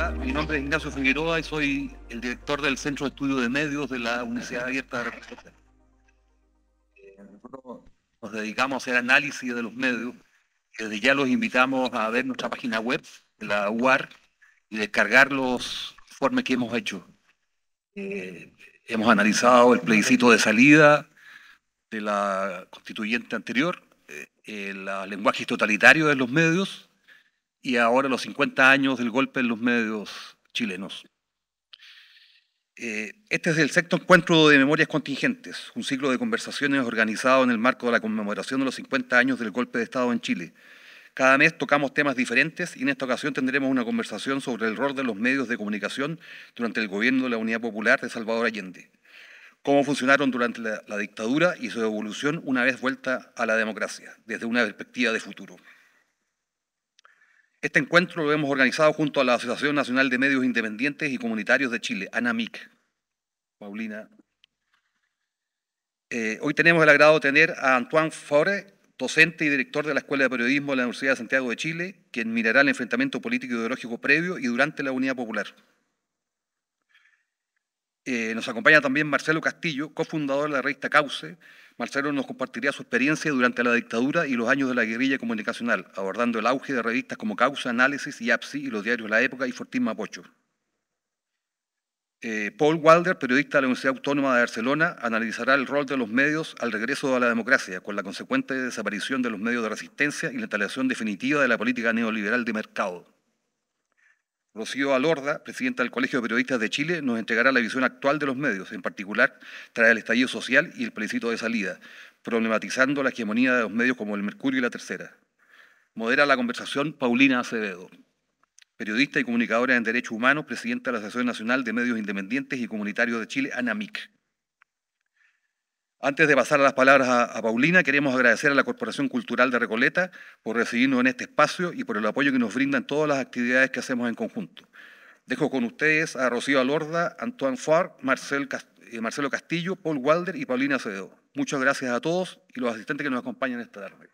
Hola, mi nombre es Ignacio Figueroa y soy el director del Centro de Estudio de Medios de la Universidad Abierta de Recoleta. Nosotros nos dedicamos a hacer análisis de los medios. Desde ya los invitamos a ver nuestra página web, la UAR, y descargar los informes que hemos hecho. Hemos analizado el plebiscito de salida de la constituyente anterior, el lenguaje totalitario de los medios y ahora los 50 años del golpe en los medios chilenos. Este es el sexto encuentro de Memorias Contingentes, un ciclo de conversaciones organizado en el marco de la conmemoración de los 50 años del golpe de Estado en Chile. Cada mes tocamos temas diferentes y en esta ocasión tendremos una conversación sobre el rol de los medios de comunicación durante el gobierno de la Unidad Popular de Salvador Allende, cómo funcionaron durante la dictadura y su evolución una vez vuelta a la democracia, desde una perspectiva de futuro. Este encuentro lo hemos organizado junto a la Asociación Nacional de Medios Independientes y Comunitarios de Chile, ANAMIC. Paulina. Hoy tenemos el agrado de tener a Antoine Faure, docente y director de la Escuela de Periodismo de la Universidad de Santiago de Chile, quien mirará el enfrentamiento político y ideológico previo y durante la Unidad Popular. Nos acompaña también Marcelo Castillo, cofundador de la revista Cauce. Marcelo nos compartirá su experiencia durante la dictadura y los años de la guerrilla comunicacional, abordando el auge de revistas como Cauce, Análisis y APSI y los diarios La Época y Fortín Mapocho. Paul Walder, periodista de la Universidad Autónoma de Barcelona, analizará el rol de los medios al regreso a la democracia, con la consecuente desaparición de los medios de resistencia y la instalación definitiva de la política neoliberal de mercado. Rocío Alorda, presidenta del Colegio de Periodistas de Chile, nos entregará la visión actual de los medios, en particular tras el estallido social y el plebiscito de salida, problematizando la hegemonía de los medios como el Mercurio y la Tercera. Modera la conversación Paulina Acevedo, periodista y comunicadora en Derechos Humanos, presidenta de la Asociación Nacional de Medios Independientes y Comunitarios de Chile, ANAMIC. Antes de pasar las palabras a Paulina, queremos agradecer a la Corporación Cultural de Recoleta por recibirnos en este espacio y por el apoyo que nos brinda en todas las actividades que hacemos en conjunto. Dejo con ustedes a Rocío Alorda, Antoine Faure, Marcelo Castillo, Paul Walder y Paulina Acevedo. Muchas gracias a todos y los asistentes que nos acompañan esta tarde.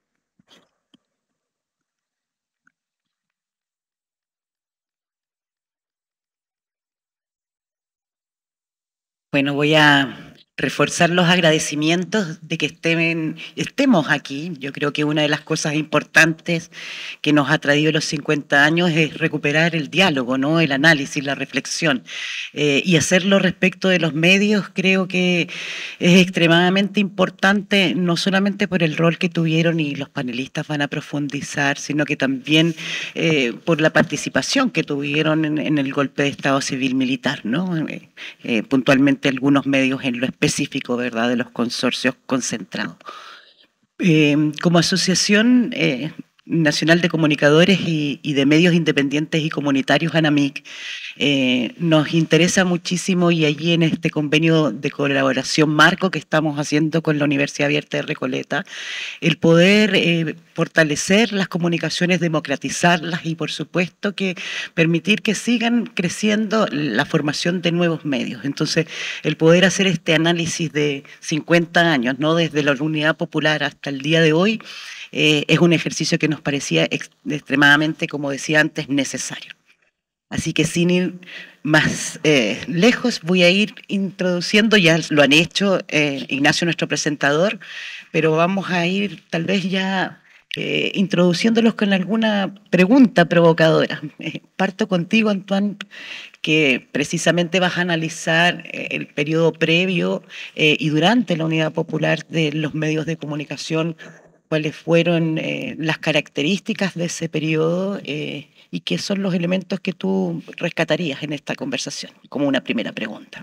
Bueno, voy a reforzar los agradecimientos de que estemos aquí. Yo creo que una de las cosas importantes que nos ha traído los 50 años es recuperar el diálogo, ¿no? El análisis, la reflexión. Y hacerlo respecto de los medios creo que es extremadamente importante, no solamente por el rol que tuvieron y los panelistas van a profundizar, sino que también por la participación que tuvieron en el golpe de Estado civil militar, ¿no? Puntualmente algunos medios en lo específico, ¿verdad?, de los consorcios concentrados. Como Asociación Nacional de Comunicadores y de Medios Independientes y Comunitarios, ANAMIC, nos interesa muchísimo, y allí en este convenio de colaboración marco que estamos haciendo con la Universidad Abierta de Recoleta, el poder fortalecer las comunicaciones, democratizarlas y por supuesto que permitir que sigan creciendo la formación de nuevos medios. Entonces, el poder hacer este análisis de 50 años, ¿no?, desde la Unidad Popular hasta el día de hoy, es un ejercicio que nos parecía extremadamente, como decía antes, necesario. Así que sin ir más lejos, voy a ir introduciendo, ya lo han hecho Ignacio, nuestro presentador, pero vamos a ir tal vez ya introduciéndolos con alguna pregunta provocadora. Parto contigo, Antoine, que precisamente vas a analizar el periodo previo y durante la Unidad Popular de los medios de comunicación, cuáles fueron las características de ese periodo y qué son los elementos que tú rescatarías en esta conversación, como una primera pregunta.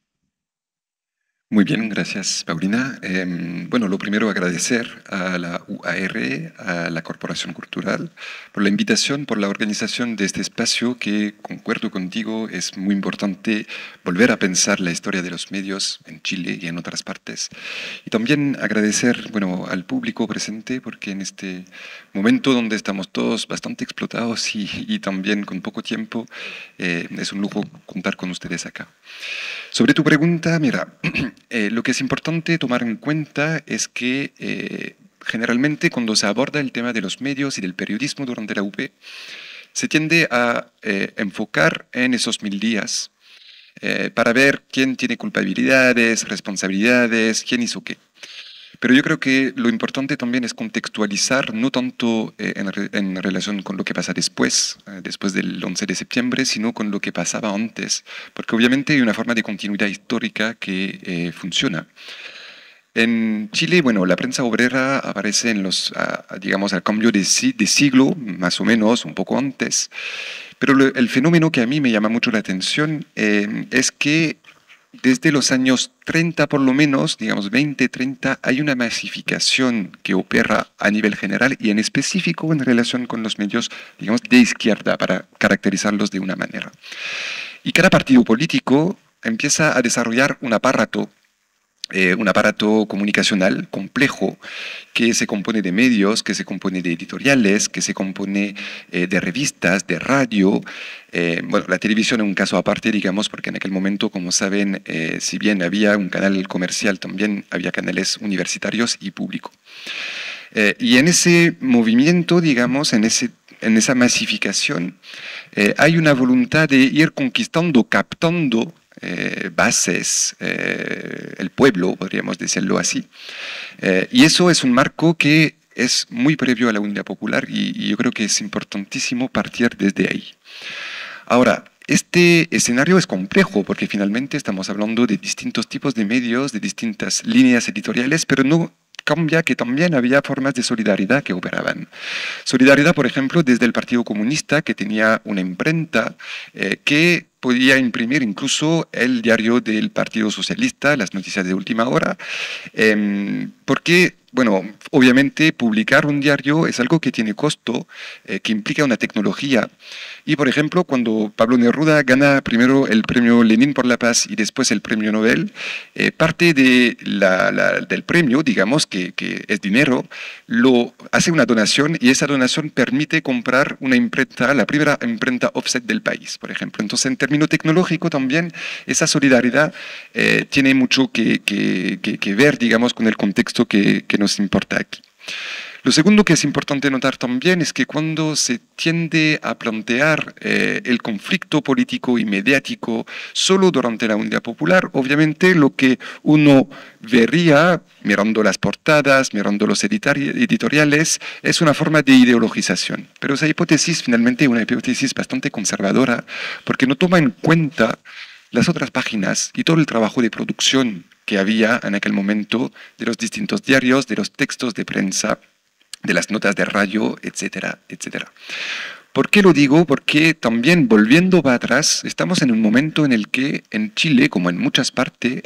Muy bien, gracias, Paulina. Bueno, lo primero, agradecer a la UAR, a la Corporación Cultural, por la invitación, por la organización de este espacio que, concuerdo contigo, es muy importante volver a pensar la historia de los medios en Chile y en otras partes. Y también agradecer, bueno, al público presente, porque en este momento donde estamos todos bastante explotados y también con poco tiempo, es un lujo contar con ustedes acá. Sobre tu pregunta, mira, lo que es importante tomar en cuenta es que generalmente cuando se aborda el tema de los medios y del periodismo durante la UP, se tiende a enfocar en esos 1000 días para ver quién tiene culpabilidades, responsabilidades, quién hizo qué. Pero yo creo que lo importante también es contextualizar, no tanto en relación con lo que pasa después del 11 de septiembre, sino con lo que pasaba antes, porque obviamente hay una forma de continuidad histórica que funciona. En Chile, bueno, la prensa obrera aparece en digamos, al cambio de siglo, más o menos, un poco antes, pero el fenómeno que a mí me llama mucho la atención es que desde los años 30 por lo menos, digamos 20, 30, hay una masificación que opera a nivel general y en específico en relación con los medios, digamos, de izquierda, para caracterizarlos de una manera. Y cada partido político empieza a desarrollar un aparato comunicacional complejo que se compone de medios, que se compone de editoriales, que se compone de revistas, de radio. Bueno, la televisión es un caso aparte, digamos, porque en aquel momento, como saben, si bien había un canal comercial, también había canales universitarios y públicos. Y en ese movimiento, digamos, en esa masificación, hay una voluntad de ir conquistando, captando bases, el pueblo, podríamos decirlo así. Y eso es un marco que es muy previo a la Unidad Popular y yo creo que es importantísimo partir desde ahí. Ahora, este escenario es complejo porque finalmente estamos hablando de distintos tipos de medios, de distintas líneas editoriales, pero no cambia que también había formas de solidaridad que operaban. Solidaridad, por ejemplo, desde el Partido Comunista, que tenía una imprenta que podía imprimir incluso el diario del Partido Socialista, las noticias de última hora, porque, bueno, obviamente publicar un diario es algo que tiene costo, que implica una tecnología. Y, por ejemplo, cuando Pablo Neruda gana primero el premio Lenin por la Paz y después el premio Nobel, parte del premio, digamos, que es dinero, lo hace una donación y esa donación permite comprar una imprenta, la primera imprenta offset del país, por ejemplo. Entonces, en términos tecnológicos también, esa solidaridad tiene mucho que ver, digamos, con el contexto que nos importa aquí. Lo segundo que es importante notar también es que cuando se tiende a plantear el conflicto político y mediático solo durante la Unidad Popular, obviamente lo que uno vería, mirando las portadas, mirando los editoriales, es una forma de ideologización. Pero esa hipótesis finalmente es una hipótesis bastante conservadora porque no toma en cuenta las otras páginas y todo el trabajo de producción que había en aquel momento de los distintos diarios, de los textos de prensa, de las notas de radio, etcétera, etcétera. ¿Por qué lo digo? Porque también, volviendo para atrás, estamos en un momento en el que en Chile, como en muchas partes,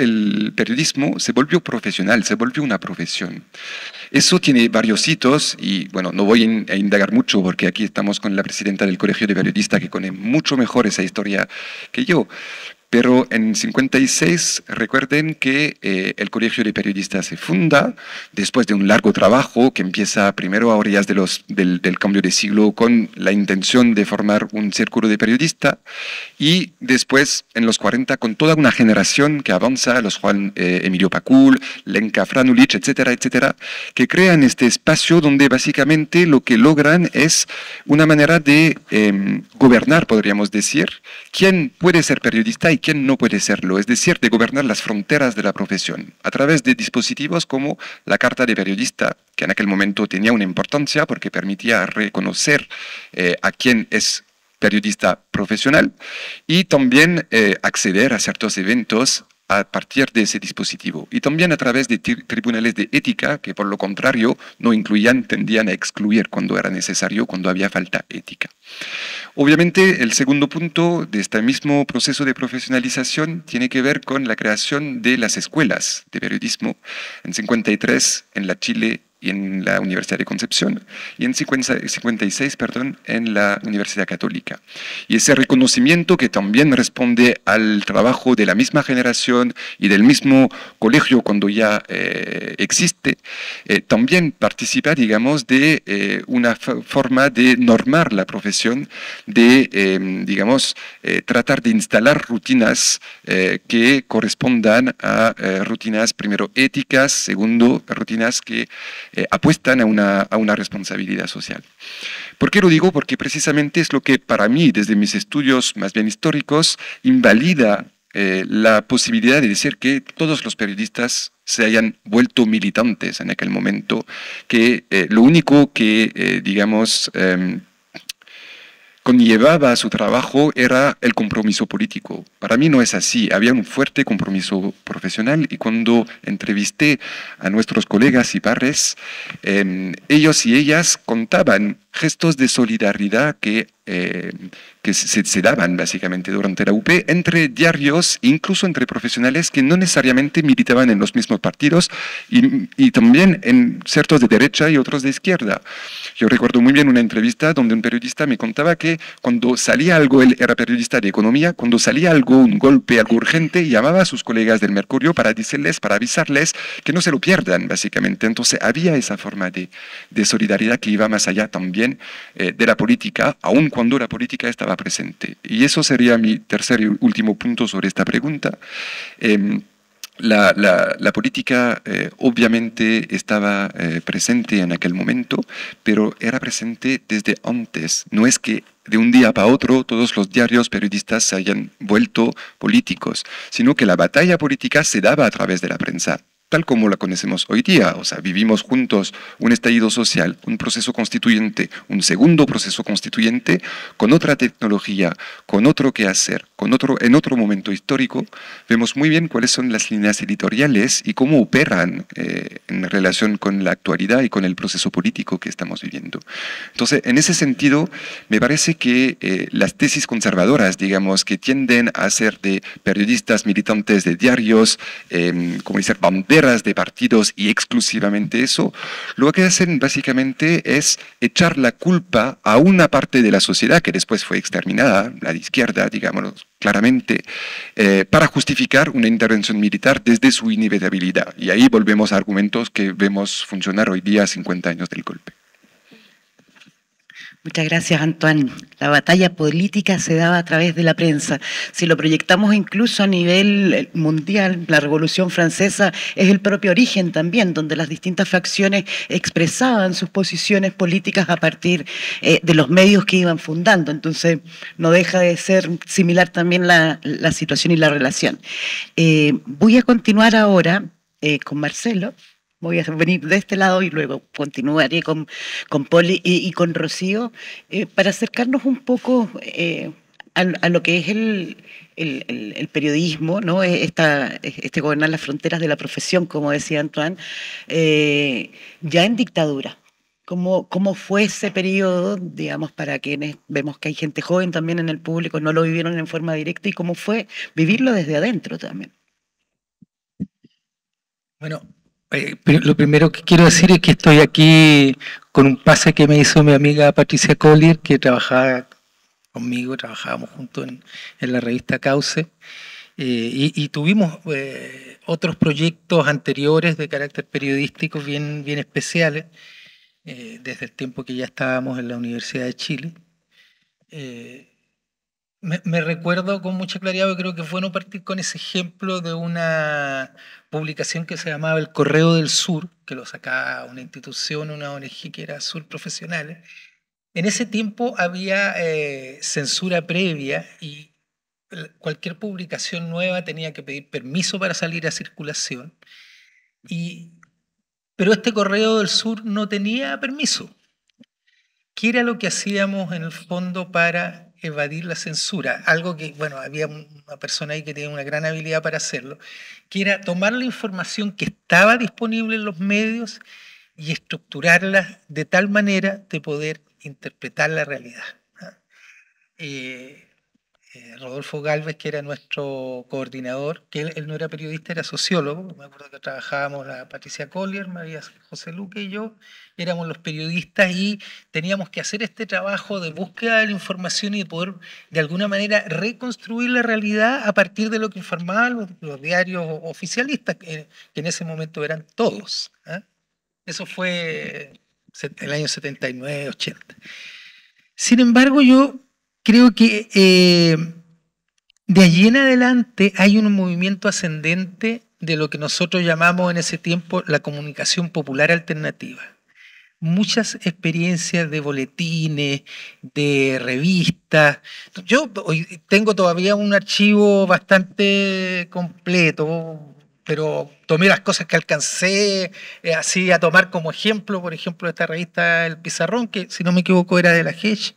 el periodismo se volvió profesional, se volvió una profesión. Eso tiene varios hitos y, bueno, no voy a indagar mucho porque aquí estamos con la presidenta del Colegio de Periodistas que conoce mucho mejor esa historia que yo. Pero en 56, recuerden que el Colegio de Periodistas se funda después de un largo trabajo que empieza primero a orillas del cambio de siglo con la intención de formar un círculo de periodistas y después en los 40 con toda una generación que avanza, los Juan Emilio Pacul, Lenka Franulich, etcétera, etcétera, que crean este espacio donde básicamente lo que logran es una manera de gobernar, podríamos decir, quién puede ser periodista y quién no puede serlo, es decir, de gobernar las fronteras de la profesión a través de dispositivos como la Carta de Periodista, que en aquel momento tenía una importancia porque permitía reconocer a quién es periodista profesional y también acceder a ciertos eventos a partir de ese dispositivo y también a través de tribunales de ética que por lo contrario no incluían, tendían a excluir cuando era necesario, cuando había falta ética. Obviamente el segundo punto de este mismo proceso de profesionalización tiene que ver con la creación de las escuelas de periodismo en 53 en la Chile y en la Universidad de Concepción, y en 56, perdón, en la Universidad Católica. Y ese reconocimiento que también responde al trabajo de la misma generación y del mismo colegio cuando ya existe, también participa, digamos, de una forma de normar la profesión, de, digamos, tratar de instalar rutinas que correspondan a rutinas, primero, éticas, segundo, rutinas que apuestan a una responsabilidad social. ¿Por qué lo digo? Porque precisamente es lo que para mí, desde mis estudios más bien históricos, invalida la posibilidad de decir que todos los periodistas se hayan vuelto militantes en aquel momento, que lo único que, digamos, conllevaba su trabajo era el compromiso político. Para mí no es así, había un fuerte compromiso profesional y cuando entrevisté a nuestros colegas y pares, ellos y ellas contaban gestos de solidaridad que se daban básicamente durante la UP entre diarios, incluso entre profesionales que no necesariamente militaban en los mismos partidos y también en ciertos de derecha y otros de izquierda. Yo recuerdo muy bien una entrevista donde un periodista me contaba que cuando salía algo, él era periodista de economía, cuando salía algo, un golpe, algo urgente, llamaba a sus colegas del Mercurio para decirles, para avisarles que no se lo pierdan, básicamente. Entonces había esa forma de solidaridad que iba más allá también de la política, aun cuando la política estaba presente. Y eso sería mi tercer y último punto sobre esta pregunta. La política obviamente estaba presente en aquel momento, pero era presente desde antes. No es que de un día para otro todos los diarios periodistas se hayan vuelto políticos, sino que la batalla política se daba a través de la prensa, tal como la conocemos hoy día. O sea, vivimos juntos un estallido social, un proceso constituyente, un segundo proceso constituyente, con otra tecnología, con otro quehacer, en otro momento histórico. Vemos muy bien cuáles son las líneas editoriales y cómo operan en relación con la actualidad y con el proceso político que estamos viviendo. Entonces, en ese sentido, me parece que las tesis conservadoras, digamos, que tienden a ser de periodistas militantes de diarios, como dice, banderas de partidos y exclusivamente eso, lo que hacen básicamente es echar la culpa a una parte de la sociedad que después fue exterminada, la de izquierda, digámoslo claramente, para justificar una intervención militar desde su inevitabilidad. Y ahí volvemos a argumentos que vemos funcionar hoy día a 50 años del golpe. Muchas gracias, Antoine. La batalla política se daba a través de la prensa. Si lo proyectamos incluso a nivel mundial, la Revolución Francesa es el propio origen también, donde las distintas facciones expresaban sus posiciones políticas a partir de los medios que iban fundando. Entonces, no deja de ser similar también la situación y la relación. Voy a continuar ahora con Marcelo. Voy a venir de este lado y luego continuaré con Poli y con Rocío para acercarnos un poco a lo que es el periodismo, ¿no? Este gobernar las fronteras de la profesión, como decía Antoine, ya en dictadura. ¿Cómo fue ese periodo, digamos, para quienes vemos que hay gente joven también en el público, no lo vivieron en forma directa, y cómo fue vivirlo desde adentro también? Bueno, lo primero que quiero decir es que estoy aquí con un pase que me hizo mi amiga Patricia Collier, que trabajaba conmigo, trabajábamos juntos en la revista Cauce, y tuvimos otros proyectos anteriores de carácter periodístico bien especiales, desde el tiempo que ya estábamos en la Universidad de Chile. Me recuerdo con mucha claridad, creo que fue no partir con ese ejemplo de una publicación que se llamaba El Correo del Sur, que lo sacaba una institución, una ONG que era Sur Profesionales. En ese tiempo había censura previa y cualquier publicación nueva tenía que pedir permiso para salir a circulación. Pero este Correo del Sur no tenía permiso. ¿Qué era lo que hacíamos en el fondo para evadir la censura? Algo que, bueno, había una persona ahí que tenía una gran habilidad para hacerlo, que era tomar la información que estaba disponible en los medios y estructurarla de tal manera de poder interpretar la realidad. Rodolfo Galvez, que era nuestro coordinador, que él no era periodista, era sociólogo. Me acuerdo que trabajábamos la Patricia Collier, María José Luque y yo, éramos los periodistas y teníamos que hacer este trabajo de búsqueda de la información y de poder, de alguna manera, reconstruir la realidad a partir de lo que informaban los diarios oficialistas, que en ese momento eran todos. Eso fue el año 79, 80. Sin embargo, yo creo que de allí en adelante hay un movimiento ascendente de lo que nosotros llamamos en ese tiempo la comunicación popular alternativa. Muchas experiencias de boletines, de revistas. Yo hoy tengo todavía un archivo bastante completo, pero tomé las cosas que alcancé así a tomar como ejemplo. Por ejemplo, esta revista El Pizarrón, que si no me equivoco era de la Hedge.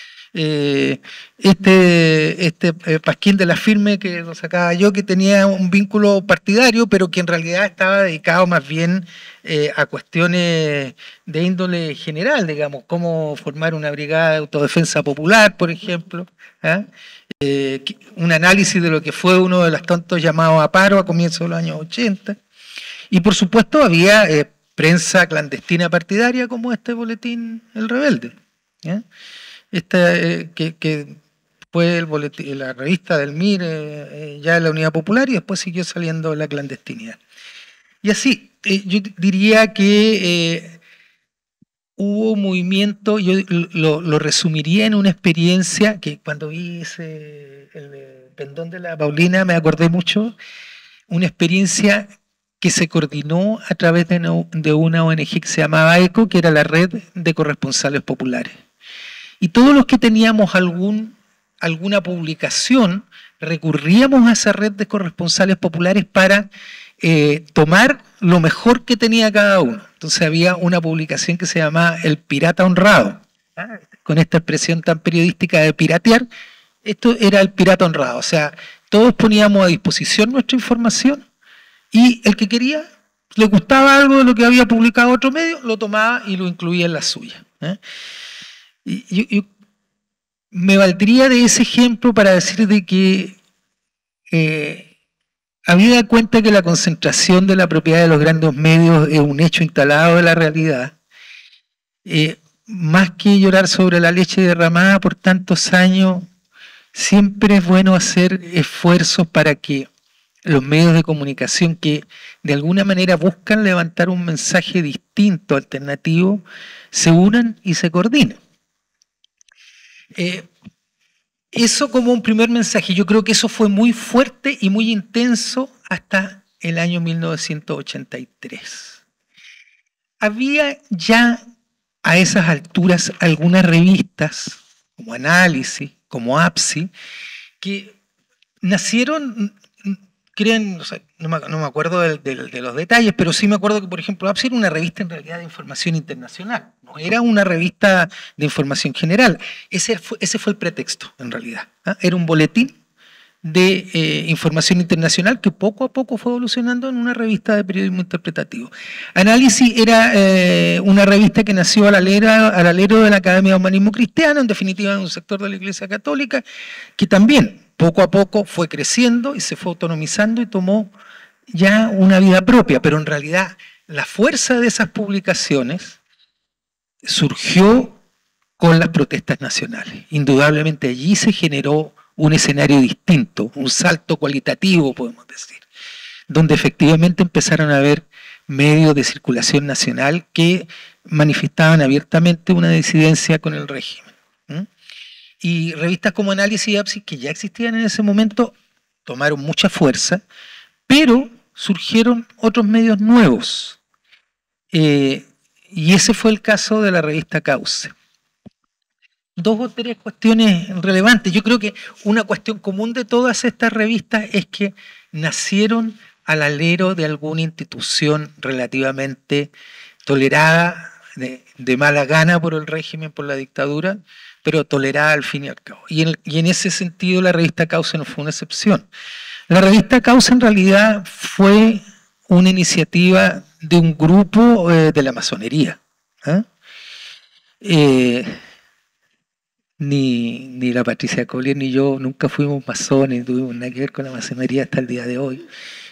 Pasquín de la Firme, que lo sacaba yo, que tenía un vínculo partidario, pero que en realidad estaba dedicado más bien a cuestiones de índole general, digamos, cómo formar una brigada de autodefensa popular, por ejemplo, ¿ah? Un análisis de lo que fue uno de los tantos llamados a paro a comienzos de los años 80. Y por supuesto había prensa clandestina partidaria como este boletín El Rebelde, ¿ya? Que fue el boletín, la revista del MIR ya en la Unidad Popular, y después siguió saliendo la clandestinidad. Y así, yo diría que hubo movimiento, yo lo resumiría en una experiencia que cuando vi el pendón de la Paulina me acordé mucho, una experiencia que se coordinó a través de una ONG que se llamaba ECO, que era la Red de Corresponsales Populares. Y todos los que teníamos alguna publicación recurríamos a esa red de corresponsales populares para tomar lo mejor que tenía cada uno. Entonces había una publicación que se llamaba El Pirata Honrado, con esta expresión tan periodística de piratear. Esto era el pirata honrado, o sea, todos poníamos a disposición nuestra información y el que quería, le gustaba algo de lo que había publicado otro medio, lo tomaba y lo incluía en la suya. Yo me valdría de ese ejemplo para decir de que habida cuenta que la concentración de la propiedad de los grandes medios es un hecho instalado de la realidad, más que llorar sobre la leche derramada por tantos años, siempre es bueno hacer esfuerzos para que los medios de comunicación que de alguna manera buscan levantar un mensaje distinto, alternativo, se unan y se coordinen. Eso como un primer mensaje. Yo creo que eso fue muy fuerte y muy intenso hasta el año 1983. Había ya a esas alturas algunas revistas, como Análisis, como APSI, que nacieron, creen, o sea, no me acuerdo de los detalles, pero sí me acuerdo que, por ejemplo, APSI era una revista en realidad de información internacional, no era una revista de información general. Ese fue el pretexto, en realidad. Era un boletín de información internacional que poco a poco fue evolucionando en una revista de periodismo interpretativo. Análisis era una revista que nació al alero de la Academia de Humanismo Cristiano, en definitiva en un sector de la Iglesia Católica, que también poco a poco fue creciendo y se fue autonomizando y tomó ya una vida propia, pero en realidad la fuerza de esas publicaciones surgió con las protestas nacionales. Indudablemente allí se generó un escenario distinto, un salto cualitativo, podemos decir, donde efectivamente empezaron a haber medios de circulación nacional que manifestaban abiertamente una disidencia con el régimen. Y revistas como Análisis y APSI, que ya existían en ese momento, tomaron mucha fuerza, pero surgieron otros medios nuevos. Y ese fue el caso de la revista Cauce. Dos o tres cuestiones relevantes. Yo creo que una cuestión común de todas estas revistas es que nacieron al alero de alguna institución relativamente tolerada, de mala gana por el régimen, por la dictadura, pero tolerada al fin y al cabo. Y en ese sentido la revista Cauce no fue una excepción. La revista Cauce en realidad fue una iniciativa de un grupo de la masonería. Ni la Patricia Collier ni yo nunca fuimos masones, no tuvimos nada que ver con la masonería hasta el día de hoy.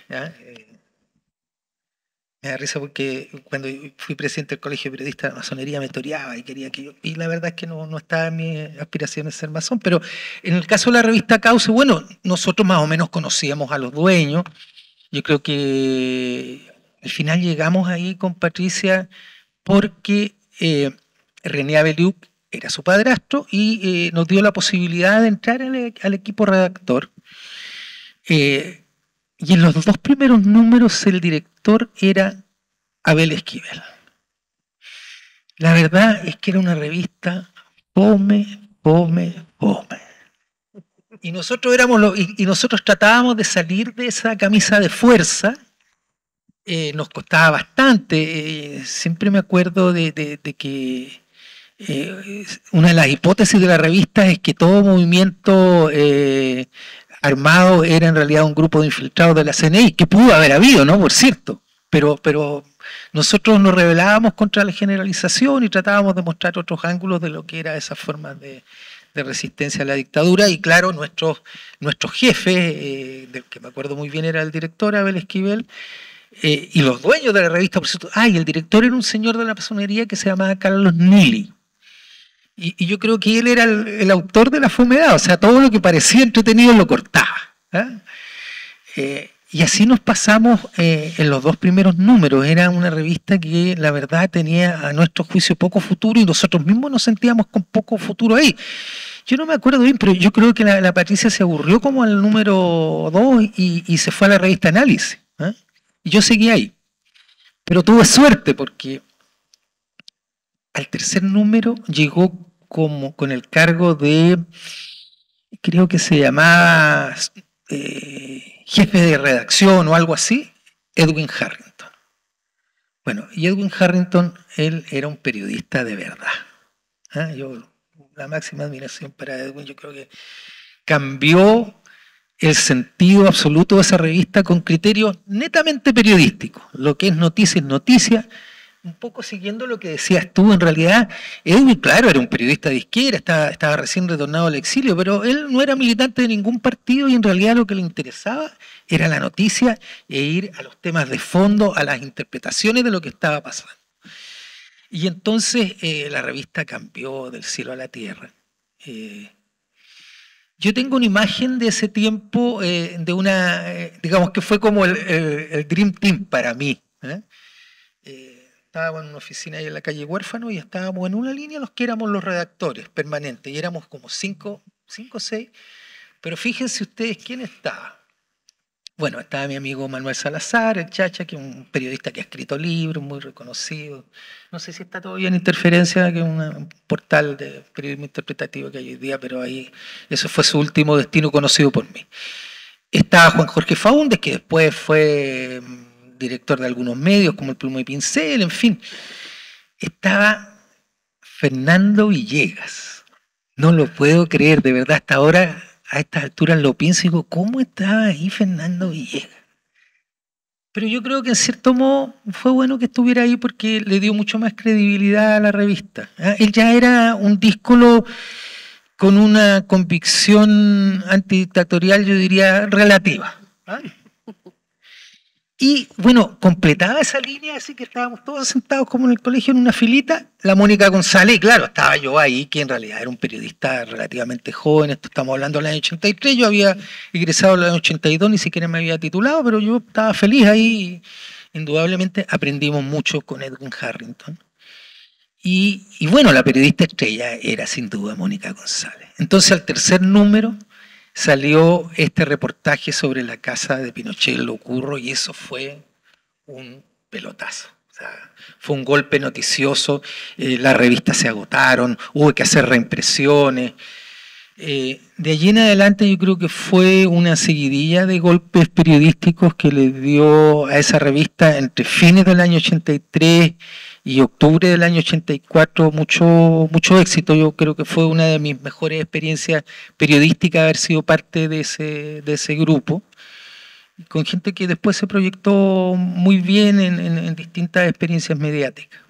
Me da risa porque cuando fui presidente del Colegio de Periodistas de la Masonería me toreaba y quería que yo... Y la verdad es que no estaba en mis aspiraciones ser masón, pero en el caso de la revista Cauce, bueno, nosotros más o menos conocíamos a los dueños. Yo creo que al final llegamos ahí con Patricia porque René Abeliuk era su padrastro y nos dio la posibilidad de entrar al equipo redactor. Y en los 2 primeros números el director era Abel Esquivel. La verdad es que era una revista fome. Y nosotros nosotros tratábamos de salir de esa camisa de fuerza. Nos costaba bastante. Siempre me acuerdo de que una de las hipótesis de la revista es que todo movimiento armado era en realidad un grupo de infiltrados de la CNI, que pudo haber habido, ¿no? Por cierto. Pero nosotros nos rebelábamos contra la generalización y tratábamos de mostrar otros ángulos de lo que era esa forma de resistencia a la dictadura. Y claro, nuestros jefes, del que me acuerdo muy bien era el director Abel Esquivel, y los dueños de la revista, por cierto, y el director era un señor de la masonería que se llamaba Carlos Nili. Y yo creo que él era el autor de la fomedad, o sea, todo lo que parecía entretenido lo cortaba. Y así nos pasamos en los 2 primeros números. Era una revista que la verdad tenía a nuestro juicio poco futuro y nosotros mismos nos sentíamos con poco futuro ahí. Yo no me acuerdo bien, pero yo creo que la Patricia se aburrió como al número 2 y se fue a la revista Análisis. Y yo seguí ahí. Pero tuve suerte porque al 3er número llegó con el cargo de, creo que se llamaba jefe de redacción o algo así, Edwin Harrington. Bueno, y Edwin Harrington, él era un periodista de verdad. Yo, la máxima admiración para Edwin, yo creo que cambió el sentido absoluto de esa revista con criterios netamente periodísticos. Lo que es noticia, un poco siguiendo lo que decías tú. En realidad, Edwin, claro, era un periodista de izquierda, estaba recién retornado al exilio, pero él no era militante de ningún partido y en realidad lo que le interesaba era la noticia e ir a los temas de fondo, a las interpretaciones de lo que estaba pasando. Y entonces la revista cambió del cielo a la tierra. Yo tengo una imagen de ese tiempo, de una, digamos que fue como el Dream Team para mí. Estábamos en una oficina ahí en la calle Huérfano y estábamos en una línea los que éramos los redactores permanentes y éramos como 5 o 6, pero fíjense ustedes quién estaba. Bueno, estaba mi amigo Manuel Salazar, el Chacha, que es un periodista que ha escrito libros, muy reconocido. No sé si está todavía en Interferencia, que es un portal de periodismo interpretativo que hay hoy día, pero ahí eso fue su último destino conocido por mí. Estaba Juan Jorge Faúndez, que después fue director de algunos medios, como El Plumo y Pincel, en fin. Estaba Fernando Villegas. No lo puedo creer, de verdad, hasta ahora, a estas alturas lo pienso y digo, ¿cómo estaba ahí Fernando Villegas? Pero yo creo que en cierto modo fue bueno que estuviera ahí porque le dio mucho más credibilidad a la revista. Él ya era un díscolo con una convicción antidictatorial, yo diría, relativa. Y bueno, completaba esa línea, así que estábamos todos sentados como en el colegio en una filita, la Mónica González, y claro, estaba yo ahí, que en realidad era un periodista relativamente joven, esto estamos hablando del año 83, yo había egresado en el año 82, ni siquiera me había titulado, pero yo estaba feliz ahí, indudablemente aprendimos mucho con Edwin Harrington. Y bueno, la periodista estrella era sin duda Mónica González. Entonces al 3er número salió este reportaje sobre la casa de Pinochet en Locurro y eso fue un pelotazo. O sea, fue un golpe noticioso, las revistas se agotaron, hubo que hacer reimpresiones. De allí en adelante yo creo que fue una seguidilla de golpes periodísticos que le dio a esa revista entre fines del año 83 y octubre del año 84 mucho éxito. Yo creo que fue una de mis mejores experiencias periodísticas haber sido parte de ese grupo, con gente que después se proyectó muy bien en distintas experiencias mediáticas.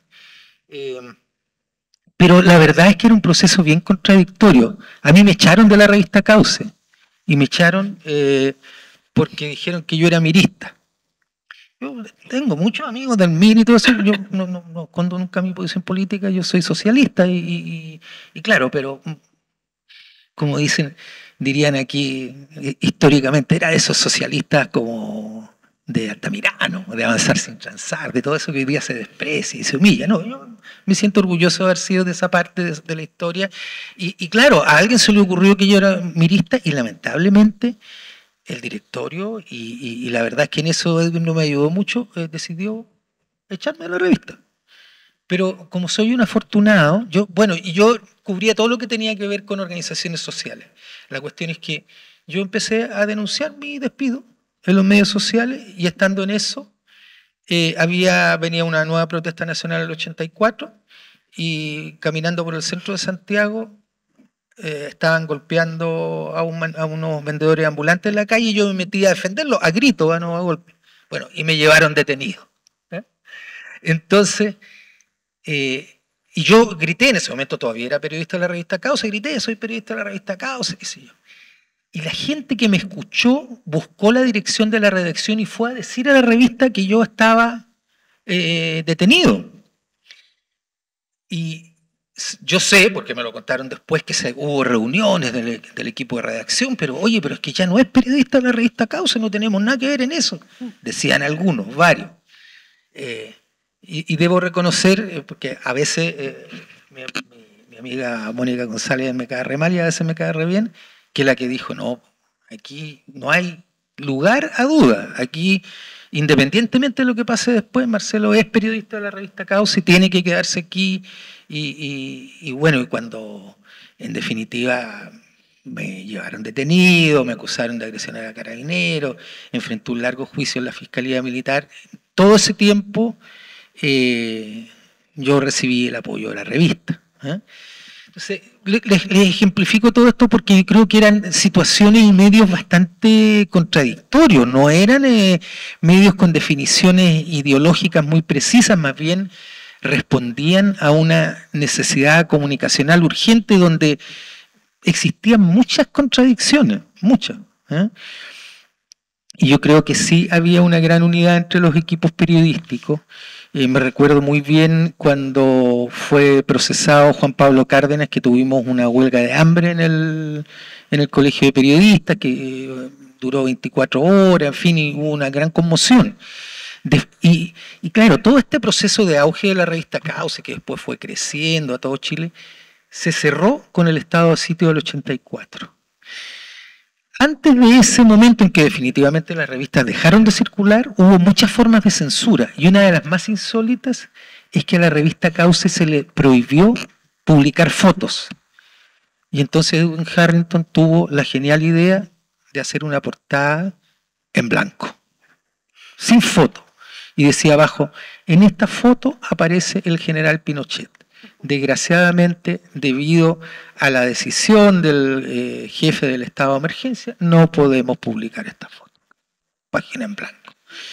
Pero la verdad es que era un proceso bien contradictorio. A mí me echaron de la revista Cauce y me echaron porque dijeron que yo era mirista. Yo tengo muchos amigos del MIR y todo eso. Yo no escondo nunca mi posición política, yo soy socialista y claro, pero como dirían aquí históricamente, era de esos socialistas como de Altamirano, de avanzar sin transar, de todo eso que hoy día se desprecia y se humilla. No, yo me siento orgulloso de haber sido de esa parte de la historia y claro, a alguien se le ocurrió que yo era mirista y lamentablemente el directorio, y la verdad es que en eso Edwin no me ayudó mucho, decidió echarme de la revista. Pero como soy un afortunado, yo cubría todo lo que tenía que ver con organizaciones sociales. La cuestión es que yo empecé a denunciar mi despido en los medios sociales, y estando en eso, venía una nueva protesta nacional en el 84, y caminando por el centro de Santiago, estaban golpeando a unos vendedores ambulantes en la calle, y yo me metí a defenderlos, a gritos, no a golpes. Bueno, y me llevaron detenido. Entonces, y yo grité en ese momento, todavía era periodista de la revista Causa, y grité, soy periodista de la revista Causa, qué sé yo. Y la gente que me escuchó buscó la dirección de la redacción y fue a decir a la revista que yo estaba detenido. Y yo sé, porque me lo contaron después, que hubo reuniones del equipo de redacción, pero oye, pero es que ya no es periodista de la revista Causa, no tenemos nada que ver en eso. Decían algunos, varios. Y debo reconocer, porque a veces mi amiga Mónica González me cae re mal y a veces me cae re bien, que la que dijo, no, aquí no hay lugar a duda. Aquí, independientemente de lo que pase después, Marcelo es periodista de la revista Causa y tiene que quedarse aquí. Y bueno, y cuando en definitiva me llevaron detenido, me acusaron de agresión a carabineros, enfrenté un largo juicio en la Fiscalía Militar, todo ese tiempo yo recibí el apoyo de la revista. Entonces, les ejemplifico todo esto porque creo que eran situaciones y medios bastante contradictorios, no eran medios con definiciones ideológicas muy precisas, más bien respondían a una necesidad comunicacional urgente donde existían muchas contradicciones, muchas. Y yo creo que sí había una gran unidad entre los equipos periodísticos. Me recuerdo muy bien cuando fue procesado Juan Pablo Cárdenas, que tuvimos una huelga de hambre en el Colegio de Periodistas, que duró 24 horas, en fin, y hubo una gran conmoción. Y claro, todo este proceso de auge de la revista Causa, que después fue creciendo a todo Chile, se cerró con el estado de sitio del 84. Antes de ese momento en que definitivamente las revistas dejaron de circular, hubo muchas formas de censura, y una de las más insólitas es que a la revista Causa se le prohibió publicar fotos. Y entonces Edwin Harrington tuvo la genial idea de hacer una portada en blanco, sin foto, y decía abajo, en esta foto aparece el general Pinochet. Desgraciadamente, debido a la decisión del jefe del estado de emergencia, no podemos publicar esta foto. Página en blanco.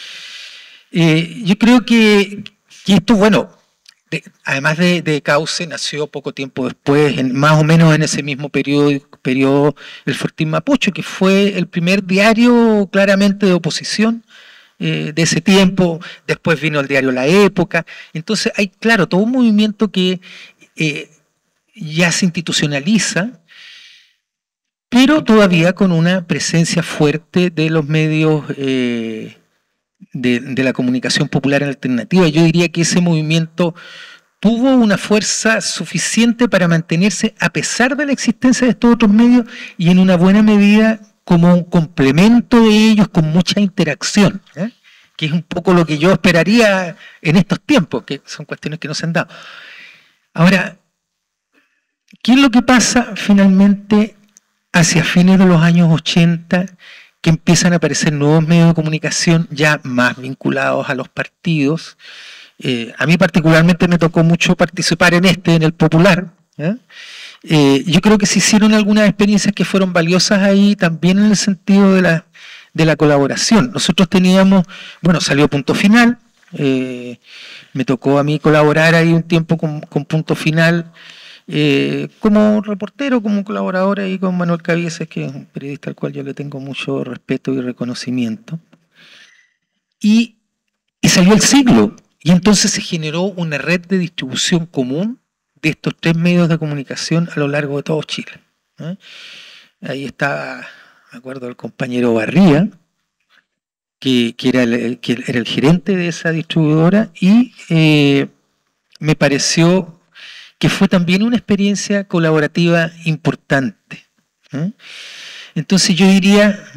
Yo creo que esto, bueno, además de Cauce, nació poco tiempo después, más o menos en ese mismo periodo el Fortín Mapuche, que fue el primer diario claramente de oposición de ese tiempo. Después vino el diario La Época. Entonces hay, claro, todo un movimiento que ya se institucionaliza, pero todavía con una presencia fuerte de los medios de la comunicación popular alternativa. Yo diría que ese movimiento tuvo una fuerza suficiente para mantenerse a pesar de la existencia de estos otros medios y en una buena medida como un complemento de ellos con mucha interacción, que es un poco lo que yo esperaría en estos tiempos, que son cuestiones que no se han dado. Ahora, ¿qué es lo que pasa finalmente hacia fines de los años 80, que empiezan a aparecer nuevos medios de comunicación ya más vinculados a los partidos? A mí particularmente me tocó mucho participar en el Popular. Yo creo que se hicieron algunas experiencias que fueron valiosas ahí también en el sentido de la colaboración. Nosotros teníamos, bueno, salió Punto Final, me tocó a mí colaborar ahí un tiempo con Punto Final como reportero, como colaborador ahí con Manuel Cabieces, que es un periodista al cual yo le tengo mucho respeto y reconocimiento. Y salió El Siglo, y entonces se generó una red de distribución común de estos tres medios de comunicación a lo largo de todo Chile. Ahí está, me acuerdo, el compañero Barría, que era el gerente de esa distribuidora, y me pareció que fue también una experiencia colaborativa importante. Entonces yo diría,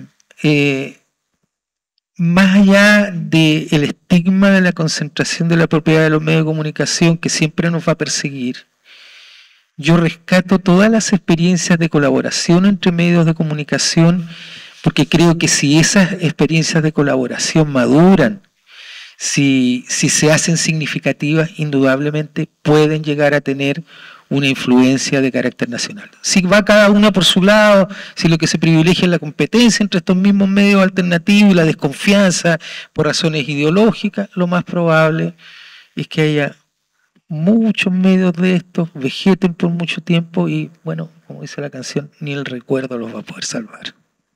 más allá del estigma de la concentración de la propiedad de los medios de comunicación que siempre nos va a perseguir, yo rescato todas las experiencias de colaboración entre medios de comunicación, porque creo que si esas experiencias de colaboración maduran, si se hacen significativas, indudablemente pueden llegar a tener una influencia de carácter nacional. Si va cada una por su lado, si lo que se privilegia es la competencia entre estos mismos medios alternativos y la desconfianza por razones ideológicas, lo más probable es que haya muchos medios de estos, vegeten por mucho tiempo y, bueno, como dice la canción, ni el recuerdo los va a poder salvar.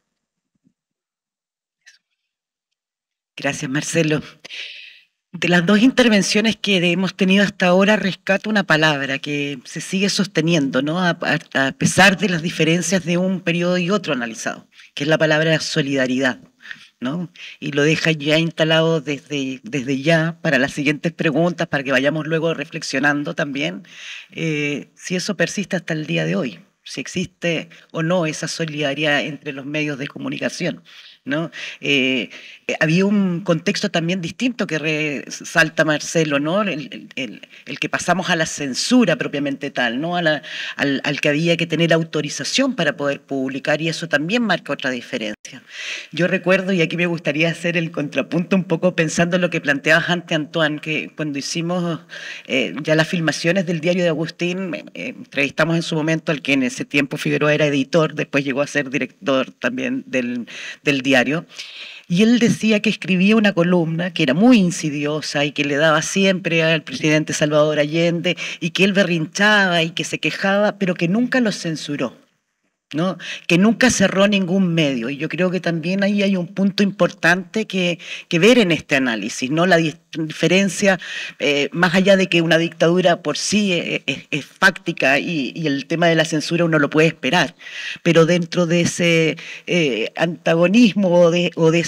Gracias, Marcelo. De las dos intervenciones que hemos tenido hasta ahora, rescato una palabra que se sigue sosteniendo, ¿no? A pesar de las diferencias de un periodo y otro analizado, que es la palabra solidaridad, ¿no? Y lo deja ya instalado desde ya para las siguientes preguntas, para que vayamos luego reflexionando también, si eso persiste hasta el día de hoy, si existe o no esa solidaridad entre los medios de comunicación, ¿no? Había un contexto también distinto que resalta Marcelo, ¿no? El que pasamos a la censura propiamente tal, ¿no? Al que había que tener autorización para poder publicar, y eso también marca otra diferencia. Yo recuerdo, y aquí me gustaría hacer el contrapunto un poco pensando en lo que planteabas antes, Antoine, que cuando hicimos ya las filmaciones del diario de Agustín, entrevistamos en su momento al que en ese tiempo Figueroa era editor, después llegó a ser director también del diario. Y él decía que escribía una columna que era muy insidiosa y que le daba siempre al presidente Salvador Allende, y que él berrinchaba y que se quejaba, pero que nunca lo censuró, ¿no? Que nunca cerró ningún medio. Y yo creo que también ahí hay un punto importante que ver en este análisis, ¿no? La diferencia, más allá de que una dictadura por sí es fáctica y el tema de la censura uno lo puede esperar, pero dentro de ese antagonismo o de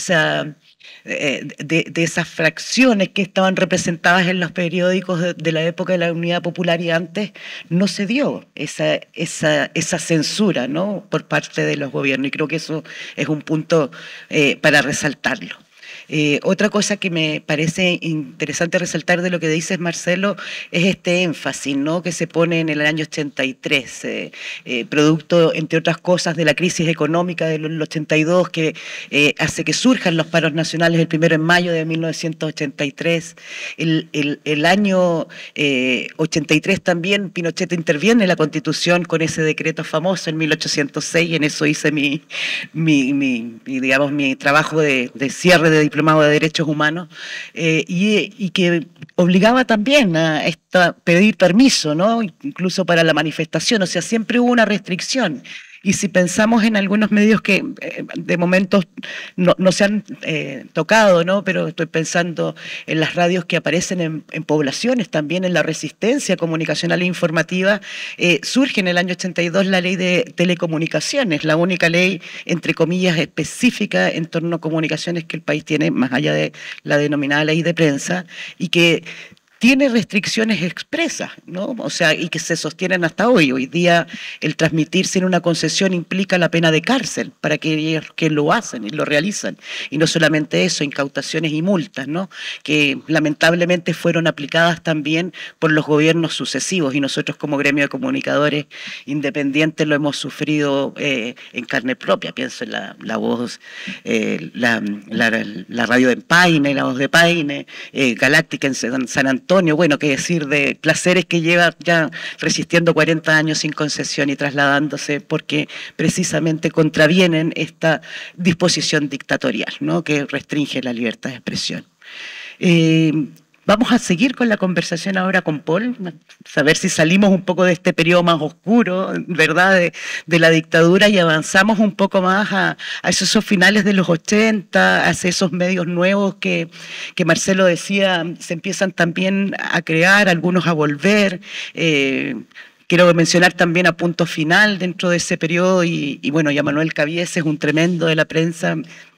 esas fracciones que estaban representadas en los periódicos de la época de la Unidad Popular y antes, no se dio esa censura, ¿no? Por parte de los gobiernos, y creo que eso es un punto para resaltarlo. Otra cosa que me parece interesante resaltar de lo que dices, Marcelo, es este énfasis, ¿no? Que se pone en el año 83, producto, entre otras cosas, de la crisis económica del 82, que hace que surjan los paros nacionales el 1 de mayo de 1983. El año 83 también Pinochet interviene en la Constitución con ese decreto famoso en 1806, y en eso hice mi trabajo de cierre de diplomado de Derechos Humanos, y que obligaba también a pedir permiso, ¿no? Incluso para la manifestación, o sea, siempre hubo una restricción. Y si pensamos en algunos medios que de momento no se han tocado, ¿no? Pero estoy pensando en las radios que aparecen en poblaciones, también en la resistencia comunicacional e informativa, surge en el año 82 la ley de telecomunicaciones, la única ley, entre comillas, específica en torno a comunicaciones que el país tiene, más allá de la denominada ley de prensa, y que tiene restricciones expresas, ¿no? O sea, y que se sostienen hasta hoy. Hoy día el transmitir sin una concesión implica la pena de cárcel para aquellos que lo hacen y lo realizan. Y no solamente eso, incautaciones y multas, ¿no? Que lamentablemente fueron aplicadas también por los gobiernos sucesivos, y nosotros como gremio de comunicadores independientes lo hemos sufrido en carne propia. Pienso en la voz, la radio de Paine, la voz de Paine, Galáctica en San Antonio. Bueno, qué decir de Placeres, que lleva ya resistiendo 40 años sin concesión y trasladándose porque precisamente contravienen esta disposición dictatorial, ¿no? Que restringe la libertad de expresión. Vamos a seguir con la conversación ahora con Paul, saber si salimos un poco de este periodo más oscuro, ¿verdad?, de la dictadura, y avanzamos un poco más a esos finales de los 80, hacia esos medios nuevos que Marcelo decía, se empiezan también a crear, algunos a volver. Quiero mencionar también a Punto Final dentro de ese periodo, y bueno, y a Manuel Cabieces, un tremendo de la prensa,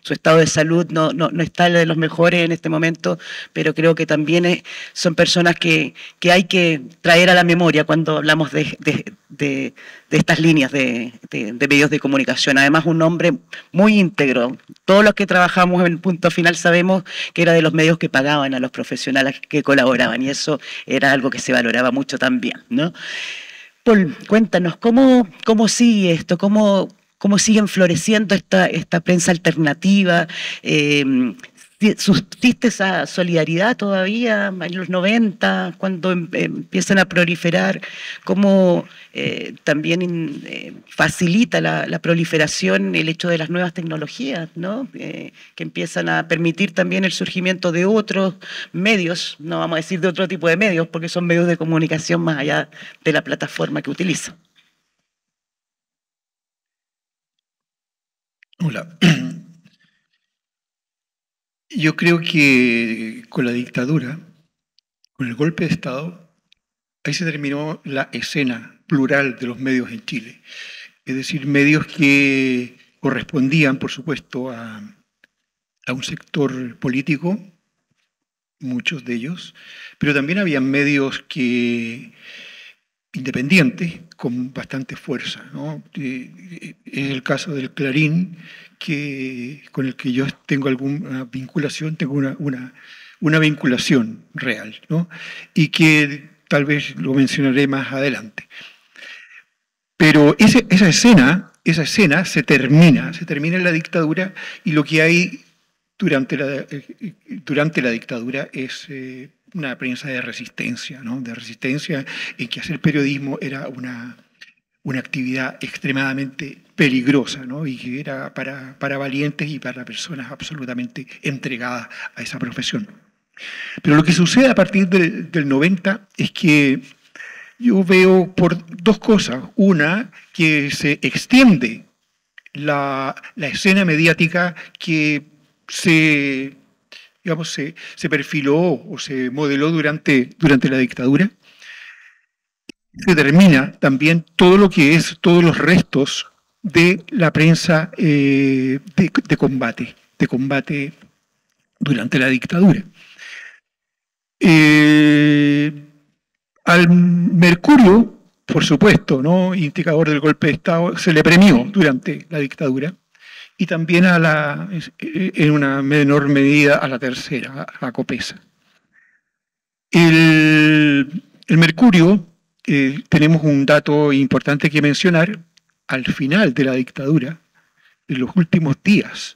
su estado de salud no está de los mejores en este momento, pero creo que también son personas que hay que traer a la memoria cuando hablamos de estas líneas de medios de comunicación. Además, un hombre muy íntegro. Todos los que trabajamos en Punto Final sabemos que era de los medios que pagaban a los profesionales que colaboraban, y eso era algo que se valoraba mucho también, ¿no? Paul, cuéntanos, ¿cómo sigue esto? ¿Cómo siguen floreciendo esta prensa alternativa? ¿Subsiste esa solidaridad todavía en los 90, cuando empiezan a proliferar? ¿Cómo también facilita la proliferación el hecho de las nuevas tecnologías, ¿no? Que empiezan a permitir también el surgimiento de otros medios, no vamos a decir de otro tipo de medios, porque son medios de comunicación más allá de la plataforma que utilizan? Hola. Yo creo que con la dictadura, con el golpe de Estado, ahí se terminó la escena plural de los medios en Chile. Es decir, medios que correspondían, por supuesto, a un sector político, muchos de ellos, pero también había medios independientes con bastante fuerza, ¿no? Es el caso del Clarín, con el que yo tengo alguna vinculación, tengo una vinculación real, ¿no? Y que tal vez lo mencionaré más adelante. Pero esa escena se termina en la dictadura, y lo que hay durante la dictadura es una prensa de resistencia, ¿no? De resistencia, en que hacer periodismo era una actividad extremadamente peligrosa, ¿no? Y que era para valientes y para personas absolutamente entregadas a esa profesión. Pero lo que sucede a partir del 90 es que yo veo por dos cosas. Una, que se extiende la escena mediática que se perfiló o se modeló durante la dictadura. Se termina también todos los restos de la prensa de combate durante la dictadura. Al Mercurio, por supuesto, ¿no? Indicador del golpe de Estado, se le premió durante la dictadura, y también en una menor medida a la tercera, a Copesa. El Mercurio, tenemos un dato importante que mencionar. Al final de la dictadura, en los últimos días,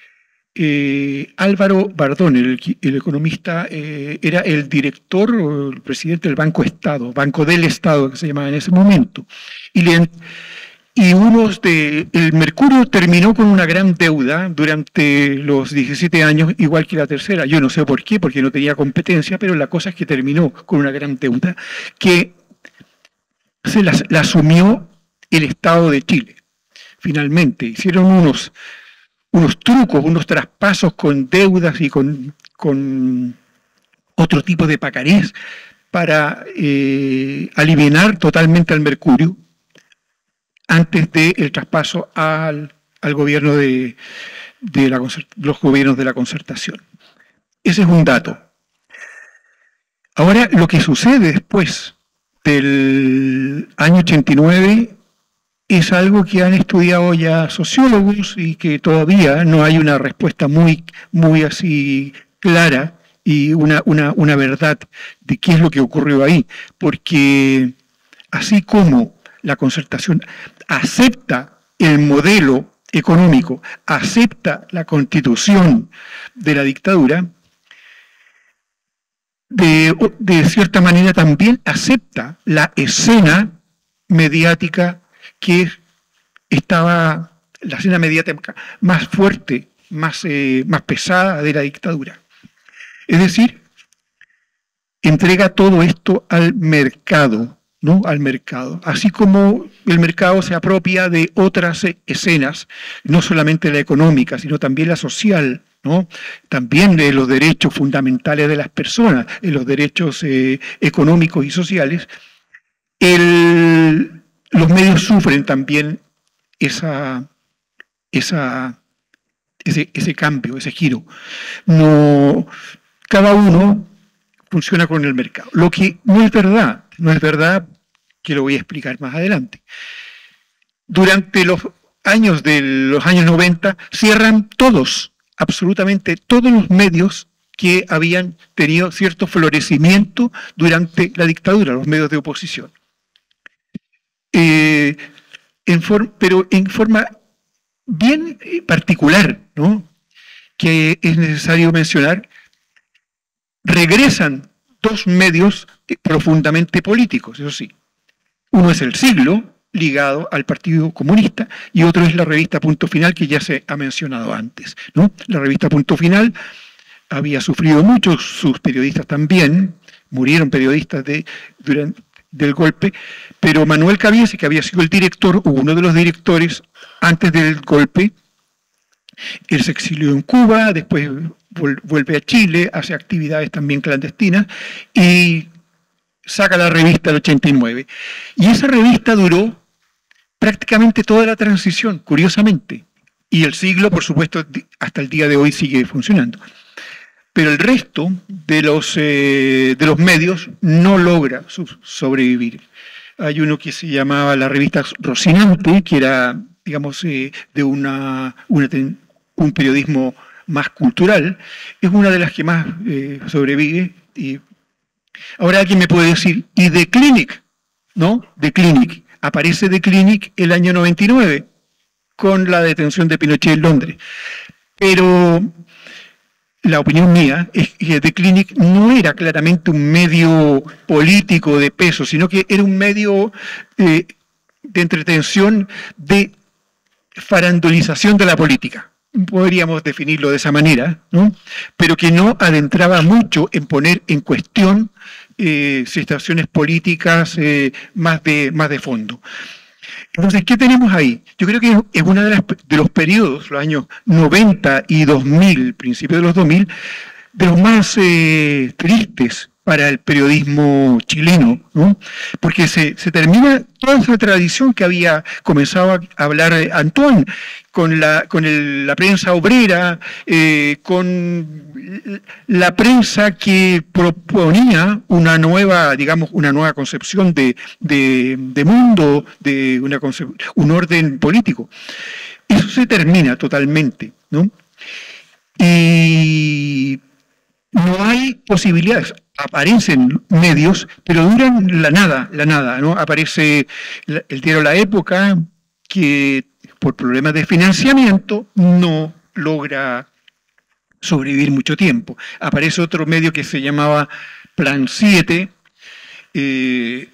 Álvaro Bardón, el economista, era el director o el presidente del Banco del Estado, que se llamaba en ese momento. El Mercurio terminó con una gran deuda durante los 17 años, igual que la tercera. Yo no sé por qué, porque no tenía competencia, pero la cosa es que terminó con una gran deuda que la asumió el Estado de Chile. Finalmente hicieron unos trucos, unos traspasos con deudas y con otro tipo de pagarés para aliviar totalmente al Mercurio antes del traspaso al gobierno los gobiernos de la Concertación. Ese es un dato. Ahora, lo que sucede después del año 89 es algo que han estudiado ya sociólogos y que todavía no hay una respuesta muy así clara y una verdad de qué es lo que ocurrió ahí. Porque así como la Concertación acepta el modelo económico, acepta la constitución de la dictadura, de cierta manera también acepta la escena mediática que estaba, la escena mediática más fuerte, más pesada de la dictadura. Es decir, entrega todo esto al mercado, ¿no? Al mercado. Así como el mercado se apropia de otras escenas, no solamente la económica, sino también la social, ¿no? También de los derechos fundamentales de las personas, de los derechos económicos y sociales. Los medios sufren también esa ese cambio, ese giro. No, cada uno funciona con el mercado. Lo que no es verdad, que lo voy a explicar más adelante. Durante los años 90 cierran todos, absolutamente todos los medios que habían tenido cierto florecimiento durante la dictadura, los medios de oposición. Pero en forma bien particular, ¿no?, que es necesario mencionar, regresan dos medios profundamente políticos, eso sí. Uno es El Siglo, ligado al Partido Comunista, y otro es la revista Punto Final, que ya se ha mencionado antes, ¿no? La revista Punto Final había sufrido mucho, sus periodistas también, murieron periodistas del golpe, pero Manuel Cabiese, que había sido el director, o uno de los directores antes del golpe, él se exilió en Cuba, después vuelve a Chile, hace actividades también clandestinas y saca la revista del 89. Y esa revista duró prácticamente toda la transición, curiosamente. Y El Siglo, por supuesto, hasta el día de hoy sigue funcionando. Pero el resto de los medios no logra sobrevivir. Hay uno que se llamaba la revista Rocinante, que era, digamos, de un periodismo más cultural, es una de las que más sobrevive. Y ahora alguien me puede decir, ¿y The Clinic? ¿No? The Clinic. Aparece The Clinic el año 99, con la detención de Pinochet en Londres. Pero la opinión mía es que The Clinic no era claramente un medio político de peso, sino que era un medio de entretención, de farandulización de la política. Podríamos definirlo de esa manera, ¿no? Pero que no adentraba mucho en poner en cuestión situaciones políticas más de fondo. Entonces, ¿qué tenemos ahí? Yo creo que es uno de los periodos, los años 90 y 2000, principios de los 2000, de los más tristes para el periodismo chileno, ¿no? Porque se termina toda esa tradición que había comenzado a hablar Antoine, con la prensa obrera, con la prensa que proponía una nueva, digamos, una nueva concepción de mundo, de un orden político. Eso se termina totalmente, ¿no? Y no hay posibilidades. Aparecen medios, pero duran la nada, ¿no? Aparece el diario La Época, que por problemas de financiamiento no logra sobrevivir mucho tiempo. Aparece otro medio que se llamaba Plan 7, y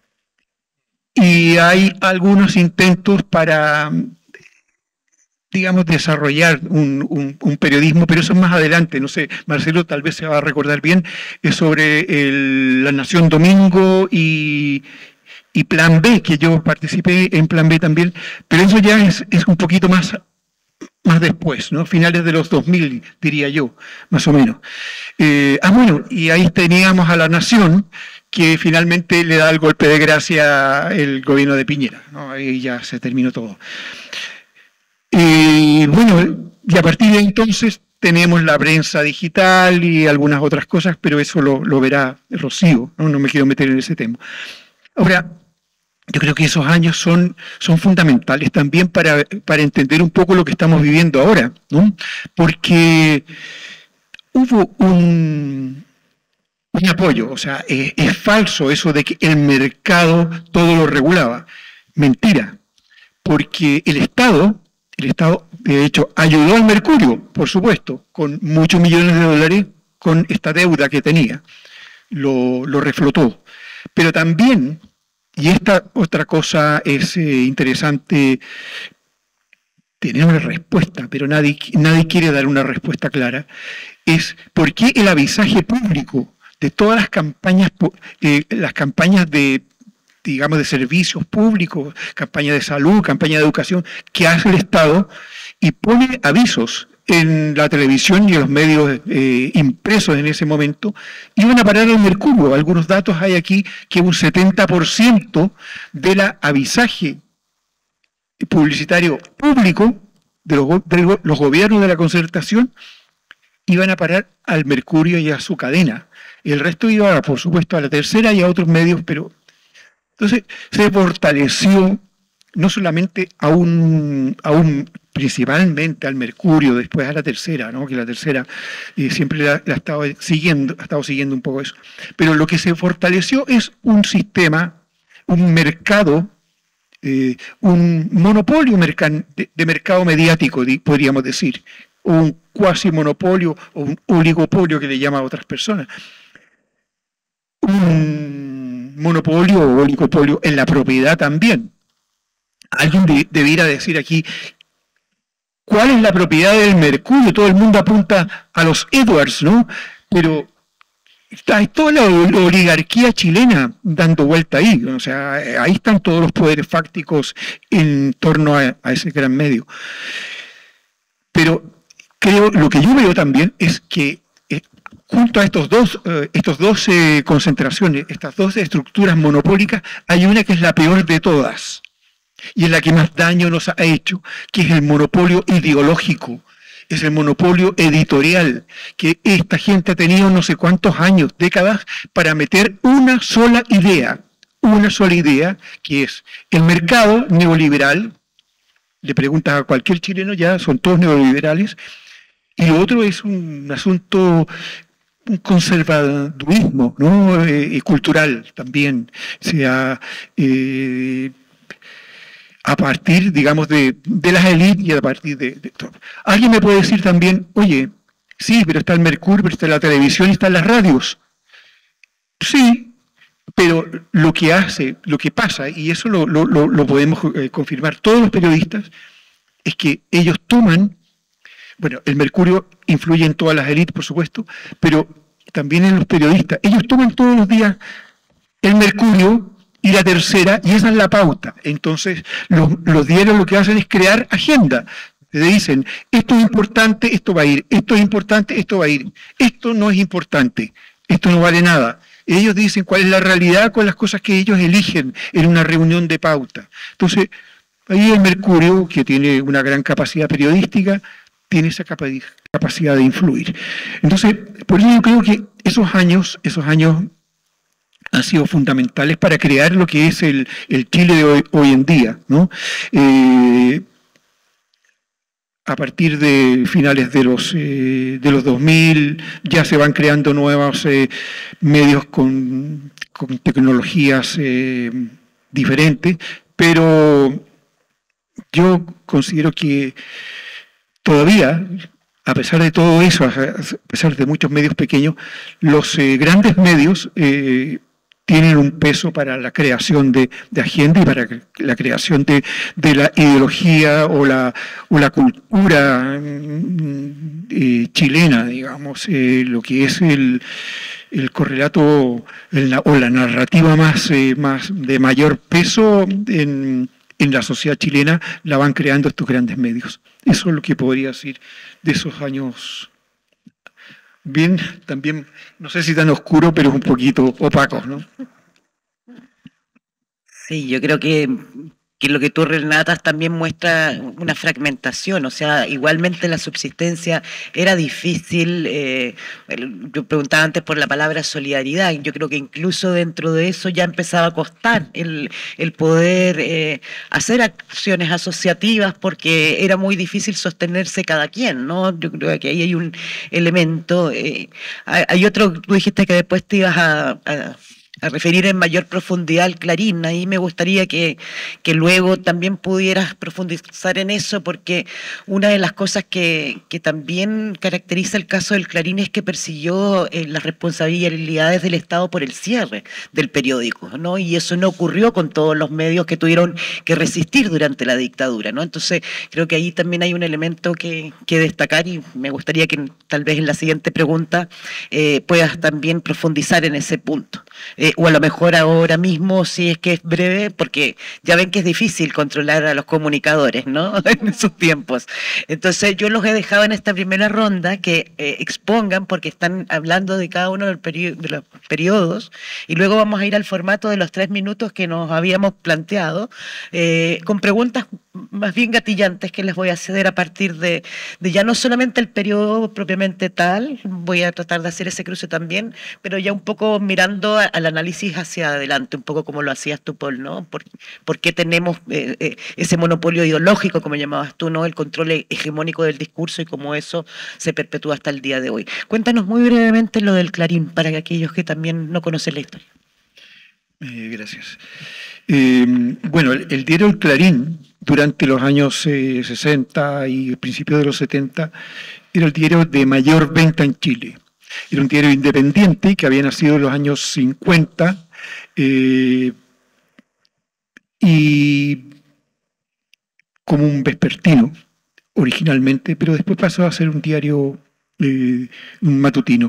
hay algunos intentos para, digamos, desarrollar un periodismo, pero eso es más adelante, no sé, Marcelo tal vez se va a recordar bien, es sobre La Nación Domingo y Plan B, que yo participé en Plan B también, pero eso ya es un poquito más después, ¿no? Finales de los 2000, diría yo, más o menos. Bueno, y ahí teníamos a La Nación, que finalmente le da el golpe de gracia el gobierno de Piñera, ¿no? Ahí ya se terminó todo. Bueno, y a partir de entonces tenemos la prensa digital y algunas otras cosas, pero eso lo verá Rocío, ¿no? No me quiero meter en ese tema. Ahora, yo creo que esos años son fundamentales también para entender un poco lo que estamos viviendo ahora, ¿no? Porque hubo un apoyo, o sea, es falso eso de que el mercado todo lo regulaba. Mentira, porque el Estado, de hecho, ayudó al Mercurio, por supuesto, con muchos millones de dólares, con esta deuda que tenía, lo reflotó. Pero también, y esta otra cosa es interesante, tener una respuesta, pero nadie quiere dar una respuesta clara, es por qué el avisaje público de todas las campañas de, digamos, de servicios públicos, campaña de salud, campaña de educación, que hace el Estado y pone avisos en la televisión y en los medios impresos en ese momento, iban a parar al Mercurio. Algunos datos hay aquí que un 70% del avisaje publicitario público los gobiernos de la Concertación iban a parar al Mercurio y a su cadena. Y el resto iba, por supuesto, a la Tercera y a otros medios, pero entonces se fortaleció no solamente principalmente al Mercurio, después a la Tercera, ¿no? Que la Tercera siempre la ha estado siguiendo un poco eso. Pero lo que se fortaleció es un sistema, un mercado, un monopolio de mercado mediático, podríamos decir, o un cuasi monopolio o un oligopolio que le llaman a otras personas. Un monopolio o oligopolio en la propiedad también. Alguien debiera decir aquí, ¿cuál es la propiedad del Mercurio? Todo el mundo apunta a los Edwards, ¿no? Pero está toda la oligarquía chilena dando vuelta ahí. O sea, ahí están todos los poderes fácticos en torno a ese gran medio. Pero lo que yo veo también es que junto a estos dos concentraciones, estas dos estructuras monopólicas, hay una que es la peor de todas y es la que más daño nos ha hecho, que es el monopolio ideológico, es el monopolio editorial, que esta gente ha tenido no sé cuántos años, décadas, para meter una sola idea, que es el mercado neoliberal. Le preguntas a cualquier chileno, ya son todos neoliberales, y lo otro es un asunto, un conservadurismo, ¿no? Y cultural también, o sea, a partir, digamos, de las élites y a partir de todo. Alguien me puede decir también, oye, sí, pero está el Mercurio, pero está la televisión y están las radios. Sí, pero lo que pasa, y eso lo podemos confirmar todos los periodistas, es que ellos toman, bueno, el Mercurio influye en todas las élites, por supuesto, pero también en los periodistas. Ellos toman todos los días el Mercurio y la Tercera, y esa es la pauta. Entonces, los diarios lo que hacen es crear agenda. Le dicen, esto es importante, esto va a ir, esto es importante, esto va a ir, esto no es importante, esto no vale nada. Ellos dicen cuál es la realidad con las cosas que ellos eligen en una reunión de pauta. Entonces, ahí el Mercurio, que tiene una gran capacidad periodística, tiene esa capacidad de influir. Entonces, por eso yo creo que esos años han sido fundamentales para crear lo que es el Chile de hoy en día, ¿no? A partir de finales de los 2000 ya se van creando nuevos medios con tecnologías diferentes, pero yo considero que todavía, a pesar de todo eso, a pesar de muchos medios pequeños, los grandes medios tienen un peso para la creación de agenda y para la creación de la ideología o la cultura chilena, digamos, lo que es el correlato o la narrativa más de mayor peso en la sociedad chilena la van creando estos grandes medios. Eso es lo que podría decir de esos años. Bien, también, no sé si tan oscuro, pero un poquito opaco, ¿no? Sí, yo creo que lo que tú relatas también muestra una fragmentación, o sea, igualmente la subsistencia era difícil. Yo preguntaba antes por la palabra solidaridad, yo creo que incluso dentro de eso ya empezaba a costar el poder hacer acciones asociativas porque era muy difícil sostenerse cada quien, ¿no? Yo creo que ahí hay un elemento. Hay otro, tú dijiste que después te ibas a referir en mayor profundidad al Clarín. Ahí me gustaría que luego también pudieras profundizar en eso, porque una de las cosas que también caracteriza el caso del Clarín es que persiguió las responsabilidades del Estado por el cierre del periódico, ¿no? Y eso no ocurrió con todos los medios que tuvieron que resistir durante la dictadura, ¿no? Entonces creo que ahí también hay un elemento que destacar, y me gustaría que tal vez en la siguiente pregunta puedas también profundizar en ese punto. O a lo mejor ahora mismo, si es que es breve, porque ya ven que es difícil controlar a los comunicadores, ¿no? En esos tiempos. Entonces yo los he dejado en esta primera ronda que expongan, porque están hablando de cada uno de los periodos, y luego vamos a ir al formato de los 3 minutos que nos habíamos planteado, con preguntas más más bien gatillantes que les voy a ceder a partir de ya no solamente el periodo propiamente tal, voy a tratar de hacer ese cruce también, pero ya un poco mirando al análisis hacia adelante, un poco como lo hacías tú, Paul, ¿no? ¿Por qué tenemos ese monopolio ideológico, como llamabas tú, ¿no? El control hegemónico del discurso y cómo eso se perpetúa hasta el día de hoy. Cuéntanos muy brevemente lo del Clarín, para aquellos que también no conocen la historia. Gracias. Bueno, el diario El Clarín, durante los años 60 y principios de los 70, era el diario de mayor venta en Chile. Era un diario independiente que había nacido en los años 50 y como un vespertino originalmente, pero después pasó a ser un diario matutino.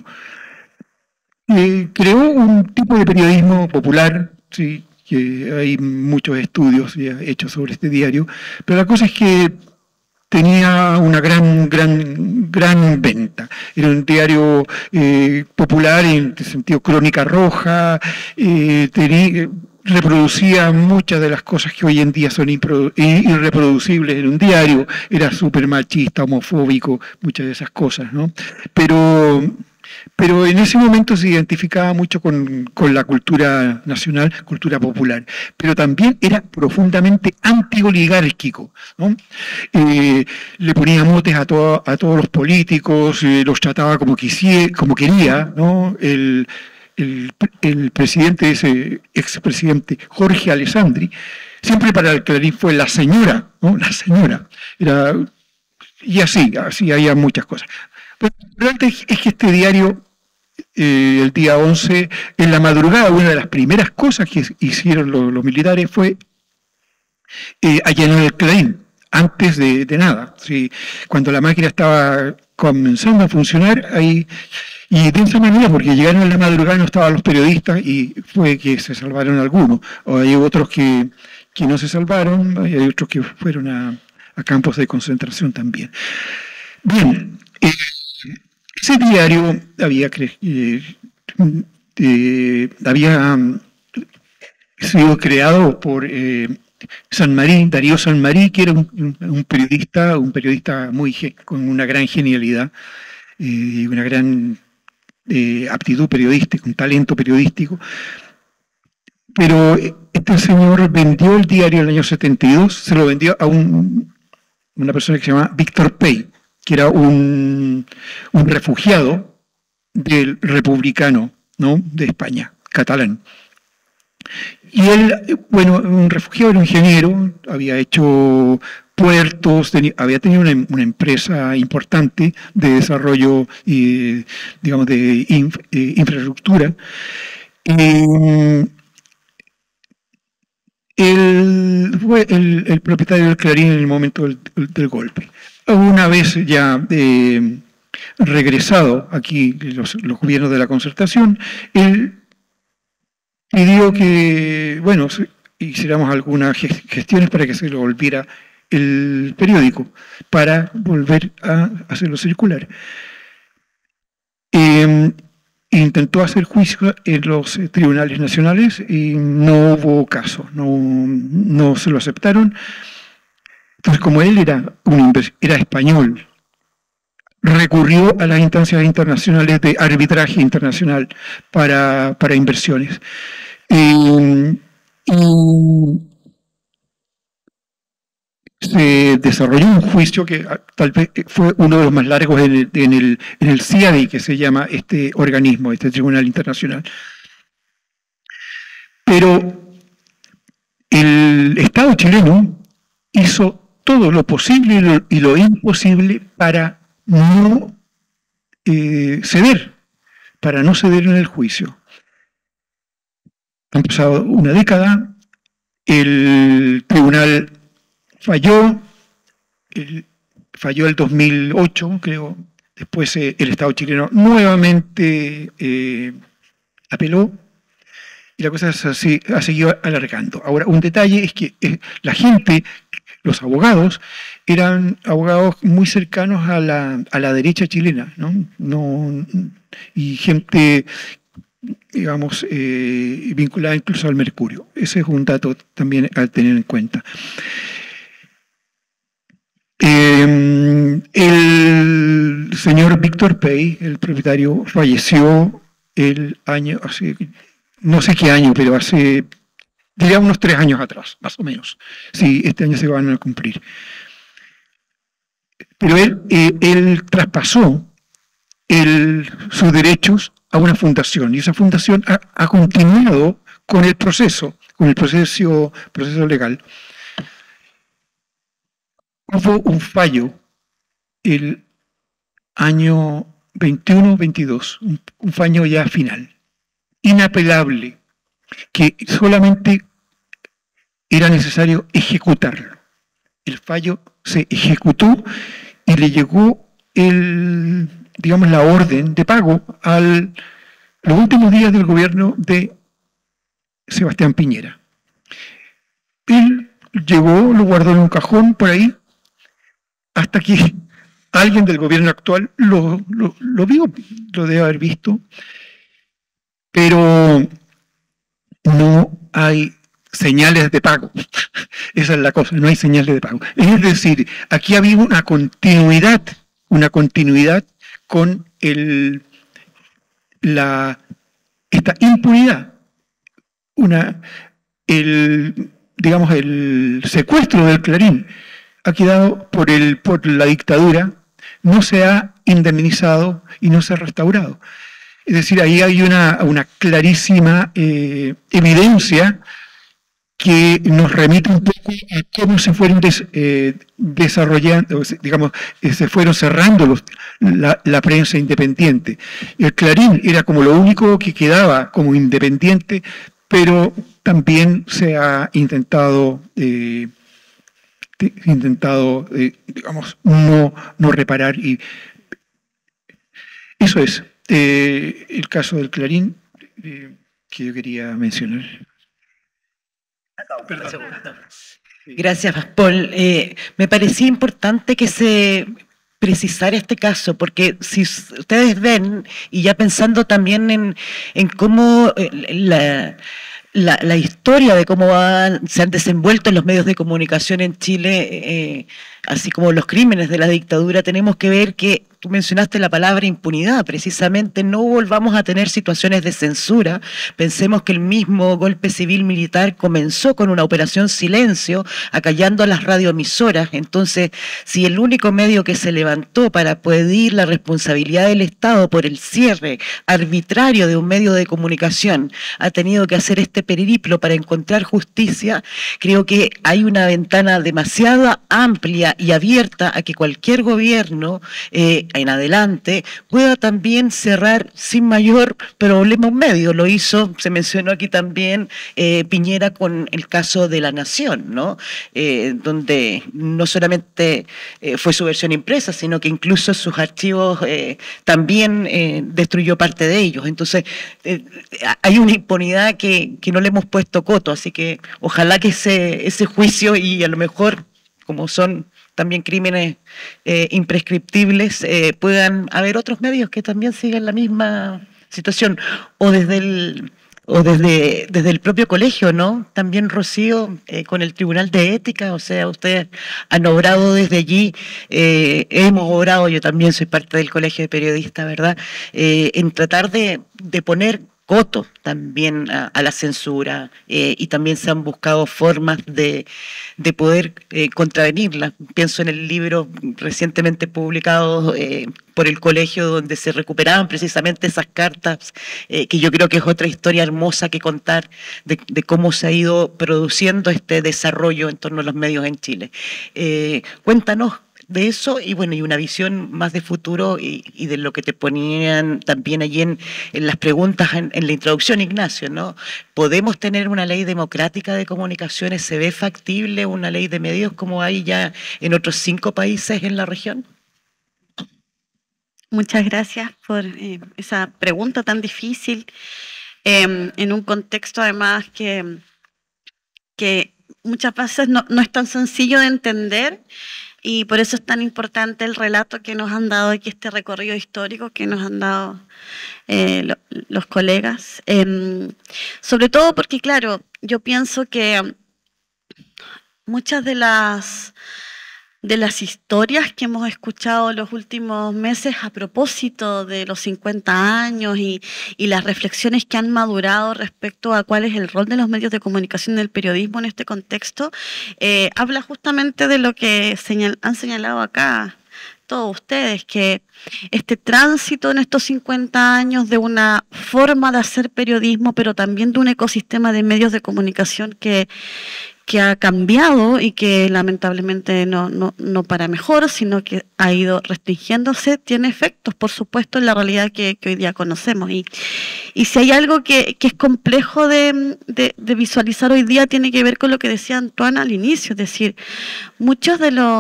Creó un tipo de periodismo popular, sí, que hay muchos estudios ya hechos sobre este diario, pero la cosa es que tenía una gran venta. Era un diario popular en el sentido crónica roja, reproducía muchas de las cosas que hoy en día son irreproducibles en un diario. Era súper machista, homofóbico, muchas de esas cosas, ¿no? Pero en ese momento se identificaba mucho con la cultura nacional, cultura popular, pero también era profundamente antioligárquico, ¿no? Le ponía motes a todos los políticos, los trataba como quería, ¿no? El presidente, ese expresidente Jorge Alessandri, siempre para el Clarín fue la señora, ¿no? La señora. Y así había muchas cosas. Pero lo importante es que este diario, el día 11, en la madrugada, una de las primeras cosas que hicieron los militares fue allanar el Clarín, antes de nada. ¿Sí? Cuando la máquina estaba comenzando a funcionar, y de esa manera, porque llegaron en la madrugada, no estaban los periodistas y fue que se salvaron algunos. O hay otros que no se salvaron, y hay otros que fueron a campos de concentración también. Bien, ese diario había sido creado por Darío Sanmarí, que era un periodista con una gran genialidad y una gran aptitud periodística, un talento periodístico. Pero este señor vendió el diario en el año 72, se lo vendió a una persona que se llama Víctor Pey, que era un refugiado del republicano, ¿no? De España, catalán. Y él, bueno, un refugiado, era un ingeniero, había hecho puertos, había tenido una empresa importante de desarrollo, digamos, de infraestructura. Él fue el propietario del Clarín en el momento del golpe. Una vez ya regresado aquí los gobiernos de la Concertación, él pidió que, bueno, hiciéramos algunas gestiones para que se lo volviera el periódico, para volver a hacerlo circular. Intentó hacer juicio en los tribunales nacionales y no hubo caso, no se lo aceptaron. Entonces, como él era español, recurrió a las instancias internacionales de arbitraje internacional para inversiones. Se desarrolló un juicio que tal vez fue uno de los más largos en el CIADI, que se llama este organismo, este Tribunal Internacional. Pero el Estado chileno hizo todo lo posible y lo imposible para no ceder en el juicio. Han pasado una década, el tribunal falló el 2008, creo. Después el Estado chileno nuevamente apeló y la cosa ha seguido alargando. Ahora, un detalle es que la gente, los abogados, eran abogados muy cercanos a la derecha chilena, ¿no? Y gente, digamos, vinculada incluso al Mercurio. Ese es un dato también a tener en cuenta. El señor Víctor Pey, el propietario, falleció el año, no sé qué año, pero diría unos 3 años atrás, más o menos. Sí, este año se van a cumplir. Pero él traspasó sus derechos a una fundación, y esa fundación ha continuado con el proceso legal. Hubo un fallo el año 21-22, un fallo ya final, inapelable, que solamente era necesario ejecutarlo. El fallo se ejecutó y le llegó la orden de pago los últimos días del gobierno de Sebastián Piñera. Él llegó, lo guardó en un cajón por ahí, hasta que alguien del gobierno actual lo vio, lo debe haber visto, pero no hay señales de pago. Esa es la cosa, no hay señales de pago. Es decir, aquí había una continuidad con esta impunidad. El secuestro del Clarín ha quedado por la dictadura, no se ha indemnizado y no se ha restaurado. Es decir, ahí hay una clarísima evidencia que nos remite un poco a cómo se fueron desarrollando, se fueron cerrando la prensa independiente. El Clarín era como lo único que quedaba como independiente, pero también se ha intentado no reparar, y eso es el caso del Clarín que yo quería mencionar. Perdón. Gracias, Paul. Me parecía importante que se precisara este caso, porque si ustedes ven, y ya pensando también en cómo la historia de cómo se han desenvuelto los medios de comunicación en Chile, así como los crímenes de la dictadura, tenemos que ver que tú mencionaste la palabra impunidad, precisamente no volvamos a tener situaciones de censura. Pensemos que el mismo golpe civil militar comenzó con una operación silencio, acallando a las radioemisoras. Entonces, si el único medio que se levantó para pedir la responsabilidad del Estado por el cierre arbitrario de un medio de comunicación ha tenido que hacer este periplo para encontrar justicia, creo que hay una ventana demasiado amplia y abierta a que cualquier gobierno en adelante pueda también cerrar sin mayor problema un medio. Lo hizo, se mencionó aquí también, Piñera con el caso de La Nación, ¿no? Donde no solamente fue su versión impresa, sino que incluso sus archivos también destruyó parte de ellos. Entonces, hay una impunidad que no le hemos puesto coto, así que ojalá que ese juicio, y a lo mejor, como son también crímenes imprescriptibles, puedan haber otros medios que también sigan la misma situación, o desde el propio colegio, ¿no? También, Rocío, con el Tribunal de Ética, o sea, ustedes han obrado desde allí, hemos obrado, yo también soy parte del Colegio de Periodistas, ¿verdad?, en tratar de poner coto también a la censura, y también se han buscado formas de poder contravenirla. Pienso en el libro recientemente publicado por el colegio, donde se recuperaban precisamente esas cartas, que yo creo que es otra historia hermosa que contar de cómo se ha ido produciendo este desarrollo en torno a los medios en Chile. Cuéntanos de eso, y bueno, y una visión más de futuro y de lo que te ponían también allí en las preguntas en la introducción, Ignacio, ¿no? ¿Podemos tener una ley democrática de comunicaciones? ¿Se ve factible una ley de medios como hay ya en otros 5 países en la región? Muchas gracias por esa pregunta tan difícil, en un contexto además que muchas veces no es tan sencillo de entender. Y por eso es tan importante el relato que nos han dado aquí, este recorrido histórico que nos han dado los colegas. Sobre todo porque, claro, yo pienso que muchas de las de las historias que hemos escuchado los últimos meses a propósito de los 50 años y las reflexiones que han madurado respecto a cuál es el rol de los medios de comunicación y del periodismo en este contexto, habla justamente de lo que han señalado acá todos ustedes, que este tránsito en estos 50 años de una forma de hacer periodismo, pero también de un ecosistema de medios de comunicación que ha cambiado y que lamentablemente no para mejor, sino que ha ido restringiéndose, tiene efectos, por supuesto, en la realidad que hoy día conocemos. Y si hay algo que es complejo de visualizar hoy día, tiene que ver con lo que decía Antoine al inicio, es decir, muchos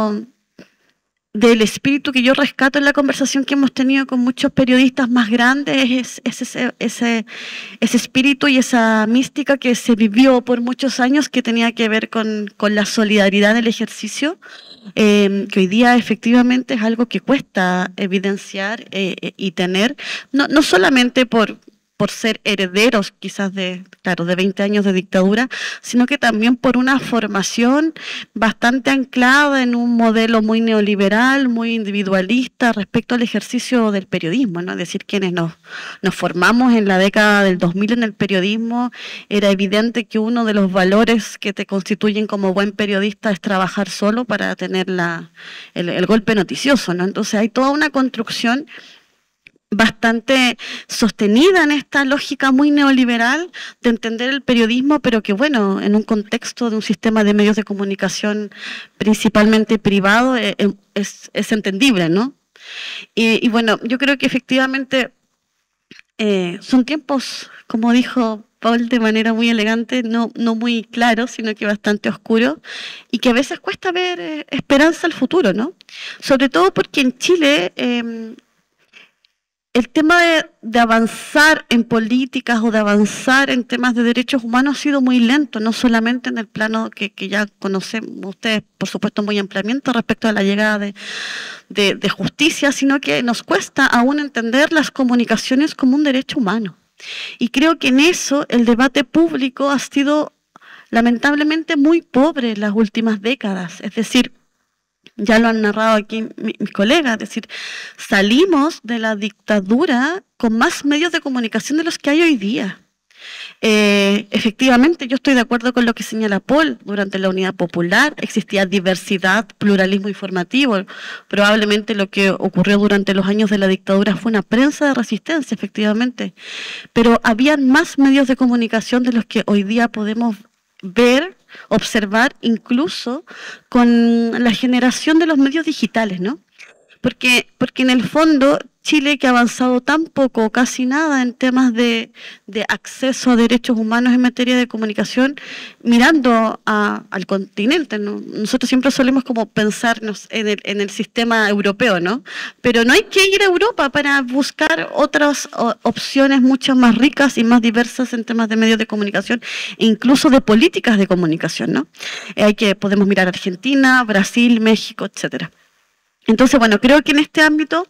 del espíritu que yo rescato en la conversación que hemos tenido con muchos periodistas más grandes es ese espíritu y esa mística que se vivió por muchos años, que tenía que ver con la solidaridad del ejercicio, que hoy día efectivamente es algo que cuesta evidenciar y tener, no solamente por ser herederos quizás de 20 años de dictadura, sino que también por una formación bastante anclada en un modelo muy neoliberal, muy individualista respecto al ejercicio del periodismo, ¿no? Es decir, quienes nos formamos en la década del 2000 en el periodismo, era evidente que uno de los valores que te constituyen como buen periodista es trabajar solo para tener el golpe noticioso, ¿no? Entonces hay toda una construcción bastante sostenida en esta lógica muy neoliberal de entender el periodismo, pero que bueno, en un contexto de un sistema de medios de comunicación principalmente privado, es entendible, ¿no? Y bueno, yo creo que efectivamente son tiempos, como dijo Paul de manera muy elegante, no muy claros, sino que bastante oscuros, y que a veces cuesta ver esperanza al futuro, ¿no? Sobre todo porque en Chile el tema de avanzar en políticas o de avanzar en temas de derechos humanos ha sido muy lento, no solamente en el plano que ya conocen ustedes, por supuesto, muy ampliamente respecto a la llegada de justicia, sino que nos cuesta aún entender las comunicaciones como un derecho humano. Y creo que en eso el debate público ha sido lamentablemente muy pobre en las últimas décadas, es decir, ya lo han narrado aquí mis colegas, es decir, salimos de la dictadura con más medios de comunicación de los que hay hoy día. Efectivamente, yo estoy de acuerdo con lo que señala Paul. Durante la Unidad Popular existía diversidad, pluralismo informativo. Probablemente lo que ocurrió durante los años de la dictadura fue una prensa de resistencia, efectivamente. Pero habían más medios de comunicación de los que hoy día podemos ver, observar, incluso con la generación de los medios digitales, ¿no? Porque en el fondo Chile, que ha avanzado tan poco o casi nada en temas de acceso a derechos humanos en materia de comunicación, mirando al continente, ¿no? Nosotros siempre solemos como pensarnos en el sistema europeo, ¿no? Pero no hay que ir a Europa para buscar otras opciones mucho más ricas y más diversas en temas de medios de comunicación e incluso de políticas de comunicación, ¿no? Podemos mirar a Argentina, Brasil, México, etcétera. Entonces, bueno, creo que en este ámbito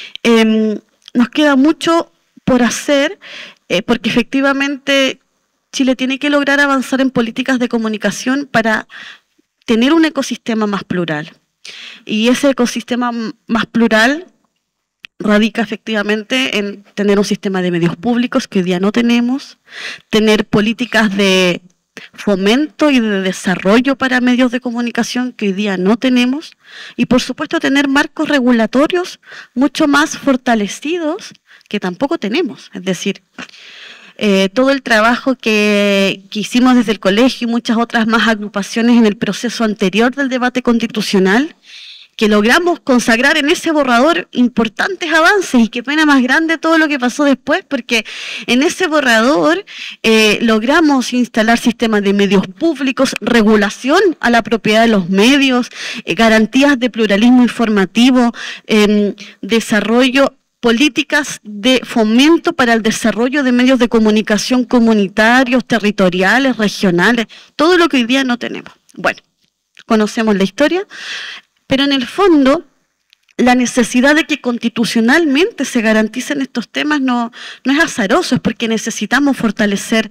nos queda mucho por hacer, porque efectivamente Chile tiene que lograr avanzar en políticas de comunicación para tener un ecosistema más plural. Y ese ecosistema más plural radica efectivamente en tener un sistema de medios públicos que hoy día no tenemos, tener políticas de fomento y de desarrollo para medios de comunicación que hoy día no tenemos, y por supuesto tener marcos regulatorios mucho más fortalecidos que tampoco tenemos. Es decir, todo el trabajo que hicimos desde el colegio y muchas otras más agrupaciones en el proceso anterior del debate constitucional, que logramos consagrar en ese borrador importantes avances, y qué pena más grande todo lo que pasó después, porque en ese borrador logramos instalar sistemas de medios públicos, regulación a la propiedad de los medios, garantías de pluralismo informativo, desarrollo, políticas de fomento para el desarrollo de medios de comunicación comunitarios, territoriales, regionales, todo lo que hoy día no tenemos. Bueno, conocemos la historia. Pero en el fondo, la necesidad de que constitucionalmente se garanticen estos temas no es azaroso, es porque necesitamos fortalecer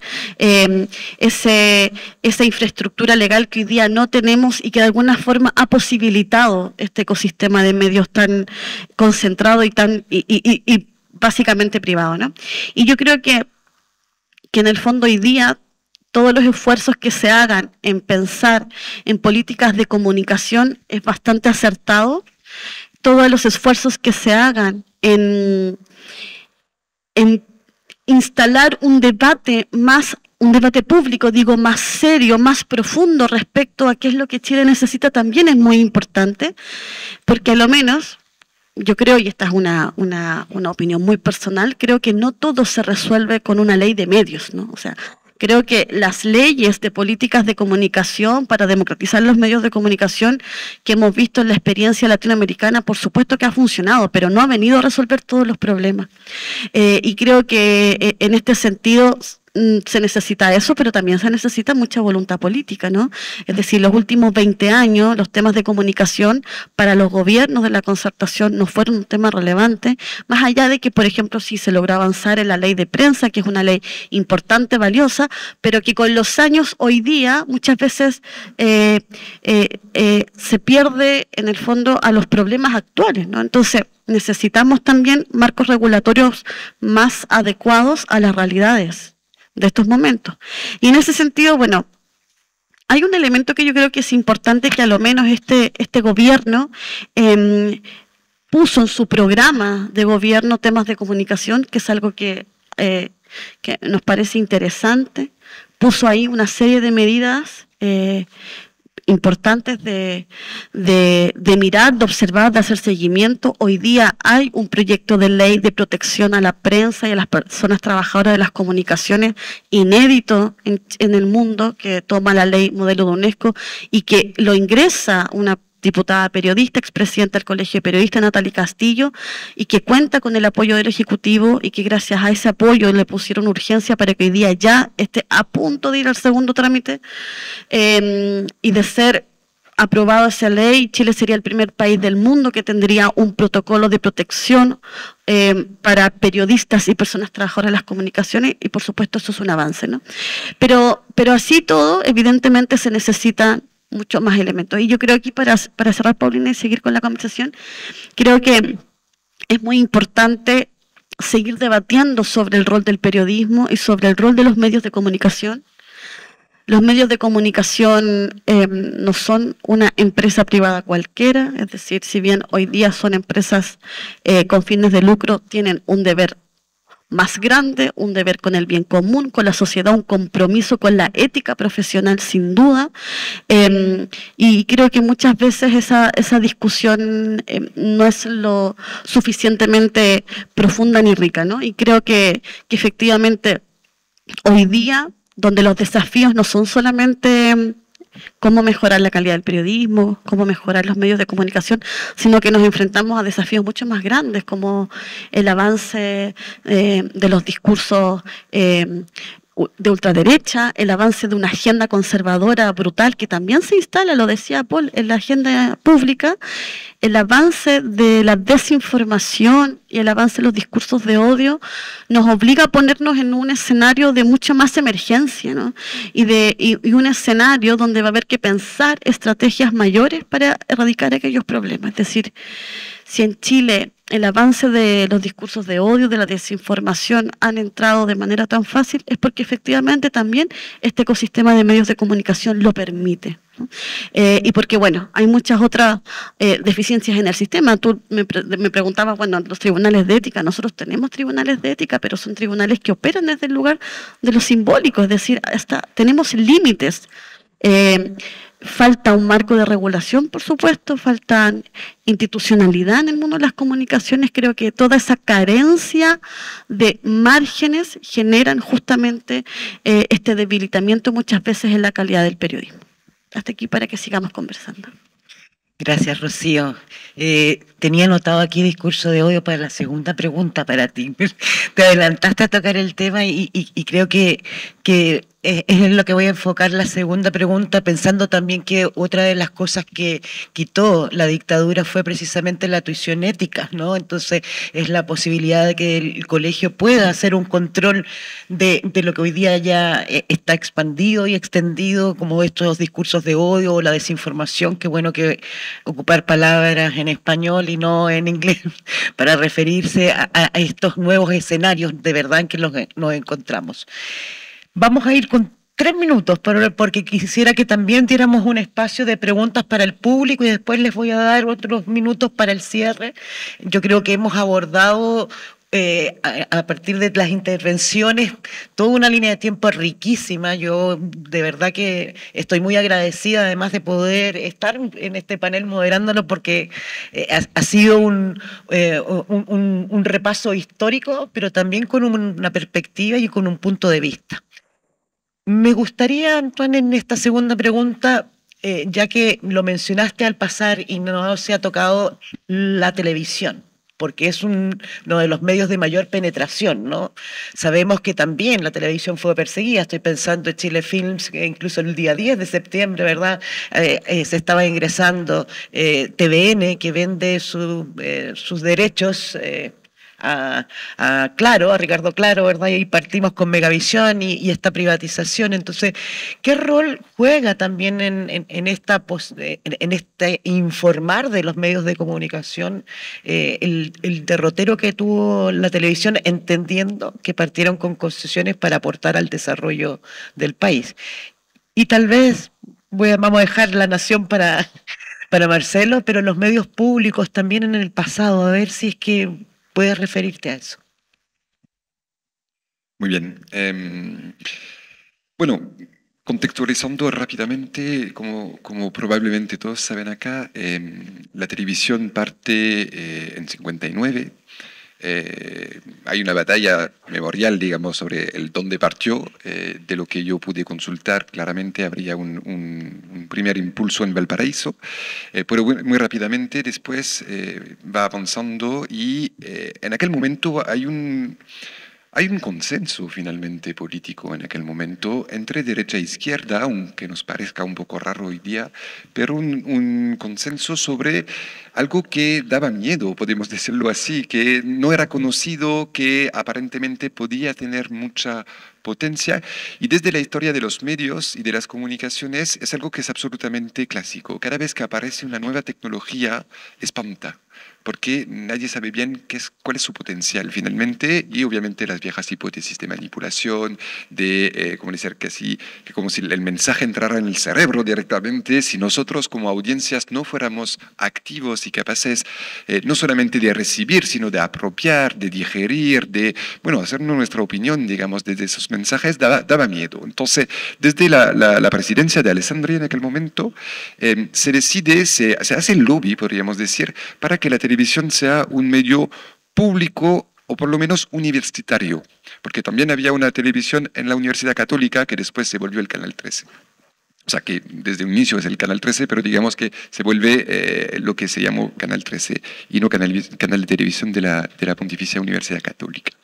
esa infraestructura legal que hoy día no tenemos y que de alguna forma ha posibilitado este ecosistema de medios tan concentrado y básicamente privado, ¿no? Y yo creo que en el fondo hoy día todos los esfuerzos que se hagan en pensar en políticas de comunicación es bastante acertado. Todos los esfuerzos que se hagan en instalar un debate público, digo, más serio, más profundo respecto a qué es lo que Chile necesita también es muy importante, porque a lo menos, yo creo, y esta es una opinión muy personal, creo que no todo se resuelve con una ley de medios, ¿no? O sea, creo que las leyes de políticas de comunicación para democratizar los medios de comunicación que hemos visto en la experiencia latinoamericana, por supuesto que ha funcionado, pero no ha venido a resolver todos los problemas. Y creo que en este sentido se necesita eso, pero también se necesita mucha voluntad política, ¿no? Es decir, los últimos 20 años, los temas de comunicación para los gobiernos de la concertación no fueron un tema relevante, más allá de que, por ejemplo, sí se logró avanzar en la ley de prensa, que es una ley importante, valiosa, pero que con los años hoy día muchas veces se pierde en el fondo a los problemas actuales, ¿no? Entonces, necesitamos también marcos regulatorios más adecuados a las realidades de estos momentos. Y en ese sentido, bueno, hay un elemento que yo creo que es importante que a lo menos este gobierno puso en su programa de gobierno temas de comunicación, que es algo que nos parece interesante. Puso ahí una serie de medidas importantes de mirar, de observar, de hacer seguimiento. Hoy día hay un proyecto de ley de protección a la prensa y a las personas trabajadoras de las comunicaciones inédito en el mundo, que toma la ley modelo de UNESCO y que lo ingresa una diputada periodista, expresidenta del Colegio de Periodistas, Natalie Castillo, y que cuenta con el apoyo del Ejecutivo y que gracias a ese apoyo le pusieron urgencia para que hoy día ya esté a punto de ir al segundo trámite y de ser aprobado esa ley, Chile sería el primer país del mundo que tendría un protocolo de protección para periodistas y personas trabajadoras de las comunicaciones, y por supuesto eso es un avance, ¿no? Pero así todo, evidentemente se necesitan muchos más elementos. Y yo creo que para cerrar, Paulina, y seguir con la conversación, creo que es muy importante seguir debatiendo sobre el rol del periodismo y sobre el rol de los medios de comunicación. Los medios de comunicación no son una empresa privada cualquiera, es decir, si bien hoy día son empresas con fines de lucro, tienen un deber más grande, un deber con el bien común, con la sociedad, un compromiso con la ética profesional, sin duda. Y creo que muchas veces esa discusión no es lo suficientemente profunda ni rica, ¿no? Y creo que efectivamente hoy día, donde los desafíos no son solamente cómo mejorar la calidad del periodismo, cómo mejorar los medios de comunicación, sino que nos enfrentamos a desafíos mucho más grandes, como el avance de los discursos de ultraderecha, el avance de una agenda conservadora brutal que también se instala, lo decía Paul, en la agenda pública, el avance de la desinformación y el avance de los discursos de odio nos obliga a ponernos en un escenario de mucha más emergencia, ¿no? Y un escenario donde va a haber que pensar estrategias mayores para erradicar aquellos problemas. Es decir, si en Chile el avance de los discursos de odio, de la desinformación han entrado de manera tan fácil, es porque efectivamente también este ecosistema de medios de comunicación lo permite, ¿no? Y porque, bueno, hay muchas otras deficiencias en el sistema. Tú me preguntabas, bueno, los tribunales de ética. Nosotros tenemos tribunales de ética, pero son tribunales que operan desde el lugar de lo simbólico, es decir, tenemos límites. Falta un marco de regulación, por supuesto, falta institucionalidad en el mundo de las comunicaciones. Creo que toda esa carencia de márgenes generan justamente este debilitamiento muchas veces en la calidad del periodismo. Hasta aquí para que sigamos conversando. Gracias, Rocío. Tenía anotado aquí discurso de odio para la segunda pregunta para ti. Te adelantaste a tocar el tema y creo que es en lo que voy a enfocar la segunda pregunta, pensando también que otra de las cosas que quitó la dictadura fue precisamente la tuición ética, ¿no? Entonces es la posibilidad de que el colegio pueda hacer un control de lo que hoy día ya está expandido y extendido, como estos discursos de odio o la desinformación. Qué bueno que ocupar palabras en español y no en inglés para referirse a estos nuevos escenarios de verdad en que nos encontramos. Vamos a ir con 3 minutos, porque quisiera que también diéramos un espacio de preguntas para el público y después les voy a dar otros minutos para el cierre. Yo creo que hemos abordado a partir de las intervenciones toda una línea de tiempo riquísima. Yo de verdad que estoy muy agradecida, además de poder estar en este panel moderándolo, porque ha sido un repaso histórico, pero también con una perspectiva y con un punto de vista. Me gustaría, Antoine, en esta segunda pregunta, ya que lo mencionaste al pasar y no se ha tocado la televisión, porque es uno de los medios de mayor penetración, ¿no? Sabemos que también la televisión fue perseguida. Estoy pensando en Chile Films, que incluso el día 10 de septiembre, ¿verdad? Se estaba ingresando TVN, que vende sus derechos a Claro, a Ricardo Claro, ¿verdad? Y partimos con Megavisión y esta privatización. Entonces, ¿qué rol juega también en este informar de los medios de comunicación el derrotero que tuvo la televisión, entendiendo que partieron con concesiones para aportar al desarrollo del país? Y tal vez vamos a dejar La Nación para Marcelo, pero los medios públicos también en el pasado, a ver si es que puedes referirte a eso. Muy bien. Bueno, contextualizando rápidamente, como probablemente todos saben acá, la televisión parte en 59. Hay una batalla memorial, digamos, sobre el dónde partió. De lo que yo pude consultar, claramente habría un primer impulso en Valparaíso, pero muy rápidamente después va avanzando y en aquel momento hay un consenso finalmente político en aquel momento entre derecha e izquierda, aunque nos parezca un poco raro hoy día, pero un consenso sobre algo que daba miedo, podemos decirlo así, que no era conocido, que aparentemente podía tener mucha potencia, y desde la historia de los medios y de las comunicaciones es algo que es absolutamente clásico. Cada vez que aparece una nueva tecnología, espanta, porque nadie sabe bien cuál es su potencial finalmente, y obviamente las viejas hipótesis de manipulación, de como decir que como si el mensaje entrara en el cerebro directamente, si nosotros como audiencias no fuéramos activos y capaces no solamente de recibir, sino de apropiar, de digerir, de, bueno, hacernos nuestra opinión, digamos, desde esos mensajes, daba miedo. Entonces, desde la presidencia de Alessandri en aquel momento, se decide, se hace el lobby, podríamos decir, para que la televisión sea un medio público o por lo menos universitario, porque también había una televisión en la Universidad Católica que después se volvió el Canal 13. O sea que desde un inicio es el Canal 13, pero digamos que se vuelve lo que se llamó Canal 13 y no canal de televisión de la Pontificia Universidad Católica.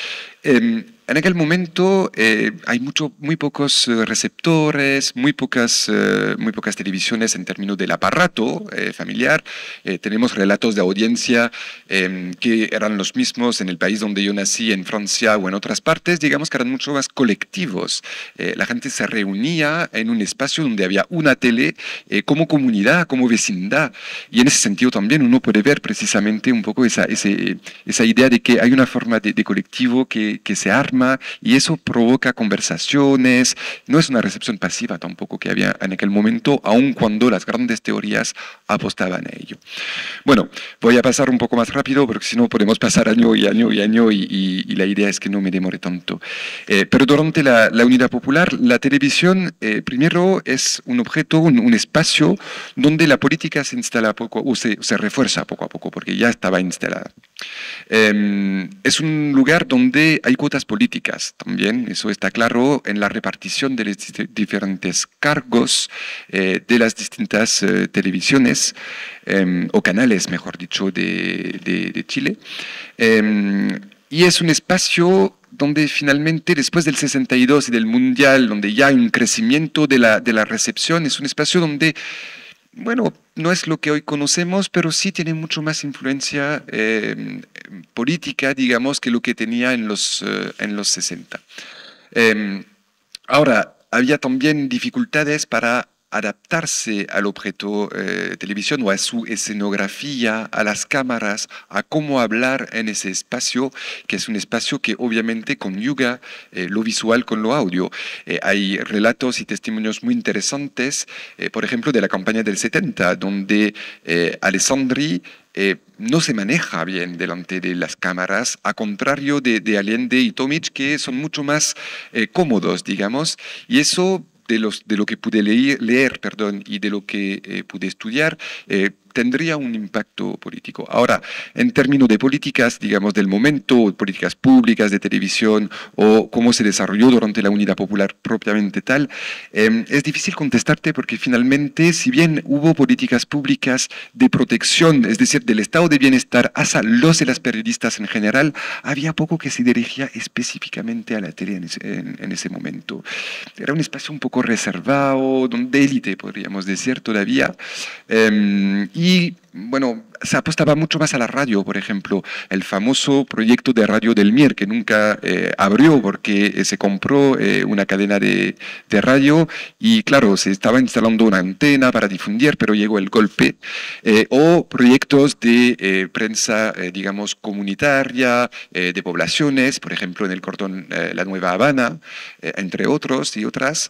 En aquel momento hay muy pocos receptores, muy pocas televisiones en términos del aparato familiar. Tenemos relatos de audiencia que eran los mismos en el país donde yo nací, en Francia o en otras partes, digamos que eran mucho más colectivos. La gente se reunía en un espacio donde había una tele como comunidad, como vecindad, y en ese sentido también uno puede ver precisamente un poco esa idea de que hay una forma de colectivo que se arma, y eso provoca conversaciones. No es una recepción pasiva tampoco que había en aquel momento, aun cuando las grandes teorías apostaban a ello. Bueno, voy a pasar un poco más rápido, porque si no podemos pasar año y año y año, y la idea es que no me demore tanto. Pero durante la Unidad Popular, la televisión primero es un objeto, un espacio donde la política se instala poco, o se refuerza poco a poco, porque ya estaba instalada. Es un lugar donde hay cuotas políticas también, eso está claro en la repartición de los diferentes cargos de las distintas televisiones o canales, mejor dicho, de Chile. Y es un espacio donde finalmente después del 62 y del Mundial, donde ya hay un crecimiento de la recepción, es un espacio donde, bueno, no es lo que hoy conocemos, pero sí tiene mucho más influencia política, digamos, que lo que tenía en los 60. Ahora, había también dificultades para adaptarse al objeto televisión o a su escenografía, a las cámaras, a cómo hablar en ese espacio, que es un espacio que obviamente conyuga lo visual con lo audio. Hay relatos y testimonios muy interesantes, por ejemplo, de la campaña del 70, donde Alessandri no se maneja bien delante de las cámaras, a contrario de Allende y Tomic, que son mucho más cómodos, digamos, y eso de lo que pude leer, y de lo que pude estudiar, tendría un impacto político. Ahora, en términos de políticas, digamos, del momento, políticas públicas de televisión o cómo se desarrolló durante la Unidad Popular propiamente tal, es difícil contestarte porque finalmente, si bien hubo políticas públicas de protección, es decir, del estado de bienestar hacia los y las periodistas en general, había poco que se dirigía específicamente a la tele en ese momento. Era un espacio un poco reservado, de élite, podríamos decir, todavía. Y bueno, se apostaba mucho más a la radio, por ejemplo, el famoso proyecto de Radio del Mir, que nunca abrió porque se compró una cadena de radio y claro, se estaba instalando una antena para difundir, pero llegó el golpe. O proyectos de prensa, digamos, comunitaria, de poblaciones, por ejemplo, en el cordón La Nueva Habana, entre otros y otras.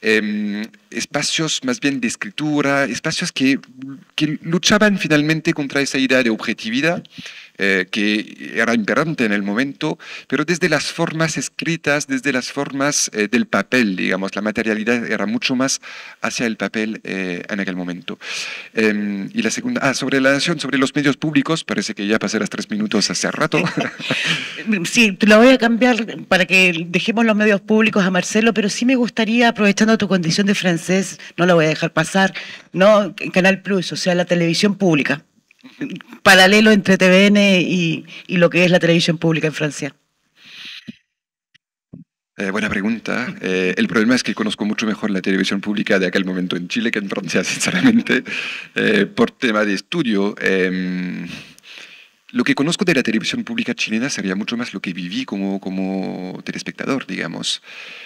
Espacios más bien de escritura, espacios que luchaban finalmente contra esa idea de objetividad que era imperante en el momento, pero desde las formas escritas, desde las formas del papel, digamos, la materialidad era mucho más hacia el papel en aquel momento. Y la segunda, sobre la nación, sobre los medios públicos, parece que ya pasé las 3 minutos hace rato. Sí, te la voy a cambiar para que dejemos los medios públicos a Marcelo, pero sí me gustaría, aprovechando tu condición de francés, no la voy a dejar pasar, ¿no? Canal Plus, o sea, la televisión pública. Paralelo entre TVN y lo que es la televisión pública en Francia. Buena pregunta. El problema es que conozco mucho mejor la televisión pública de aquel momento en Chile que en Francia, sinceramente, por tema de estudio. Lo que conozco de la televisión pública chilena sería mucho más lo que viví como telespectador, digamos.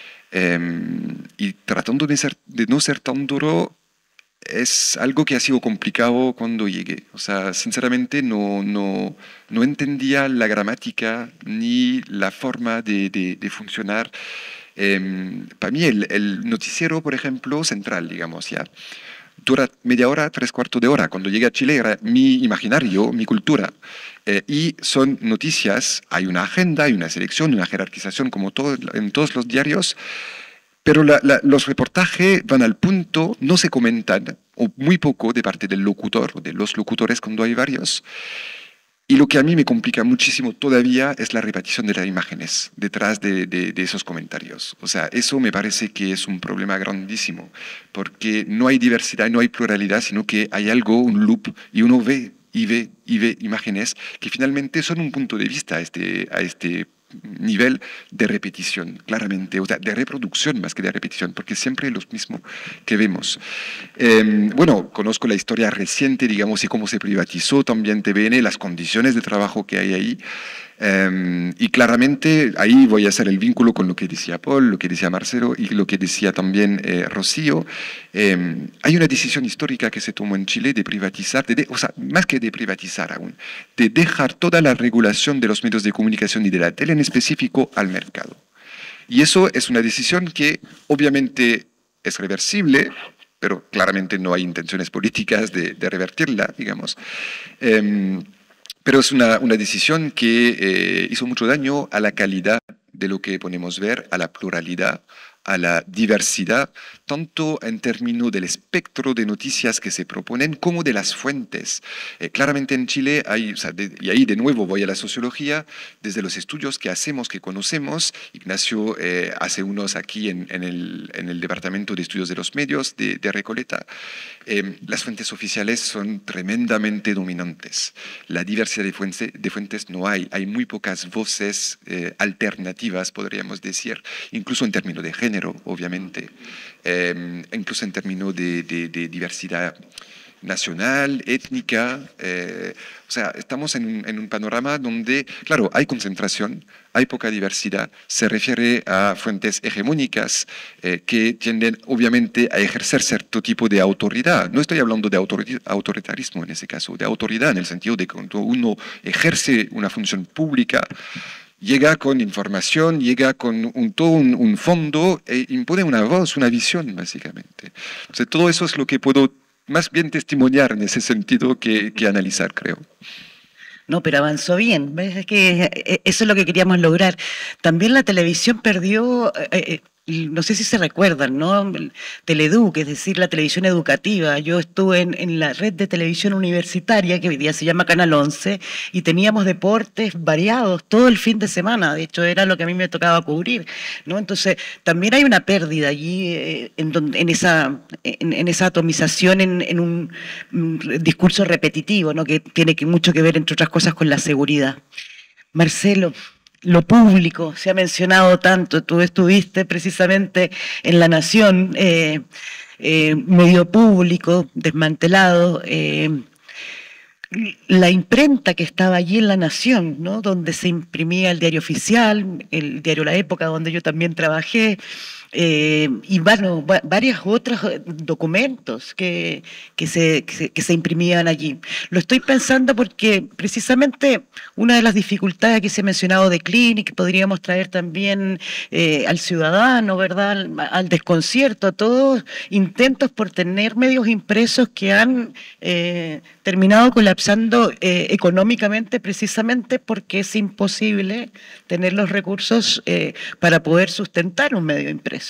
Y tratando de no ser tan duro, es algo que ha sido complicado cuando llegué. O sea, sinceramente no entendía la gramática ni la forma de funcionar. Para mí el noticiero, por ejemplo, central, digamos, ya dura media hora, 3/4 de hora. Cuando llegué a Chile era mi imaginario, mi cultura. Y son noticias, hay una agenda, hay una selección, una jerarquización como en todos los diarios. Pero los reportajes van al punto, no se comentan, o muy poco de parte del locutor o de los locutores cuando hay varios. Y lo que a mí me complica muchísimo todavía es la repetición de las imágenes detrás de esos comentarios. O sea, eso me parece que es un problema grandísimo, porque no hay diversidad, no hay pluralidad, sino que hay algo, un loop, y uno ve y ve y ve imágenes que finalmente son un punto de vista a este nivel de repetición, claramente, o sea, de reproducción más que de repetición, porque siempre es lo mismo que vemos. Bueno, conozco la historia reciente, digamos, y cómo se privatizó también TVN, las condiciones de trabajo que hay ahí, y claramente ahí voy a hacer el vínculo con lo que decía Paul, lo que decía Marcelo y lo que decía también Rocío. Hay una decisión histórica que se tomó en Chile de privatizar, o sea, más que de privatizar aún, de dejar toda la regulación de los medios de comunicación y de la tele en específico al mercado. Y eso es una decisión que obviamente es reversible, pero claramente no hay intenciones políticas de revertirla, digamos. Pero es una decisión que hizo mucho daño a la calidad de lo que podemos ver, a la pluralidad, a la diversidad, tanto en términos del espectro de noticias que se proponen como de las fuentes. Claramente en Chile hay, y ahí de nuevo voy a la sociología, desde los estudios que hacemos, que conocemos, Ignacio hace unos aquí en el Departamento de Estudios de los Medios de Recoleta, las fuentes oficiales son tremendamente dominantes. La diversidad de fuentes no hay muy pocas voces alternativas, podríamos decir, incluso en términos de género, obviamente, incluso en términos de diversidad nacional, étnica. O sea, estamos en un panorama donde, claro, hay concentración, hay poca diversidad, se refiere a fuentes hegemónicas que tienden obviamente a ejercer cierto tipo de autoridad. No estoy hablando de autoritarismo en ese caso, de autoridad en el sentido de que cuando uno ejerce una función pública, llega con información, llega con un fondo e impone una voz, una visión, básicamente. Entonces, todo eso es lo que puedo más bien testimoniar en ese sentido que analizar, creo. No, pero avanzó bien. ¿Ves? Es que eso es lo que queríamos lograr. También la televisión perdió, no sé si se recuerdan, ¿no? Teleduc, es decir, la televisión educativa. Yo estuve en la red de televisión universitaria, que hoy día se llama Canal 11, y teníamos deportes variados todo el fin de semana. De hecho, era lo que a mí me tocaba cubrir, ¿no? Entonces, también hay una pérdida allí en esa atomización, en un discurso repetitivo, ¿no? Que tiene mucho que ver, entre otras cosas, con la seguridad. Marcelo, lo público, se ha mencionado tanto, tú estuviste precisamente en La Nación, medio público, desmantelado, la imprenta que estaba allí en La Nación, ¿no? Donde se imprimía el diario oficial, el diario La Época, donde yo también trabajé, y bueno, varios otros documentos que se imprimían allí. Lo estoy pensando porque precisamente una de las dificultades que se ha mencionado de Clinic, podríamos traer también al ciudadano, ¿verdad? Al desconcierto, a todos intentos por tener medios impresos que han terminado colapsando económicamente, precisamente porque es imposible tener los recursos para poder sustentar un medio impreso.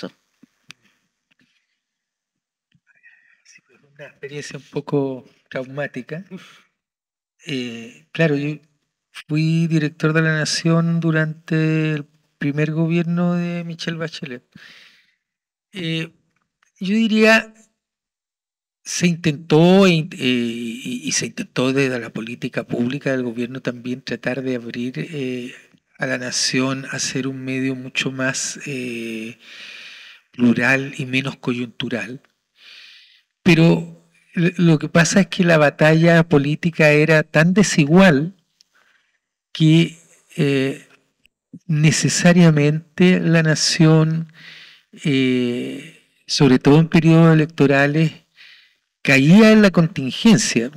Sí, pues una experiencia un poco traumática. Claro, yo fui director de La Nación durante el primer gobierno de Michelle Bachelet. Yo diría, se intentó y se intentó desde la política pública del gobierno también tratar de abrir a La Nación a ser un medio mucho más plural y menos coyuntural. Pero lo que pasa es que la batalla política era tan desigual que necesariamente La Nación, sobre todo en periodos electorales, caía en la contingencia.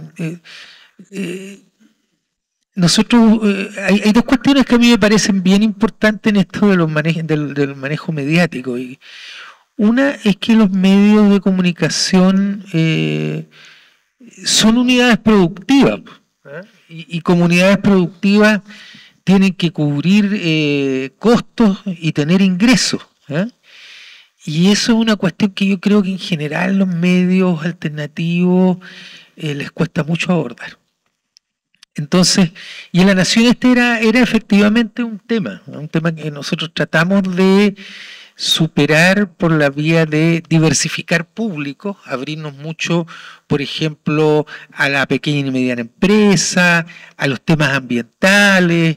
Nosotros, hay dos cuestiones que a mí me parecen bien importantes en esto de del manejo mediático. Y una es que los medios de comunicación son unidades productivas, y como unidades productivas tienen que cubrir costos y tener ingresos. Y eso es una cuestión que yo creo que en general los medios alternativos les cuesta mucho abordar. Entonces, y en La Nación era efectivamente un tema que nosotros tratamos de superar por la vía de diversificar públicos, abrirnos mucho, por ejemplo, a la pequeña y mediana empresa, a los temas ambientales,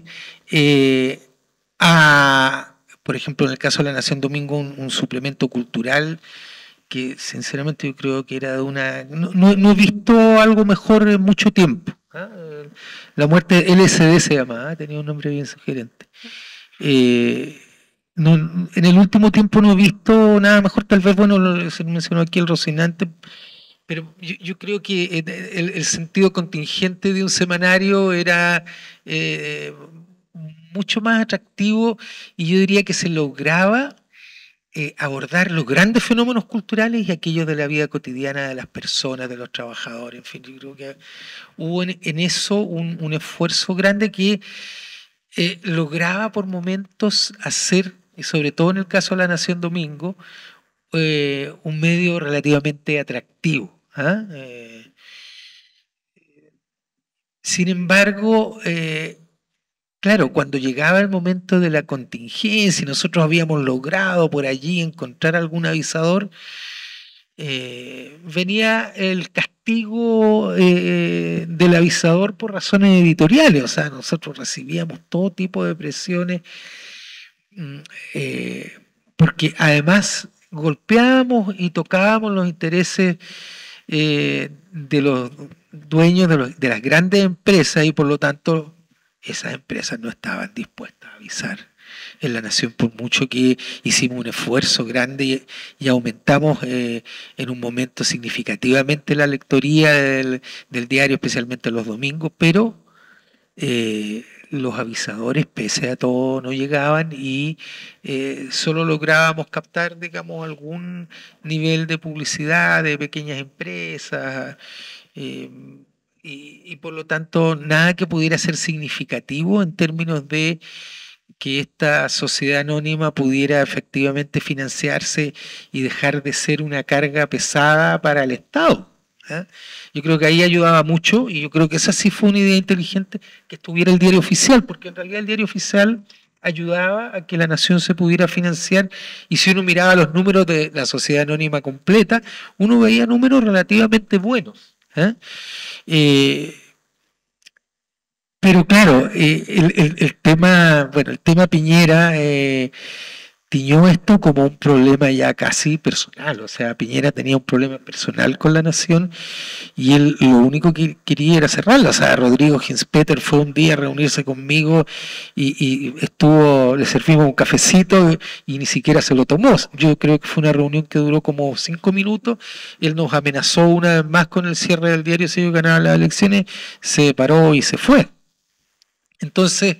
por ejemplo, en el caso de La Nación Domingo, un suplemento cultural que sinceramente yo creo que era de una... No he visto algo mejor en mucho tiempo. La muerte LSD se llamaba, tenía un nombre bien sugerente. En el último tiempo no he visto nada mejor, tal vez, bueno, se mencionó aquí el Rocinante, pero yo creo que el sentido contingente de un semanario era mucho más atractivo, y yo diría que se lograba abordar los grandes fenómenos culturales y aquellos de la vida cotidiana de las personas, de los trabajadores. En fin, yo creo que hubo en eso un esfuerzo grande que lograba por momentos hacer y sobre todo en el caso de La Nación Domingo, un medio relativamente atractivo. Sin embargo, claro, cuando llegaba el momento de la contingencia y nosotros habíamos logrado por allí encontrar algún avisador, venía el castigo del avisador por razones editoriales. O sea, nosotros recibíamos todo tipo de presiones, porque además golpeábamos y tocábamos los intereses de los dueños de las grandes empresas, y por lo tanto esas empresas no estaban dispuestas a avisar en La Nación, por mucho que hicimos un esfuerzo grande y aumentamos en un momento significativamente la lectoría del diario, especialmente los domingos, pero los avisadores, pese a todo, no llegaban, y solo lográbamos captar, digamos, algún nivel de publicidad de pequeñas empresas, y por lo tanto nada que pudiera ser significativo en términos de que esta sociedad anónima pudiera efectivamente financiarse y dejar de ser una carga pesada para el Estado. Yo creo que ahí ayudaba mucho, y yo creo que esa sí fue una idea inteligente, que estuviera el diario oficial, porque en realidad el diario oficial ayudaba a que La Nación se pudiera financiar, y si uno miraba los números de la sociedad anónima completa, uno veía números relativamente buenos. Pero claro, el tema Piñera tiñó esto como un problema ya casi personal. O sea, Piñera tenía un problema personal con La Nación, y él lo único que quería era cerrarla. O sea, Rodrigo Ginspeter fue un día a reunirse conmigo y le servimos un cafecito y ni siquiera se lo tomó. Yo creo que fue una reunión que duró como 5 minutos. Él nos amenazó una vez más con el cierre del diario si ellos ganaban las elecciones, se paró y se fue. Entonces,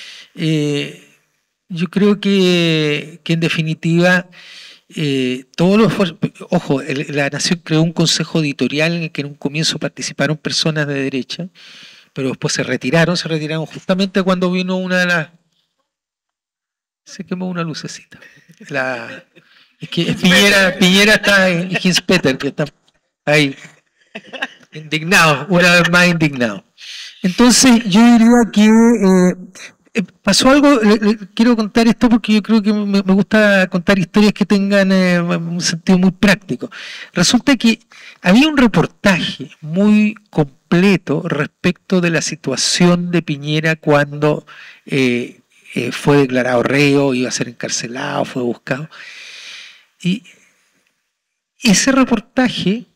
yo creo que en definitiva, todos los esfuerzos, ojo, La Nación creó un consejo editorial en el que en un comienzo participaron personas de derecha, pero después se retiraron justamente cuando vino una de las... Se quemó una lucecita. Es que Piñera está en Ginspeter, que está ahí, indignado, una vez más indignado. Entonces, yo diría que pasó algo. Quiero contar esto porque yo creo que me gusta contar historias que tengan un sentido muy práctico. Resulta que había un reportaje muy completo respecto de la situación de Piñera cuando fue declarado reo, iba a ser encarcelado, fue buscado. Y ese reportaje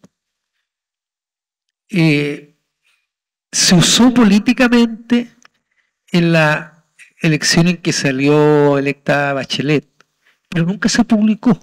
se usó políticamente en la elección en que salió electa Bachelet, pero nunca se publicó.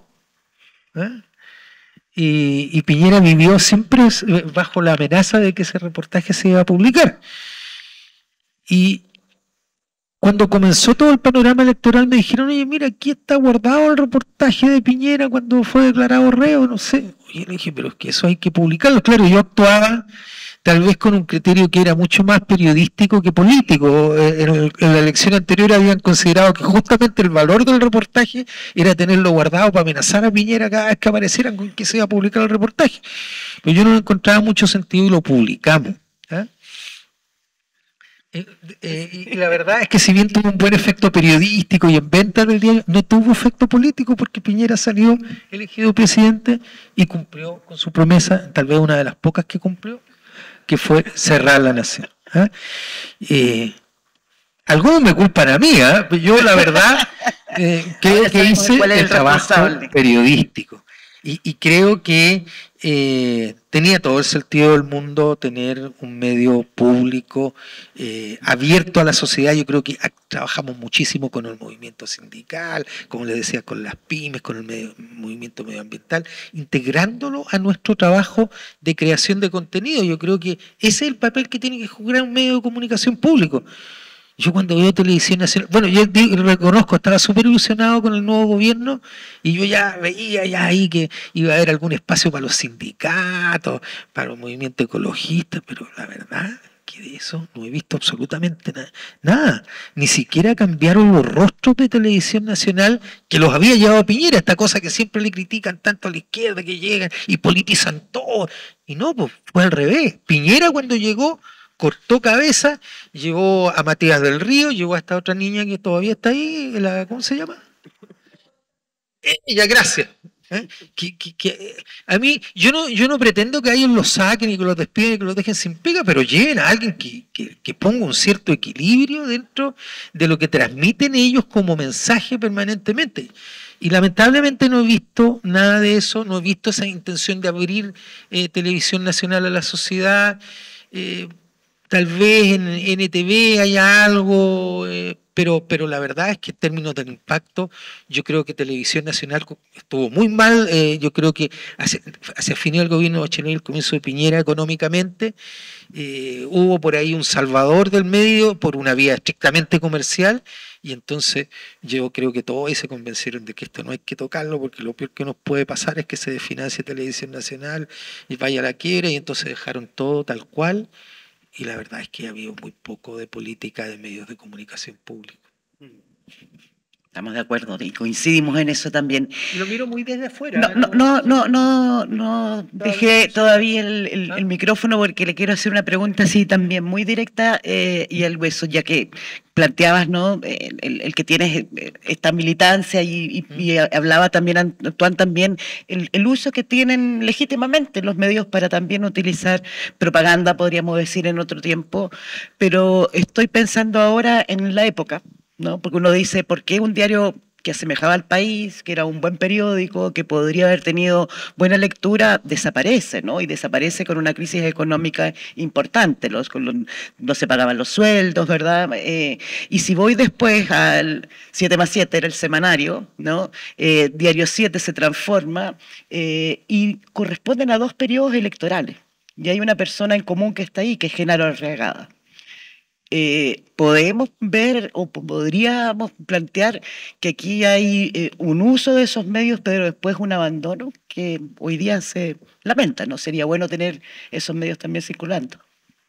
Y Piñera vivió siempre bajo la amenaza de que ese reportaje se iba a publicar. Y cuando comenzó todo el panorama electoral me dijeron: oye, mira, aquí está guardado el reportaje de Piñera cuando fue declarado reo, no sé. Y le dije, pero es que eso hay que publicarlo. Claro, yo actuaba tal vez con un criterio que era mucho más periodístico que político. En la elección anterior habían considerado que justamente el valor del reportaje era tenerlo guardado para amenazar a Piñera cada vez que aparecieran con que se iba a publicar el reportaje. Pero yo no encontraba mucho sentido y lo publicamos. Y la verdad es que si bien tuvo un buen efecto periodístico y en venta del diario, no tuvo efecto político, porque Piñera salió elegido presidente y cumplió con su promesa, tal vez una de las pocas que cumplió, que fue cerrar La Nación. Algunos me culpan a mí, yo la verdad creo que hice el trabajo periodístico y creo que tenía todo el sentido del mundo tener un medio público abierto a la sociedad. Yo creo que trabajamos muchísimo con el movimiento sindical, como les decía, con las pymes, con el movimiento medioambiental, integrándolo a nuestro trabajo de creación de contenido. Yo creo que ese es el papel que tiene que jugar un medio de comunicación público. Yo cuando veo televisión nacional, bueno, yo reconozco, estaba súper ilusionado con el nuevo gobierno y yo ya veía ya ahí que iba a haber algún espacio para los sindicatos, para los movimientos ecologistas, pero la verdad que que de eso no he visto absolutamente nada. Ni siquiera cambiaron los rostros de Televisión Nacional que los había llevado a Piñera, esta cosa que siempre le critican tanto a la izquierda, que llegan y politizan todo. Y no, pues fue al revés. Piñera cuando llegó cortó cabeza, llevó a Matías del Río, llevó a esta otra niña que todavía está ahí, ¿cómo se llama? Ella, gracias. A mí, yo no pretendo que a ellos los saquen y que los despiden y que los dejen sin pega, pero lleven a alguien que ponga un cierto equilibrio dentro de lo que transmiten ellos como mensaje permanentemente. Y lamentablemente no he visto nada de eso, no he visto esa intención de abrir Televisión Nacional a la sociedad. Tal vez en NTV haya algo, pero la verdad es que en términos del impacto, yo creo que Televisión Nacional estuvo muy mal. Yo creo que hacia fin del gobierno de Bachelet y el comienzo de Piñera económicamente, hubo por ahí un salvador del medio por una vía estrictamente comercial, y entonces yo creo que todos ahí se convencieron de que esto no hay que tocarlo, porque lo peor que nos puede pasar es que se desfinancie Televisión Nacional y vaya a la quiebra, y entonces dejaron todo tal cual. Y la verdad es que ha habido muy poco de política de medios de comunicación públicos. Estamos de acuerdo y coincidimos en eso también. Lo miro muy desde afuera. No dejé todavía el micrófono porque le quiero hacer una pregunta así también muy directa y al hueso, ya que planteabas, ¿no? El que tienes esta militancia y hablaba también, Antoine también, el uso que tienen legítimamente los medios para también utilizar propaganda, podríamos decir en otro tiempo, pero estoy pensando ahora en la época, ¿no? Porque uno dice, ¿por qué un diario que asemejaba al País, que era un buen periódico, que podría haber tenido buena lectura, desaparece, ¿no? Y desaparece con una crisis económica importante, no se pagaban los sueldos, ¿verdad? Y si voy después al 7+7, era el semanario, ¿no? Diario 7 se transforma y corresponden a 2 periodos electorales. Y hay una persona en común que está ahí, que es Genaro Arriagada. Podemos ver o podríamos plantear que aquí hay un uso de esos medios, pero después un abandono que hoy día se lamenta, ¿no? Sería bueno tener esos medios también circulando.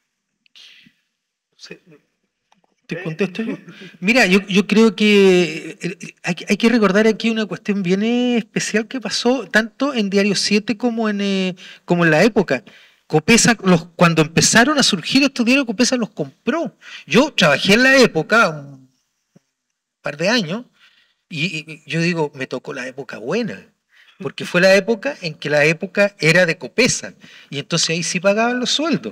¿Te contesto yo? Mira, yo creo que hay que recordar aquí una cuestión bien especial que pasó tanto en Diario 7 como en la época. Copesa, cuando empezaron a surgir estos diarios, Copesa los compró. Yo trabajé en la época, un par de años, y yo digo, me tocó la época buena, porque fue la época en que la época era de Copesa, y entonces ahí sí pagaban los sueldos.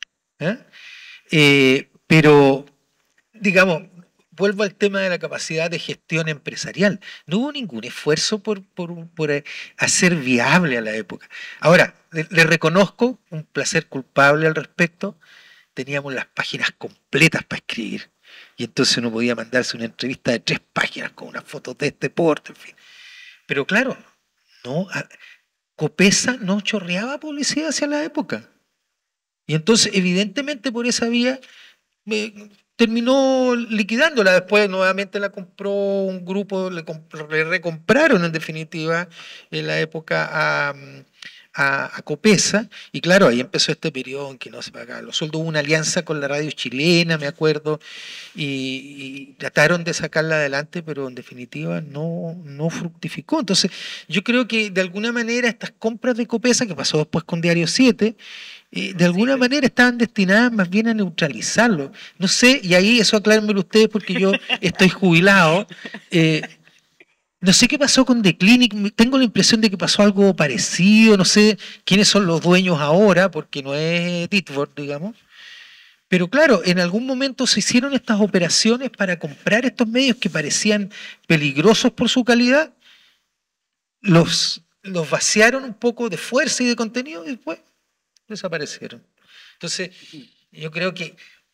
Pero, digamos, vuelvo al tema de la capacidad de gestión empresarial. No hubo ningún esfuerzo por hacer viable a la época. Ahora, le reconozco un placer culpable al respecto. Teníamos las páginas completas para escribir. Y entonces uno podía mandarse una entrevista de 3 páginas con unas fotos de este porte, en fin. Pero claro, Copesa no chorreaba publicidad hacia la época. Y entonces, evidentemente, por esa vía terminó liquidándola. Después nuevamente la compró un grupo, le recompraron en definitiva en la época a Copesa, y claro, ahí empezó este periodo en que no se pagaban los sueldos. Hubo una alianza con la radio chilena, me acuerdo, y trataron de sacarla adelante, pero en definitiva no fructificó. Entonces yo creo que de alguna manera estas compras de Copesa, que pasó después con Diario 7, de alguna manera estaban destinadas más bien a neutralizarlo. No sé, y ahí eso aclárenmelo ustedes porque yo estoy jubilado. No sé qué pasó con The Clinic, tengo la impresión de que pasó algo parecido, no sé quiénes son los dueños ahora, porque no es Ditford, digamos. Pero claro, en algún momento se hicieron estas operaciones para comprar estos medios que parecían peligrosos por su calidad, los vaciaron un poco de fuerza y de contenido y después desaparecieron. Entonces, yo creo que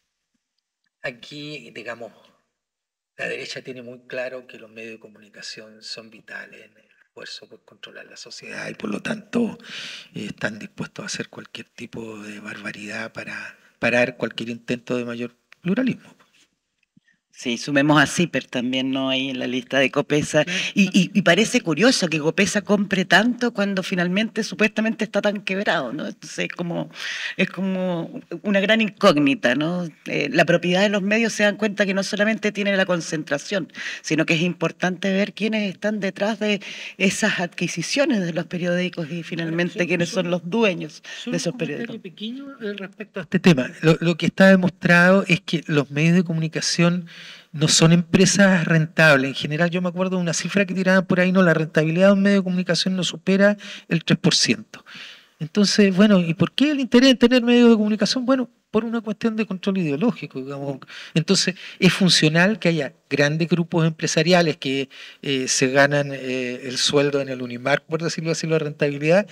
aquí, digamos, la derecha tiene muy claro que los medios de comunicación son vitales en el esfuerzo por controlar la sociedad y por lo tanto están dispuestos a hacer cualquier tipo de barbaridad para parar cualquier intento de mayor pluralismo. Sí, sumemos a CIPER también, ¿no? Ahí en la lista de Copesa. Y parece curioso que Copesa compre tanto cuando finalmente supuestamente está tan quebrado, ¿no? Entonces es como una gran incógnita, ¿no? La propiedad de los medios se dan cuenta que no solamente tiene la concentración, sino que es importante ver quiénes están detrás de esas adquisiciones de los periódicos y finalmente quiénes son los dueños de esos periódicos. Un comentario pequeño respecto a este tema. Lo que está demostrado es que los medios de comunicación no son empresas rentables. En general, yo me acuerdo de una cifra que tiraban por ahí, no, la rentabilidad de un medio de comunicación no supera el 3%. Entonces, bueno, ¿y por qué el interés en tener medios de comunicación? Bueno, por una cuestión de control ideológico, digamos. Entonces, es funcional que haya grandes grupos empresariales que se ganan el sueldo en el Unimark, por decirlo así, la rentabilidad,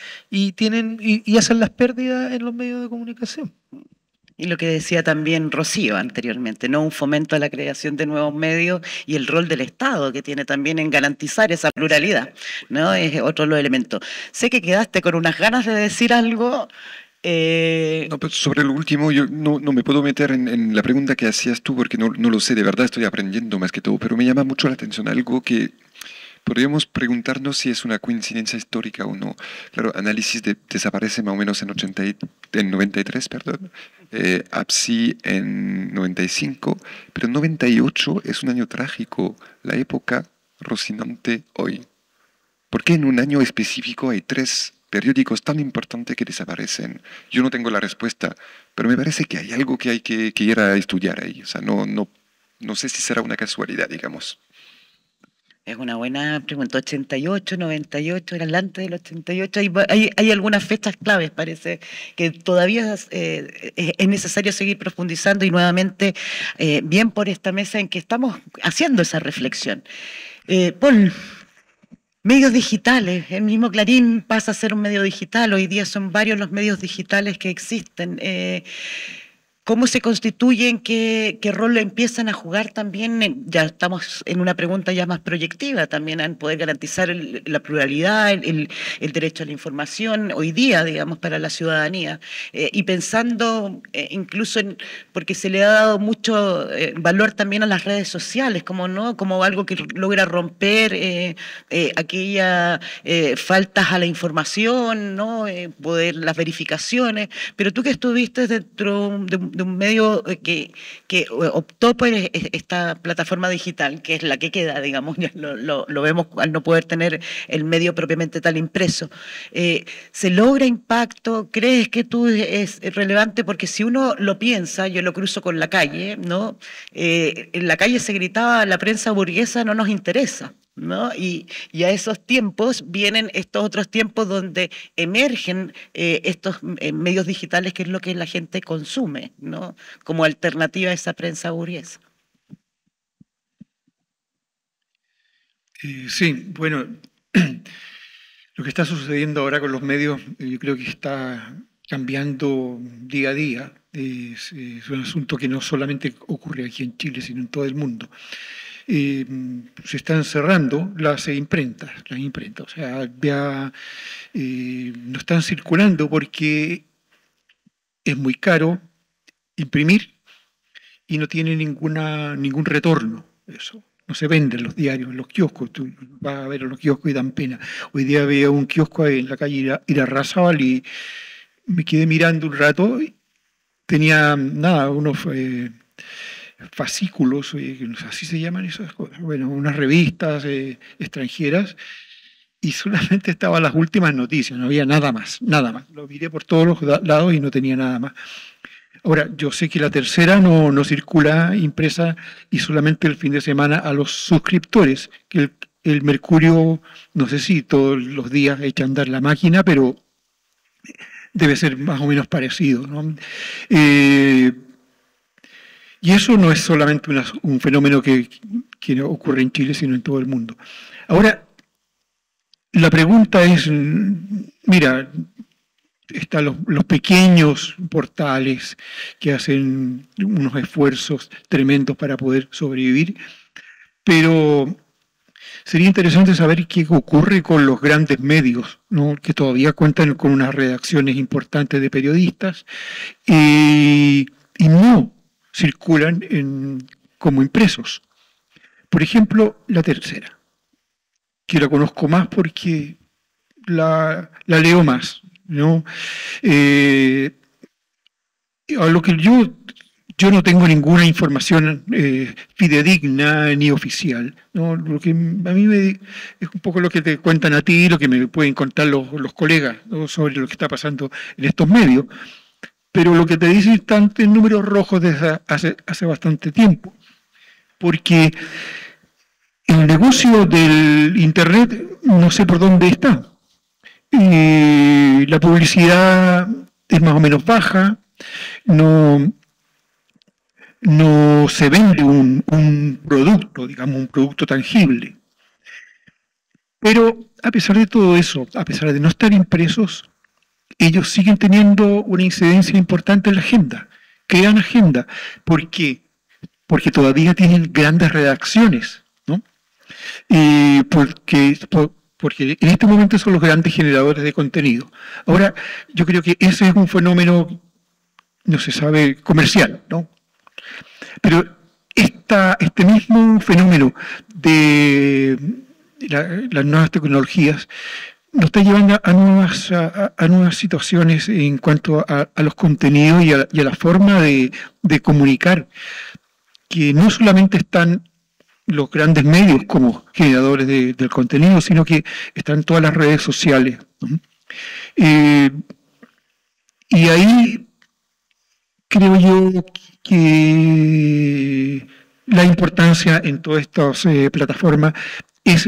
y hacen las pérdidas en los medios de comunicación. Y lo que decía también Rocío anteriormente, ¿no? Un fomento a la creación de nuevos medios y el rol del Estado que tiene también en garantizar esa pluralidad, ¿no? Es otro de los elementos. Sé que quedaste con unas ganas de decir algo. No, pues sobre lo último, yo no me puedo meter en la pregunta que hacías tú porque no lo sé, de verdad estoy aprendiendo más que todo, pero me llama mucho la atención algo que podríamos preguntarnos si es una coincidencia histórica o no. Claro, Análisis desaparece más o menos en 93, perdón, APSI en 95, pero 98 es un año trágico, la época Rocinante hoy. ¿Por qué en un año específico hay 3 periódicos tan importantes que desaparecen? Yo no tengo la respuesta, pero me parece que hay algo que hay que ir a estudiar ahí. O sea, no sé si será una casualidad, digamos. Es una buena pregunta. 88, 98, era antes del 88. Hay algunas fechas claves, parece, que todavía es necesario seguir profundizando y nuevamente, bien por esta mesa en que estamos haciendo esa reflexión. Paul, medios digitales. El mismo Clarín pasa a ser un medio digital. Hoy día son varios los medios digitales que existen. ¿Cómo se constituyen? ¿Qué rol empiezan a jugar también? Ya estamos en una pregunta ya más proyectiva también, en poder garantizar la pluralidad, el derecho a la información hoy día, digamos, para la ciudadanía. Y pensando incluso porque se le ha dado mucho valor también a las redes sociales, como algo que logra romper aquellas faltas a la información, ¿no? Poder las verificaciones. Pero tú que estuviste dentro de un medio que optó por esta plataforma digital, que es la que queda, digamos, ya lo vemos al no poder tener el medio propiamente tal impreso. ¿Se logra impacto? ¿Crees que tú es relevante? Porque si uno lo piensa, yo lo cruzo con la calle, ¿no? En la calle se gritaba, la prensa burguesa no nos interesa, ¿no? Y a esos tiempos vienen estos otros tiempos donde emergen estos medios digitales, que es lo que la gente consume, ¿no? Como alternativa a esa prensa burguesa. Sí, bueno, lo que está sucediendo ahora con los medios, yo creo que está cambiando día a día. Es un asunto que no solamente ocurre aquí en Chile, sino en todo el mundo. Se están cerrando las imprentas, o sea, ya no están circulando porque es muy caro imprimir y no tiene ningún retorno. Eso no se venden los diarios en los kioscos. Tú vas a ver en los kioscos y dan pena. Hoy día había un kiosco en la calle Irarrázaval y me quedé mirando un rato y tenía unos fascículos, así se llaman esas cosas, bueno, unas revistas extranjeras, y solamente estaban las últimas noticias, no había nada más. Lo miré por todos los lados y no tenía nada más. Ahora, yo sé que la Tercera no circula impresa y solamente el fin de semana a los suscriptores, que el Mercurio, no sé si todos los días echa a andar la máquina, pero debe ser más o menos parecido, ¿no? Y eso no es solamente un fenómeno que ocurre en Chile, sino en todo el mundo. Ahora, la pregunta es, mira, están los pequeños portales que hacen unos esfuerzos tremendos para poder sobrevivir, pero sería interesante saber qué ocurre con los grandes medios, ¿no? Que todavía cuentan con unas redacciones importantes de periodistas y no circulan como impresos. Por ejemplo, La Tercera, que la conozco más porque la leo más, ¿no? A lo que yo no tengo ninguna información fidedigna ni oficial, ¿no? Lo que a mí es un poco lo que te cuentan a ti, lo que me pueden contar los colegas, ¿no? Sobre lo que está pasando en estos medios. Pero lo que te dicen están en números rojos desde hace bastante tiempo. Porque el negocio del Internet no sé por dónde está. La publicidad es más o menos baja, no se vende un producto, digamos, un producto tangible. Pero a pesar de todo eso, a pesar de no estar impresos, ellos siguen teniendo una incidencia importante en la agenda, crean agenda. ¿Por qué? Porque todavía tienen grandes redacciones, ¿no? Porque en este momento son los grandes generadores de contenido. Ahora, yo creo que ese es un fenómeno, no se sabe, comercial, ¿no? Pero este mismo fenómeno de las nuevas tecnologías nos está llevando a nuevas situaciones en cuanto a los contenidos y a la forma de comunicar, que no solamente están los grandes medios como generadores del contenido, sino que están todas las redes sociales, ¿no? Y ahí creo yo que la importancia en todas estas plataformas es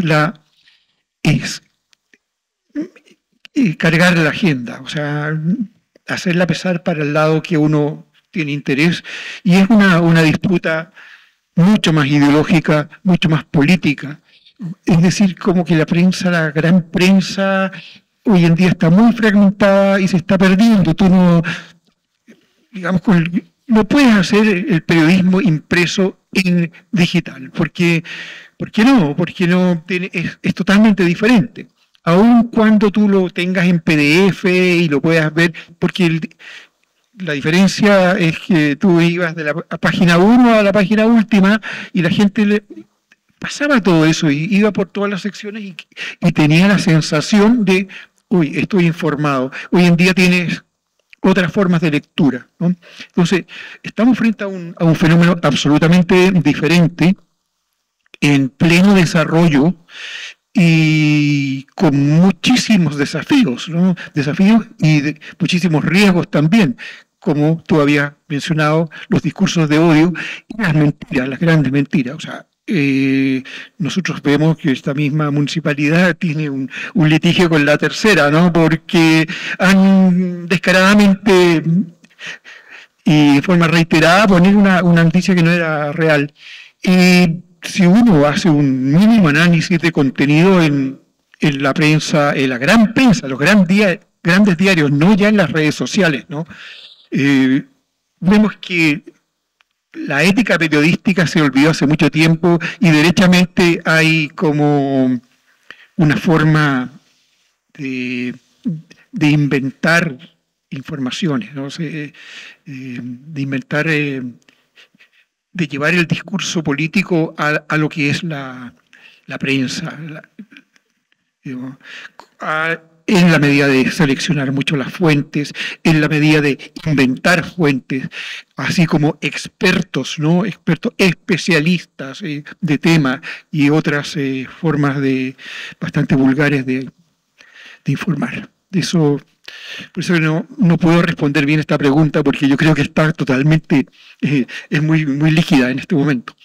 cargar la agenda, o sea, hacerla pesar para el lado que uno tiene interés, y es una disputa mucho más ideológica, mucho más política. Es decir, como que la prensa, la gran prensa, hoy en día está muy fragmentada y se está perdiendo. Tú no, digamos, no puedes hacer el periodismo impreso en digital. ¿Por qué no? Porque es totalmente diferente. Aun cuando tú lo tengas en PDF y lo puedas ver, porque la diferencia es que tú ibas de la página 1 a la página última y la gente pasaba todo eso y iba por todas las secciones y tenía la sensación de, uy, estoy informado. Hoy en día tienes otras formas de lectura, ¿no? Entonces, estamos frente a un fenómeno absolutamente diferente, en pleno desarrollo y con muchísimos desafíos, ¿no? Desafíos y muchísimos riesgos también, como tú habías mencionado, los discursos de odio y las mentiras, las grandes mentiras. O sea, nosotros vemos que esta misma municipalidad tiene un litigio con La Tercera, ¿no? Porque han descaradamente y de forma reiterada poner una noticia que no era real. Si uno hace un mínimo análisis de contenido en la prensa, en la gran prensa, los grandes diarios, no ya en las redes sociales, ¿no? Vemos que la ética periodística se olvidó hace mucho tiempo y derechamente hay como una forma de inventar informaciones, ¿no? De inventar, de llevar el discurso político a lo que es la prensa, en la medida de seleccionar mucho las fuentes, en la medida de inventar fuentes, así como expertos, ¿no? Expertos especialistas de tema y otras formas bastante vulgares de informar. Por eso no puedo responder bien esta pregunta, porque yo creo que está totalmente, es muy, muy líquida en este momento.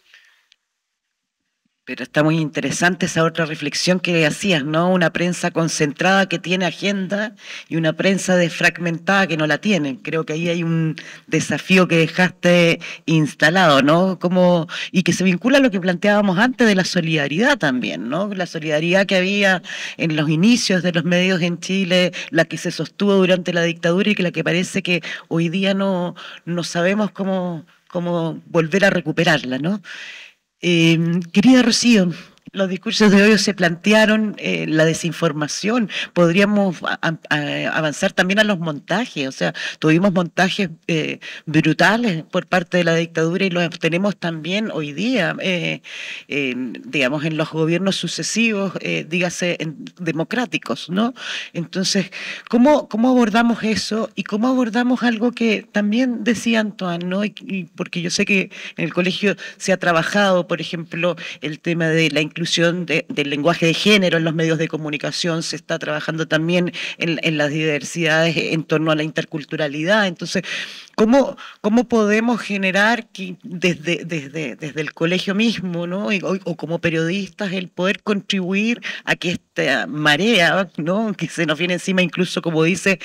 Pero está muy interesante esa otra reflexión que hacías, ¿no? Una prensa concentrada que tiene agenda y una prensa desfragmentada que no la tiene. Creo que ahí hay un desafío que dejaste instalado, ¿no? Y que se vincula a lo que planteábamos antes de la solidaridad también, ¿no? La solidaridad que había en los inicios de los medios en Chile, la que se sostuvo durante la dictadura y que la que parece que hoy día no sabemos cómo volver a recuperarla, ¿no? Querida Rocío, los discursos de odio se plantearon, la desinformación, podríamos avanzar también a los montajes, o sea, tuvimos montajes brutales por parte de la dictadura y los tenemos también hoy día, digamos, en los gobiernos sucesivos, dígase, democráticos, ¿no? Entonces, ¿cómo abordamos eso y cómo abordamos algo que también decía Antoine, ¿no? Y porque yo sé que en el colegio se ha trabajado, por ejemplo, el tema de la inclusión del lenguaje de género en los medios de comunicación, se está trabajando también en las diversidades en torno a la interculturalidad. Entonces, ¿cómo podemos generar que desde el colegio mismo, ¿no? o como periodistas, el poder contribuir a que esta marea, ¿no? que se nos viene encima, incluso como dice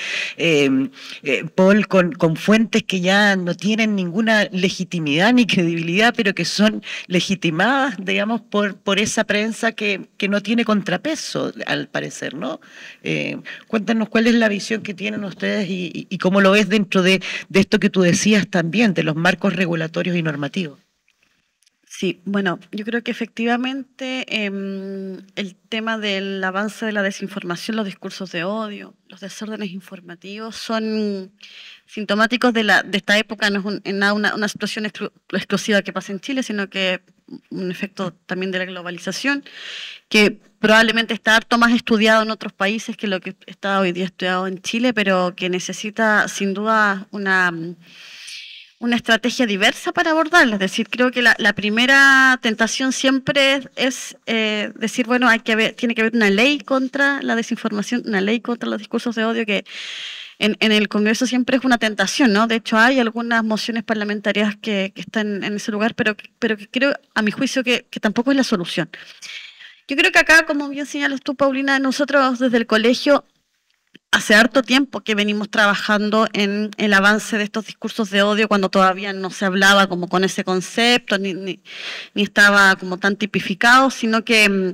Paul, con fuentes que ya no tienen ninguna legitimidad ni credibilidad, pero que son legitimadas, digamos, por esa prensa que no tiene contrapeso, al parecer, ¿no? Cuéntanos cuál es la visión que tienen ustedes y cómo lo ves dentro de esto que tú decías también, de los marcos regulatorios y normativos. Sí, bueno, yo creo que efectivamente el tema del avance de la desinformación, los discursos de odio, los desórdenes informativos son sintomáticos de esta época, no es una situación exclusiva que pasa en Chile, sino que un efecto también de la globalización, que probablemente está harto más estudiado en otros países que lo que está hoy día estudiado en Chile, pero que necesita sin duda una estrategia diversa para abordarla. Es decir, creo que la primera tentación siempre es decir, bueno, tiene que haber una ley contra la desinformación, una ley contra los discursos de odio, que en el Congreso siempre es una tentación, ¿no? De hecho, hay algunas mociones parlamentarias que están en ese lugar, pero que creo, a mi juicio, que tampoco es la solución. Yo creo que acá, como bien señalas tú, Paulina, nosotros desde el colegio hace harto tiempo que venimos trabajando en el avance de estos discursos de odio, cuando todavía no se hablaba como con ese concepto, ni estaba como tan tipificado, sino que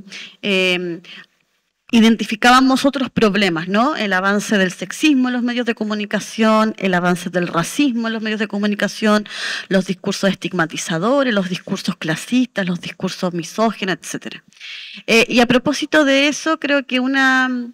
identificábamos otros problemas, ¿no? El avance del sexismo en los medios de comunicación, el avance del racismo en los medios de comunicación, los discursos estigmatizadores, los discursos clasistas, los discursos misóginos, etc. Y a propósito de eso, creo que uno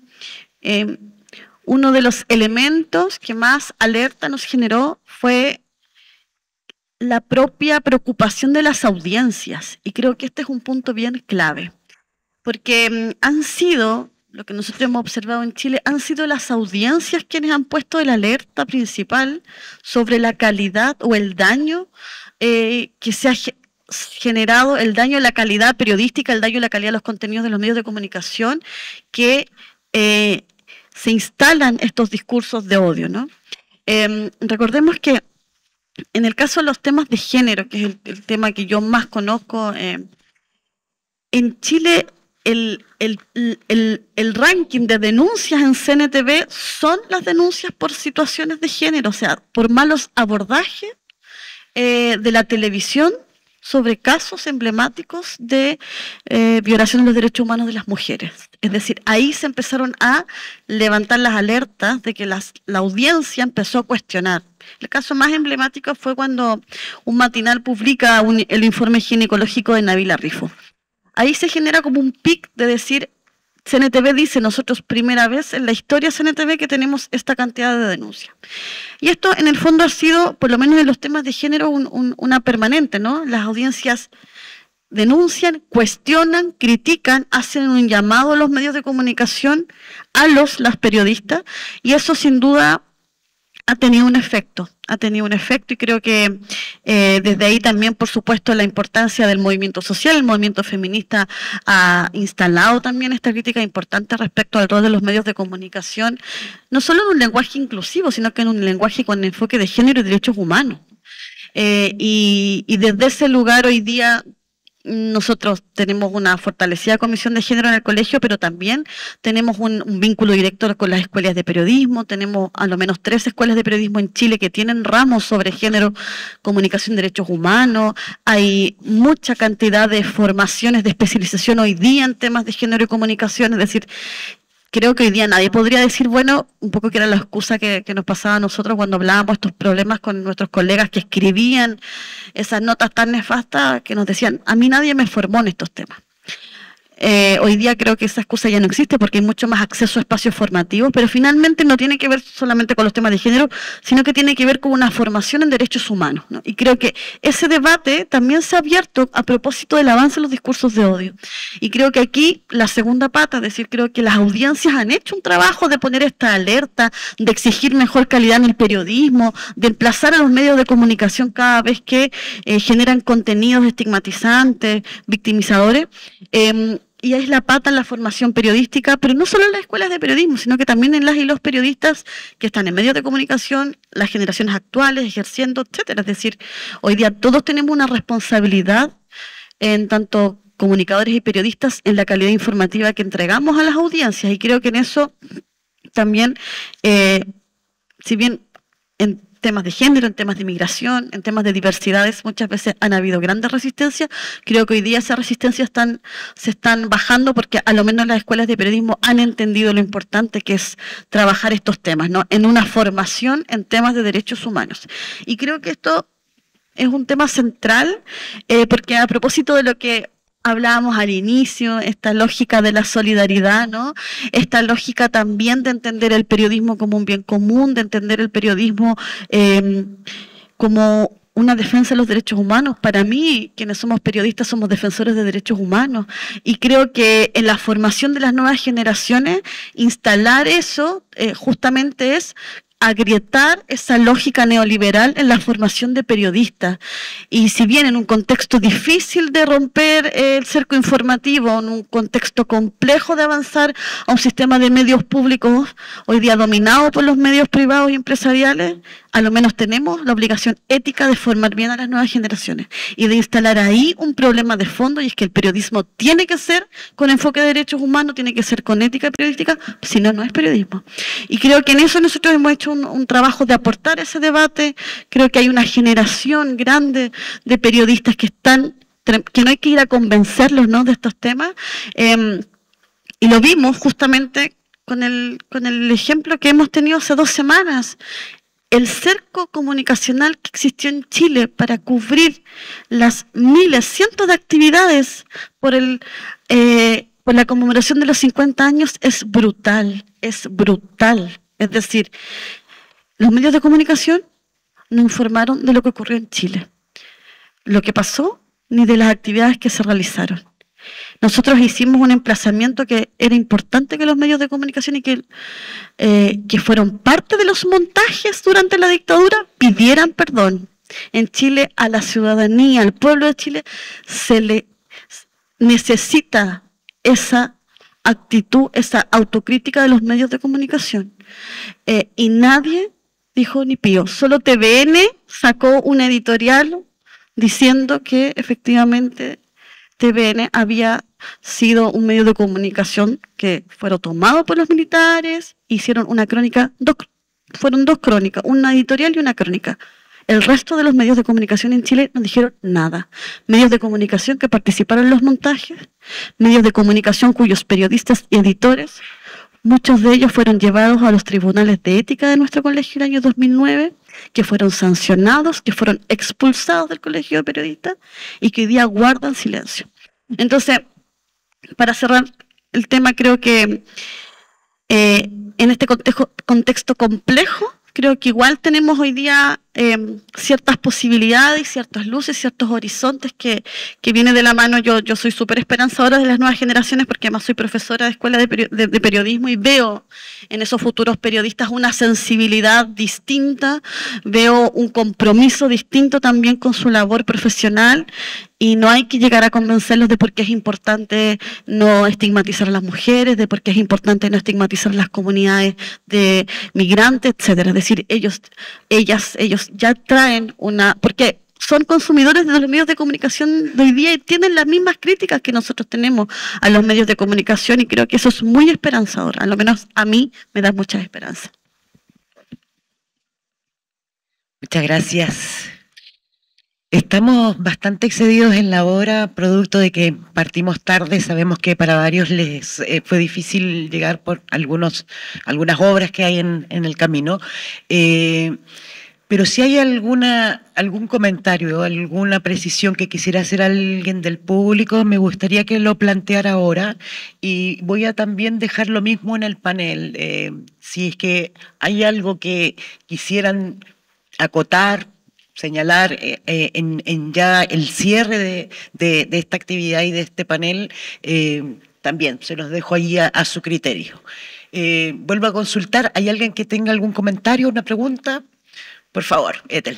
de los elementos que más alerta nos generó fue la propia preocupación de las audiencias. Y creo que este es un punto bien clave, porque han sido, lo que nosotros hemos observado en Chile, han sido las audiencias quienes han puesto el alerta principal sobre la calidad o el daño que se ha generado, el daño a la calidad periodística, el daño a la calidad de los contenidos de los medios de comunicación, que se instalan estos discursos de odio, ¿no? Recordemos que en el caso de los temas de género, que es el tema que yo más conozco, en Chile el ranking de denuncias en CNTV son las denuncias por situaciones de género, o sea, por malos abordajes de la televisión sobre casos emblemáticos de violación de los derechos humanos de las mujeres. Es decir, ahí se empezaron a levantar las alertas de que la audiencia empezó a cuestionar. El caso más emblemático fue cuando un matinal publica el informe ginecológico de Nabila Rifo. Ahí se genera como un pic de decir, CNTV dice, nosotros primera vez en la historia CNTV que tenemos esta cantidad de denuncias. Y esto en el fondo ha sido, por lo menos en los temas de género, una permanente, ¿no? Las audiencias denuncian, cuestionan, critican, hacen un llamado a los medios de comunicación, a las periodistas, y eso sin duda ha tenido un efecto y creo que desde ahí también, por supuesto, la importancia del movimiento social, el movimiento feminista ha instalado también esta crítica importante respecto al rol de los medios de comunicación, no solo en un lenguaje inclusivo, sino que en un lenguaje con enfoque de género y derechos humanos. Y desde ese lugar hoy día nosotros tenemos una fortalecida comisión de género en el colegio, pero también tenemos un vínculo directo con las escuelas de periodismo. Tenemos a lo menos 3 escuelas de periodismo en Chile que tienen ramos sobre género, comunicación, derechos humanos. Hay mucha cantidad de formaciones de especialización hoy día en temas de género y comunicación. Es decir, creo que hoy día nadie podría decir, bueno, un poco que era la excusa que nos pasaba a nosotros cuando hablábamos estos problemas con nuestros colegas que escribían esas notas tan nefastas que nos decían, a mí nadie me formó en estos temas. Hoy día creo que esa excusa ya no existe porque hay mucho más acceso a espacios formativos, pero finalmente no tiene que ver solamente con los temas de género, sino que tiene que ver con una formación en derechos humanos, ¿no? Y creo que ese debate también se ha abierto a propósito del avance en los discursos de odio. Y creo que aquí la segunda pata, es decir, creo que las audiencias han hecho un trabajo de poner esta alerta, de exigir mejor calidad en el periodismo, de emplazar a los medios de comunicación cada vez que generan contenidos estigmatizantes, victimizadores. Y es la pata en la formación periodística, pero no solo en las escuelas de periodismo, sino que también en las y los periodistas que están en medios de comunicación, las generaciones actuales, ejerciendo, etcétera. Es decir, hoy día todos tenemos una responsabilidad en tanto comunicadores y periodistas en la calidad informativa que entregamos a las audiencias, y creo que en eso también, si bien en temas de género, en temas de migración, en temas de diversidades, muchas veces han habido grandes resistencias. Creo que hoy día esas resistencias se están bajando porque a lo menos las escuelas de periodismo han entendido lo importante que es trabajar estos temas, ¿no? En una formación en temas de derechos humanos. Y creo que esto es un tema central porque a propósito de lo que hablábamos al inicio, esta lógica de la solidaridad, ¿no? Esta lógica también de entender el periodismo como un bien común, de entender el periodismo como una defensa de los derechos humanos. Para mí, quienes somos periodistas, somos defensores de derechos humanos. Y creo que en la formación de las nuevas generaciones, instalar eso justamente es agrietar esa lógica neoliberal en la formación de periodistas. Y si bien en un contexto difícil de romper el cerco informativo, en un contexto complejo de avanzar a un sistema de medios públicos hoy día dominado por los medios privados y empresariales, a lo menos tenemos la obligación ética de formar bien a las nuevas generaciones y de instalar ahí un problema de fondo, y es que el periodismo tiene que ser con enfoque de derechos humanos, tiene que ser con ética periodística, si no, no es periodismo. Y creo que en eso nosotros hemos hecho un trabajo de aportar ese debate. Creo que hay una generación grande de periodistas que no hay que ir a convencerlos, ¿no?, de estos temas, y lo vimos justamente con el ejemplo que hemos tenido hace 2 semanas. El cerco comunicacional que existió en Chile para cubrir las miles, cientos de actividades por la conmemoración de los 50 años es brutal, es brutal. Es decir, los medios de comunicación no informaron de lo que ocurrió en Chile, lo que pasó, ni de las actividades que se realizaron. Nosotros hicimos un emplazamiento que era importante que los medios de comunicación y que fueron parte de los montajes durante la dictadura pidieran perdón. En Chile, a la ciudadanía, al pueblo de Chile, se le necesita esa actitud, esa autocrítica de los medios de comunicación. Y nadie dijo ni pío. Solo TVN sacó un editorial diciendo que efectivamente TVN había sido un medio de comunicación que fueron tomados por los militares, hicieron una crónica, fueron 2 crónicas, una editorial y una crónica. El resto de los medios de comunicación en Chile no dijeron nada. Medios de comunicación que participaron en los montajes, medios de comunicación cuyos periodistas y editores, muchos de ellos fueron llevados a los tribunales de ética de nuestro colegio en el año 2009, que fueron sancionados, que fueron expulsados del colegio de periodistas y que hoy día guardan silencio. Entonces, para cerrar el tema, creo que en este contexto complejo, creo que igual tenemos hoy día ciertas posibilidades, ciertas luces, ciertos horizontes que viene de la mano. Yo soy súper esperanzadora de las nuevas generaciones porque además soy profesora de escuela de periodismo y veo en esos futuros periodistas una sensibilidad distinta, veo un compromiso distinto también con su labor profesional, y no hay que llegar a convencerlos de por qué es importante no estigmatizar a las mujeres, de por qué es importante no estigmatizar a las comunidades de migrantes, etcétera. Es decir, ellos ya traen porque son consumidores de los medios de comunicación de hoy día y tienen las mismas críticas que nosotros tenemos a los medios de comunicación, y creo que eso es muy esperanzador, a lo menos a mí me da mucha esperanza. Muchas gracias. Estamos bastante excedidos en la hora, producto de que partimos tarde. Sabemos que para varios les fue difícil llegar por algunas obras que hay en el camino. Pero si hay algún comentario o alguna precisión que quisiera hacer alguien del público, me gustaría que lo planteara ahora. Y voy a también dejar lo mismo en el panel. Si es que hay algo que quisieran acotar, señalar en ya el cierre de esta actividad y de este panel, también se los dejo ahí a su criterio. Vuelvo a consultar. ¿Hay alguien que tenga algún comentario, una pregunta? Por favor, Ethel.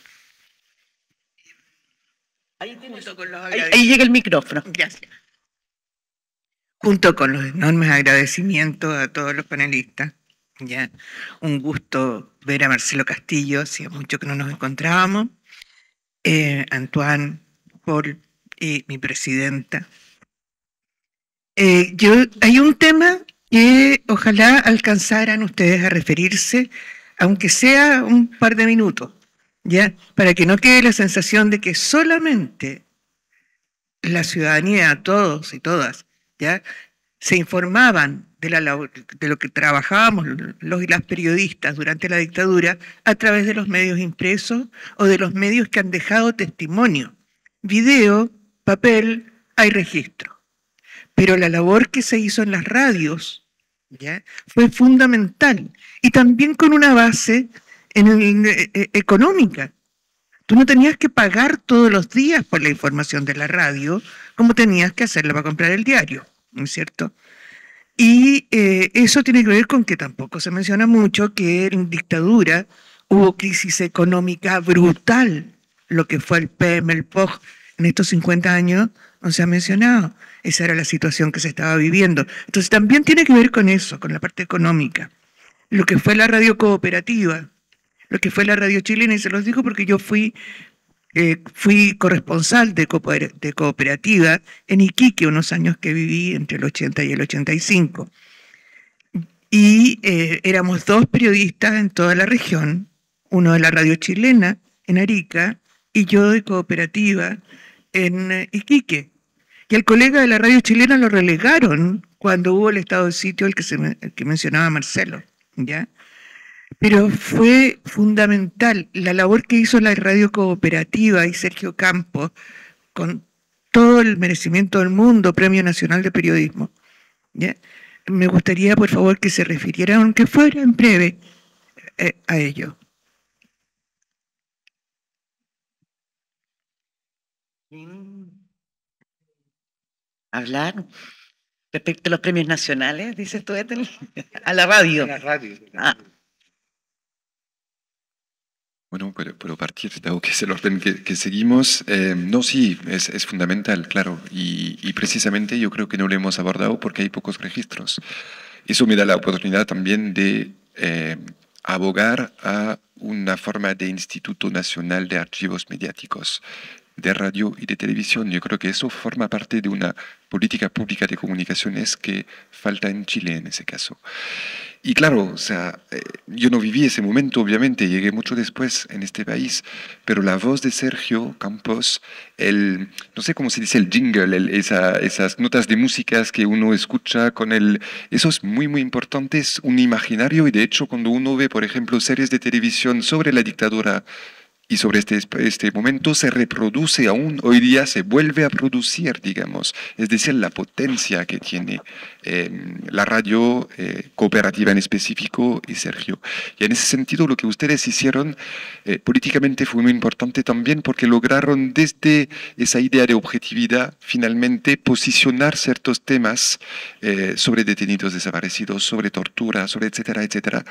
Ahí llega el micrófono. Gracias. Junto con los enormes agradecimientos a todos los panelistas, ya un gusto ver a Marcelo Castillo, hacía mucho que no nos encontrábamos, Antoine, Paul y mi presidenta. Hay un tema que ojalá alcanzaran ustedes a referirse, aunque sea un par de minutos, ¿ya? Para que no quede la sensación de que solamente la ciudadanía, todos y todas, ¿ya?, se informaban de lo que trabajábamos los y las periodistas durante la dictadura a través de los medios impresos o de los medios que han dejado testimonio. Video, papel, hay registro. Pero la labor que se hizo en las radios, ¿ya?, fue fundamental y también con una base económica. Tú no tenías que pagar todos los días por la información de la radio como tenías que hacerla para comprar el diario, ¿no es cierto? Y eso tiene que ver con que tampoco se menciona mucho que en dictadura hubo crisis económica brutal. Lo que fue el PEM, el POG, en estos 50 años no se ha mencionado. Esa era la situación que se estaba viviendo. Entonces también tiene que ver con eso, con la parte económica. Lo que fue la radio cooperativa, lo que fue la radio chilena, y se los digo porque yo fui corresponsal de cooperativa en Iquique, unos años que viví entre el 80 y el 85. Y éramos 2 periodistas en toda la región, uno de la radio chilena en Arica y yo de cooperativa en Iquique. Y al colega de la radio chilena lo relegaron cuando hubo el estado de sitio, el que mencionaba Marcelo, ¿ya? Pero fue fundamental la labor que hizo la radio cooperativa y Sergio Campos, con todo el merecimiento del mundo, Premio Nacional de Periodismo, ¿ya? Me gustaría, por favor, que se refirieran, aunque fuera en breve, a ello. Hablar respecto a los premios nacionales, dices tú, Ethel, a la radio. A la radio. Ah. Bueno, puedo partir, dado que es el orden que seguimos. No, sí, es fundamental, claro. Y precisamente yo creo que no lo hemos abordado porque hay pocos registros. Eso me da la oportunidad también de abogar a una forma de Instituto Nacional de Archivos Mediáticos, de radio y de televisión. Yo creo que eso forma parte de una política pública de comunicaciones que falta en Chile en ese caso. Y claro, o sea, yo no viví ese momento, obviamente, llegué mucho después en este país, pero la voz de Sergio Campos, no sé cómo se dice el jingle, esas notas de músicas que uno escucha eso es muy, muy importante, es un imaginario, y de hecho cuando uno ve, por ejemplo, series de televisión sobre la dictadura y sobre este momento, se reproduce aún, hoy día se vuelve a producir, digamos, es decir, la potencia que tiene la radio cooperativa en específico y Sergio. Y en ese sentido lo que ustedes hicieron políticamente fue muy importante también porque lograron desde esa idea de objetividad finalmente posicionar ciertos temas sobre detenidos desaparecidos, sobre tortura, sobre etcétera, etcétera,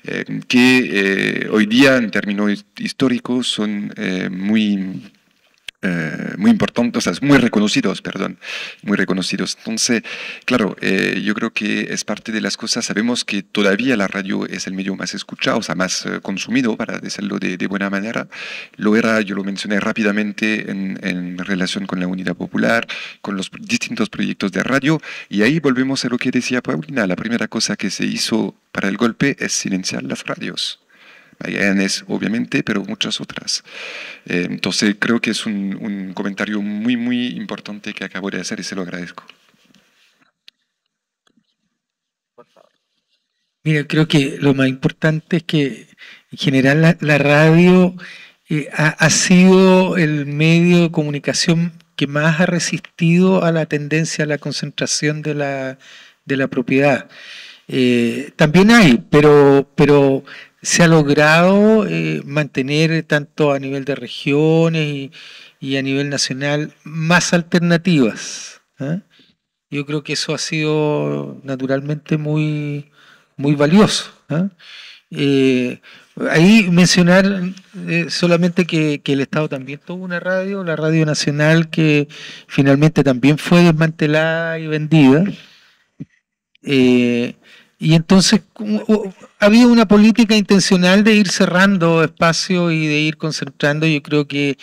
que hoy día en términos históricos son muy importantes, o sea, muy reconocidos, perdón, muy reconocidos. Entonces, claro, yo creo que es parte de las cosas. Sabemos que todavía la radio es el medio más escuchado, o sea, más consumido, para decirlo de buena manera. Lo era, yo lo mencioné rápidamente en relación con la Unidad Popular, con los distintos proyectos de radio, y ahí volvemos a lo que decía Paulina. La primera cosa que se hizo para el golpe es silenciar las radios. Magallanes, obviamente, pero muchas otras. Entonces creo que es un comentario muy, muy importante que acabo de hacer y se lo agradezco. Mira, creo que lo más importante es que En general, la radio ha sido el medio de comunicación que más ha resistido a la tendencia a la concentración de la propiedad. También hay, pero se ha logrado mantener tanto a nivel de regiones y a nivel nacional más alternativas. Yo creo que eso ha sido naturalmente muy, muy valioso. Ahí mencionar solamente que el Estado también tuvo una radio, la Radio Nacional, que finalmente también fue desmantelada y vendida. Y entonces había una política intencional de ir cerrando espacios y de ir concentrando. Yo creo que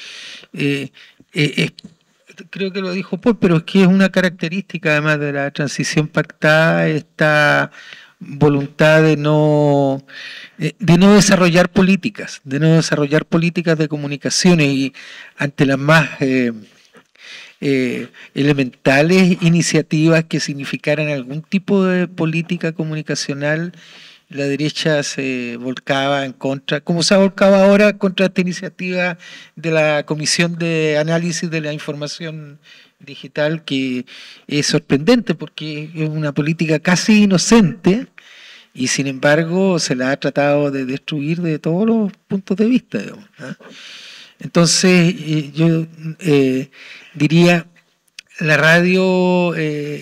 creo que lo dijo Paul, pero es que es una característica además de la transición pactada, esta voluntad de no desarrollar políticas, de comunicaciones, y ante las más elementales iniciativas que significaran algún tipo de política comunicacional, la derecha se volcaba en contra, como se ha volcado ahora contra esta iniciativa de la Comisión de Análisis de la Información Digital, que es sorprendente porque es una política casi inocente y sin embargo se la ha tratado de destruir de todos los puntos de vista, digamos, ¿eh? Entonces yo diría, la radio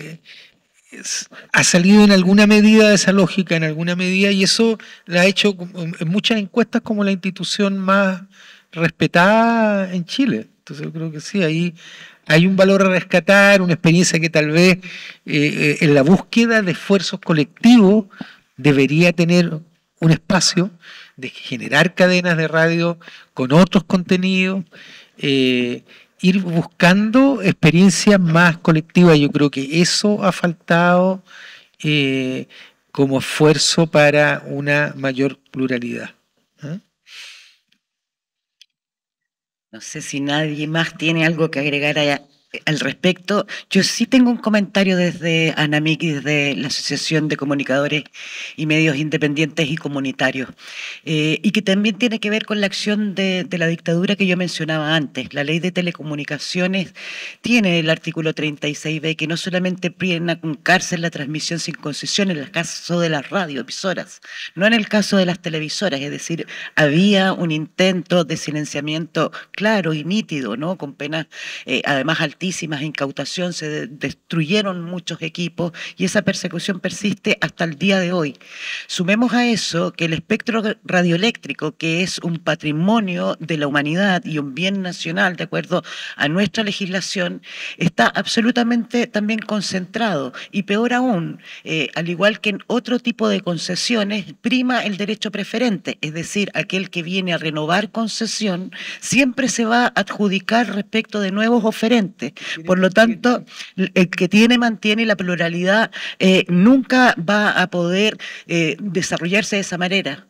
ha salido en alguna medida de esa lógica, en alguna medida, y eso la ha hecho en muchas encuestas como la institución más respetada en Chile. Entonces yo creo que sí, ahí hay un valor a rescatar, una experiencia que tal vez en la búsqueda de esfuerzos colectivos debería tener un espacio de generar cadenas de radio con otros contenidos, ir buscando experiencias más colectivas. Yo creo que eso ha faltado como esfuerzo para una mayor pluralidad. No sé si nadie más tiene algo que agregar al respecto. Yo sí tengo un comentario desde ANAMIC y desde la Asociación de Comunicadores y Medios Independientes y Comunitarios, y que también tiene que ver con la acción de la dictadura que yo mencionaba antes. La Ley de Telecomunicaciones tiene el artículo 36b, que no solamente pena con cárcel la transmisión sin concesión en el caso de las radioemisoras, no en el caso de las televisoras, es decir, había un intento de silenciamiento claro y nítido, ¿no? Con penas además altísimas, incautación, se destruyeron muchos equipos y esa persecución persiste hasta el día de hoy. Sumemos a eso que el espectro radioeléctrico, que es un patrimonio de la humanidad y un bien nacional, de acuerdo a nuestra legislación, está absolutamente también concentrado, y peor aún, al igual que en otro tipo de concesiones, prima el derecho preferente, es decir, aquel que viene a renovar concesión siempre se va a adjudicar respecto de nuevos oferentes. Por lo tanto, el que tiene mantiene, y la pluralidad nunca va a poder desarrollarse de esa manera.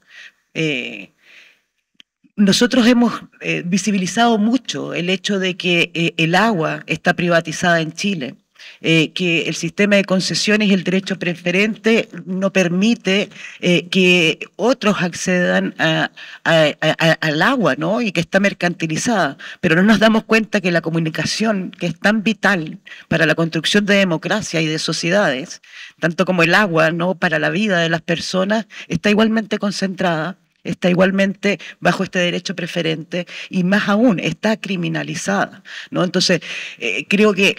Nosotros hemos visibilizado mucho el hecho de que el agua está privatizada en Chile, que el sistema de concesiones y el derecho preferente no permite que otros accedan al agua, ¿no? Y que está mercantilizada. Pero no nos damos cuenta que la comunicación, que es tan vital para la construcción de democracia y de sociedades, tanto como el agua, ¿no?, para la vida de las personas, está igualmente concentrada, está igualmente bajo este derecho preferente y más aún está criminalizada, ¿no? Entonces, creo que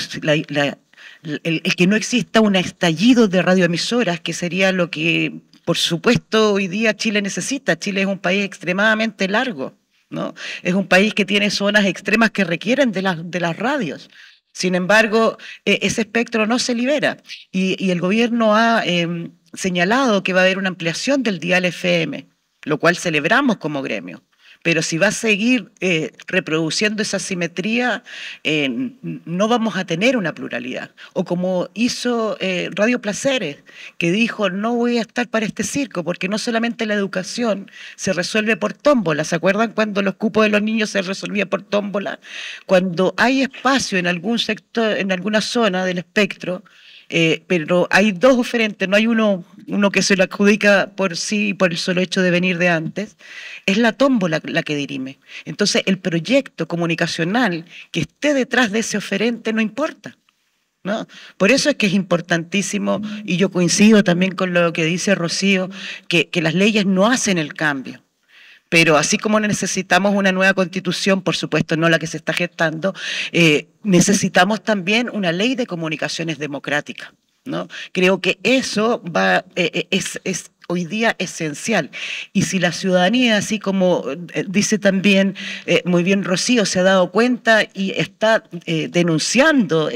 el que no exista un estallido de radioemisoras, que sería lo que, por supuesto, hoy día Chile necesita. Chile es un país extremadamente largo, ¿no? Es un país que tiene zonas extremas que requieren de las radios. Sin embargo, ese espectro no se libera y el gobierno ha señalado que va a haber una ampliación del dial FM, lo cual celebramos como gremio. Pero si va a seguir reproduciendo esa simetría, no vamos a tener una pluralidad. O como hizo Radio Placeres, que dijo, no voy a estar para este circo, porque no solamente la educación se resuelve por tómbola. ¿Se acuerdan cuando los cupos de los niños se resolvían por tómbola? Cuando hay espacio en algún sector, en alguna zona del espectro, pero hay dos oferentes, no hay uno que se lo adjudica por sí, por el solo hecho de venir de antes, es la tómbola la que dirime. Entonces, el proyecto comunicacional que esté detrás de ese oferente no importa, ¿no? Por eso es que es importantísimo, y yo coincido también con lo que dice Rocío, que las leyes no hacen el cambio. Pero así como necesitamos una nueva constitución, por supuesto no la que se está gestando, necesitamos también una ley de comunicaciones democrática, ¿no? Creo que eso es hoy día esencial. Y si la ciudadanía, así como dice también muy bien Rocío, se ha dado cuenta y está denunciando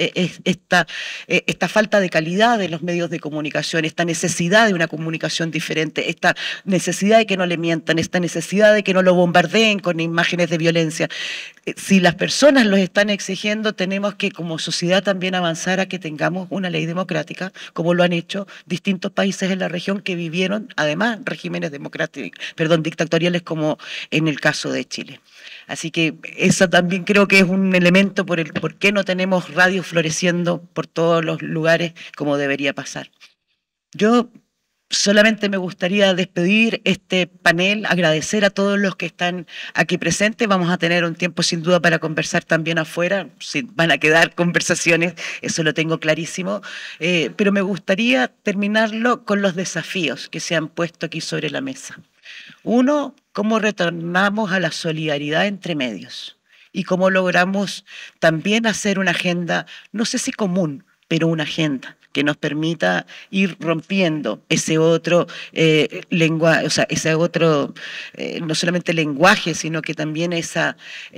esta falta de calidad de los medios de comunicación, esta necesidad de una comunicación diferente, esta necesidad de que no le mientan, esta necesidad de que no lo bombardeen con imágenes de violencia. Si las personas los están exigiendo, tenemos que como sociedad también avanzar a que tengamos una ley democrática, como lo han hecho distintos países en la región que vivieron además regímenes dictatoriales como en el caso de Chile. Así que eso también creo que es un elemento por qué no tenemos radios floreciendo por todos los lugares como debería pasar. Yo solamente me gustaría despedir este panel, agradecer a todos los que están aquí presentes. Vamos a tener un tiempo sin duda para conversar también afuera, van a quedar conversaciones, eso lo tengo clarísimo, pero me gustaría terminarlo con los desafíos que se han puesto aquí sobre la mesa. Uno, cómo retornamos a la solidaridad entre medios y cómo logramos también hacer una agenda, no sé si común, pero una agenda que nos permita ir rompiendo ese otro lenguaje, o sea, ese otro, no solamente lenguaje, sino que también esa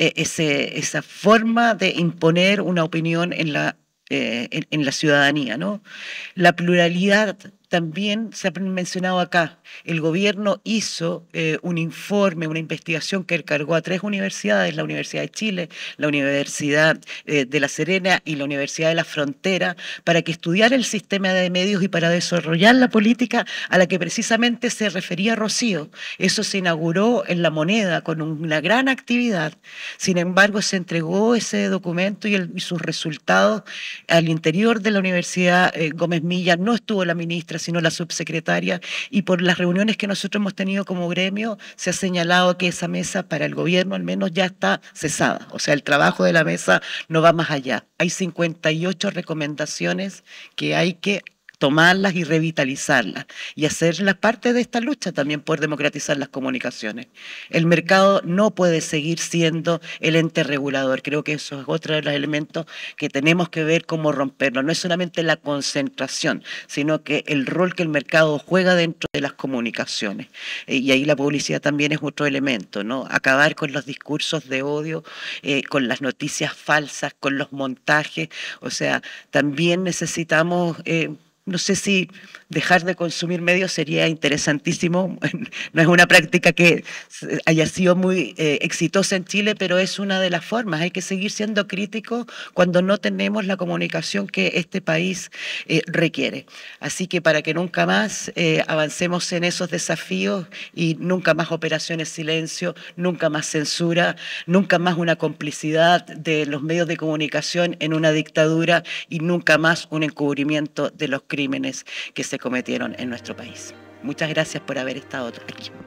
forma de imponer una opinión en la ciudadanía, ¿no? La pluralidad también se ha mencionado acá. El gobierno hizo un informe, una investigación que encargó a 3 universidades, la Universidad de Chile, la Universidad de La Serena y la Universidad de La Frontera, para que estudiara el sistema de medios y para desarrollar la política a la que precisamente se refería Rocío. Eso se inauguró en La Moneda con una gran actividad. Sin embargo, se entregó ese documento y sus resultados al interior de la Universidad Gómez Milla. No estuvo la ministra, sino la subsecretaria, y por las reuniones que nosotros hemos tenido como gremio se ha señalado que esa mesa para el gobierno al menos ya está cesada, o sea, el trabajo de la mesa no va más allá. Hay 58 recomendaciones que hay que tomarlas y revitalizarlas y hacerlas parte de esta lucha también por democratizar las comunicaciones. El mercado no puede seguir siendo el ente regulador. Creo que eso es otro de los elementos que tenemos que ver cómo romperlo. No es solamente la concentración, sino que el rol que el mercado juega dentro de las comunicaciones. Y ahí la publicidad también es otro elemento, ¿no? Acabar con los discursos de odio, con las noticias falsas, con los montajes. O sea, también necesitamos... no sé si dejar de consumir medios sería interesantísimo, no es una práctica que haya sido muy exitosa en Chile, pero es una de las formas. Hay que seguir siendo críticos cuando no tenemos la comunicación que este país requiere. Así que para que nunca más avancemos en esos desafíos y nunca más operaciones silencio, nunca más censura, nunca más una complicidad de los medios de comunicación en una dictadura y nunca más un encubrimiento de los crímenes que se cometieron en nuestro país. Muchas gracias por haber estado aquí.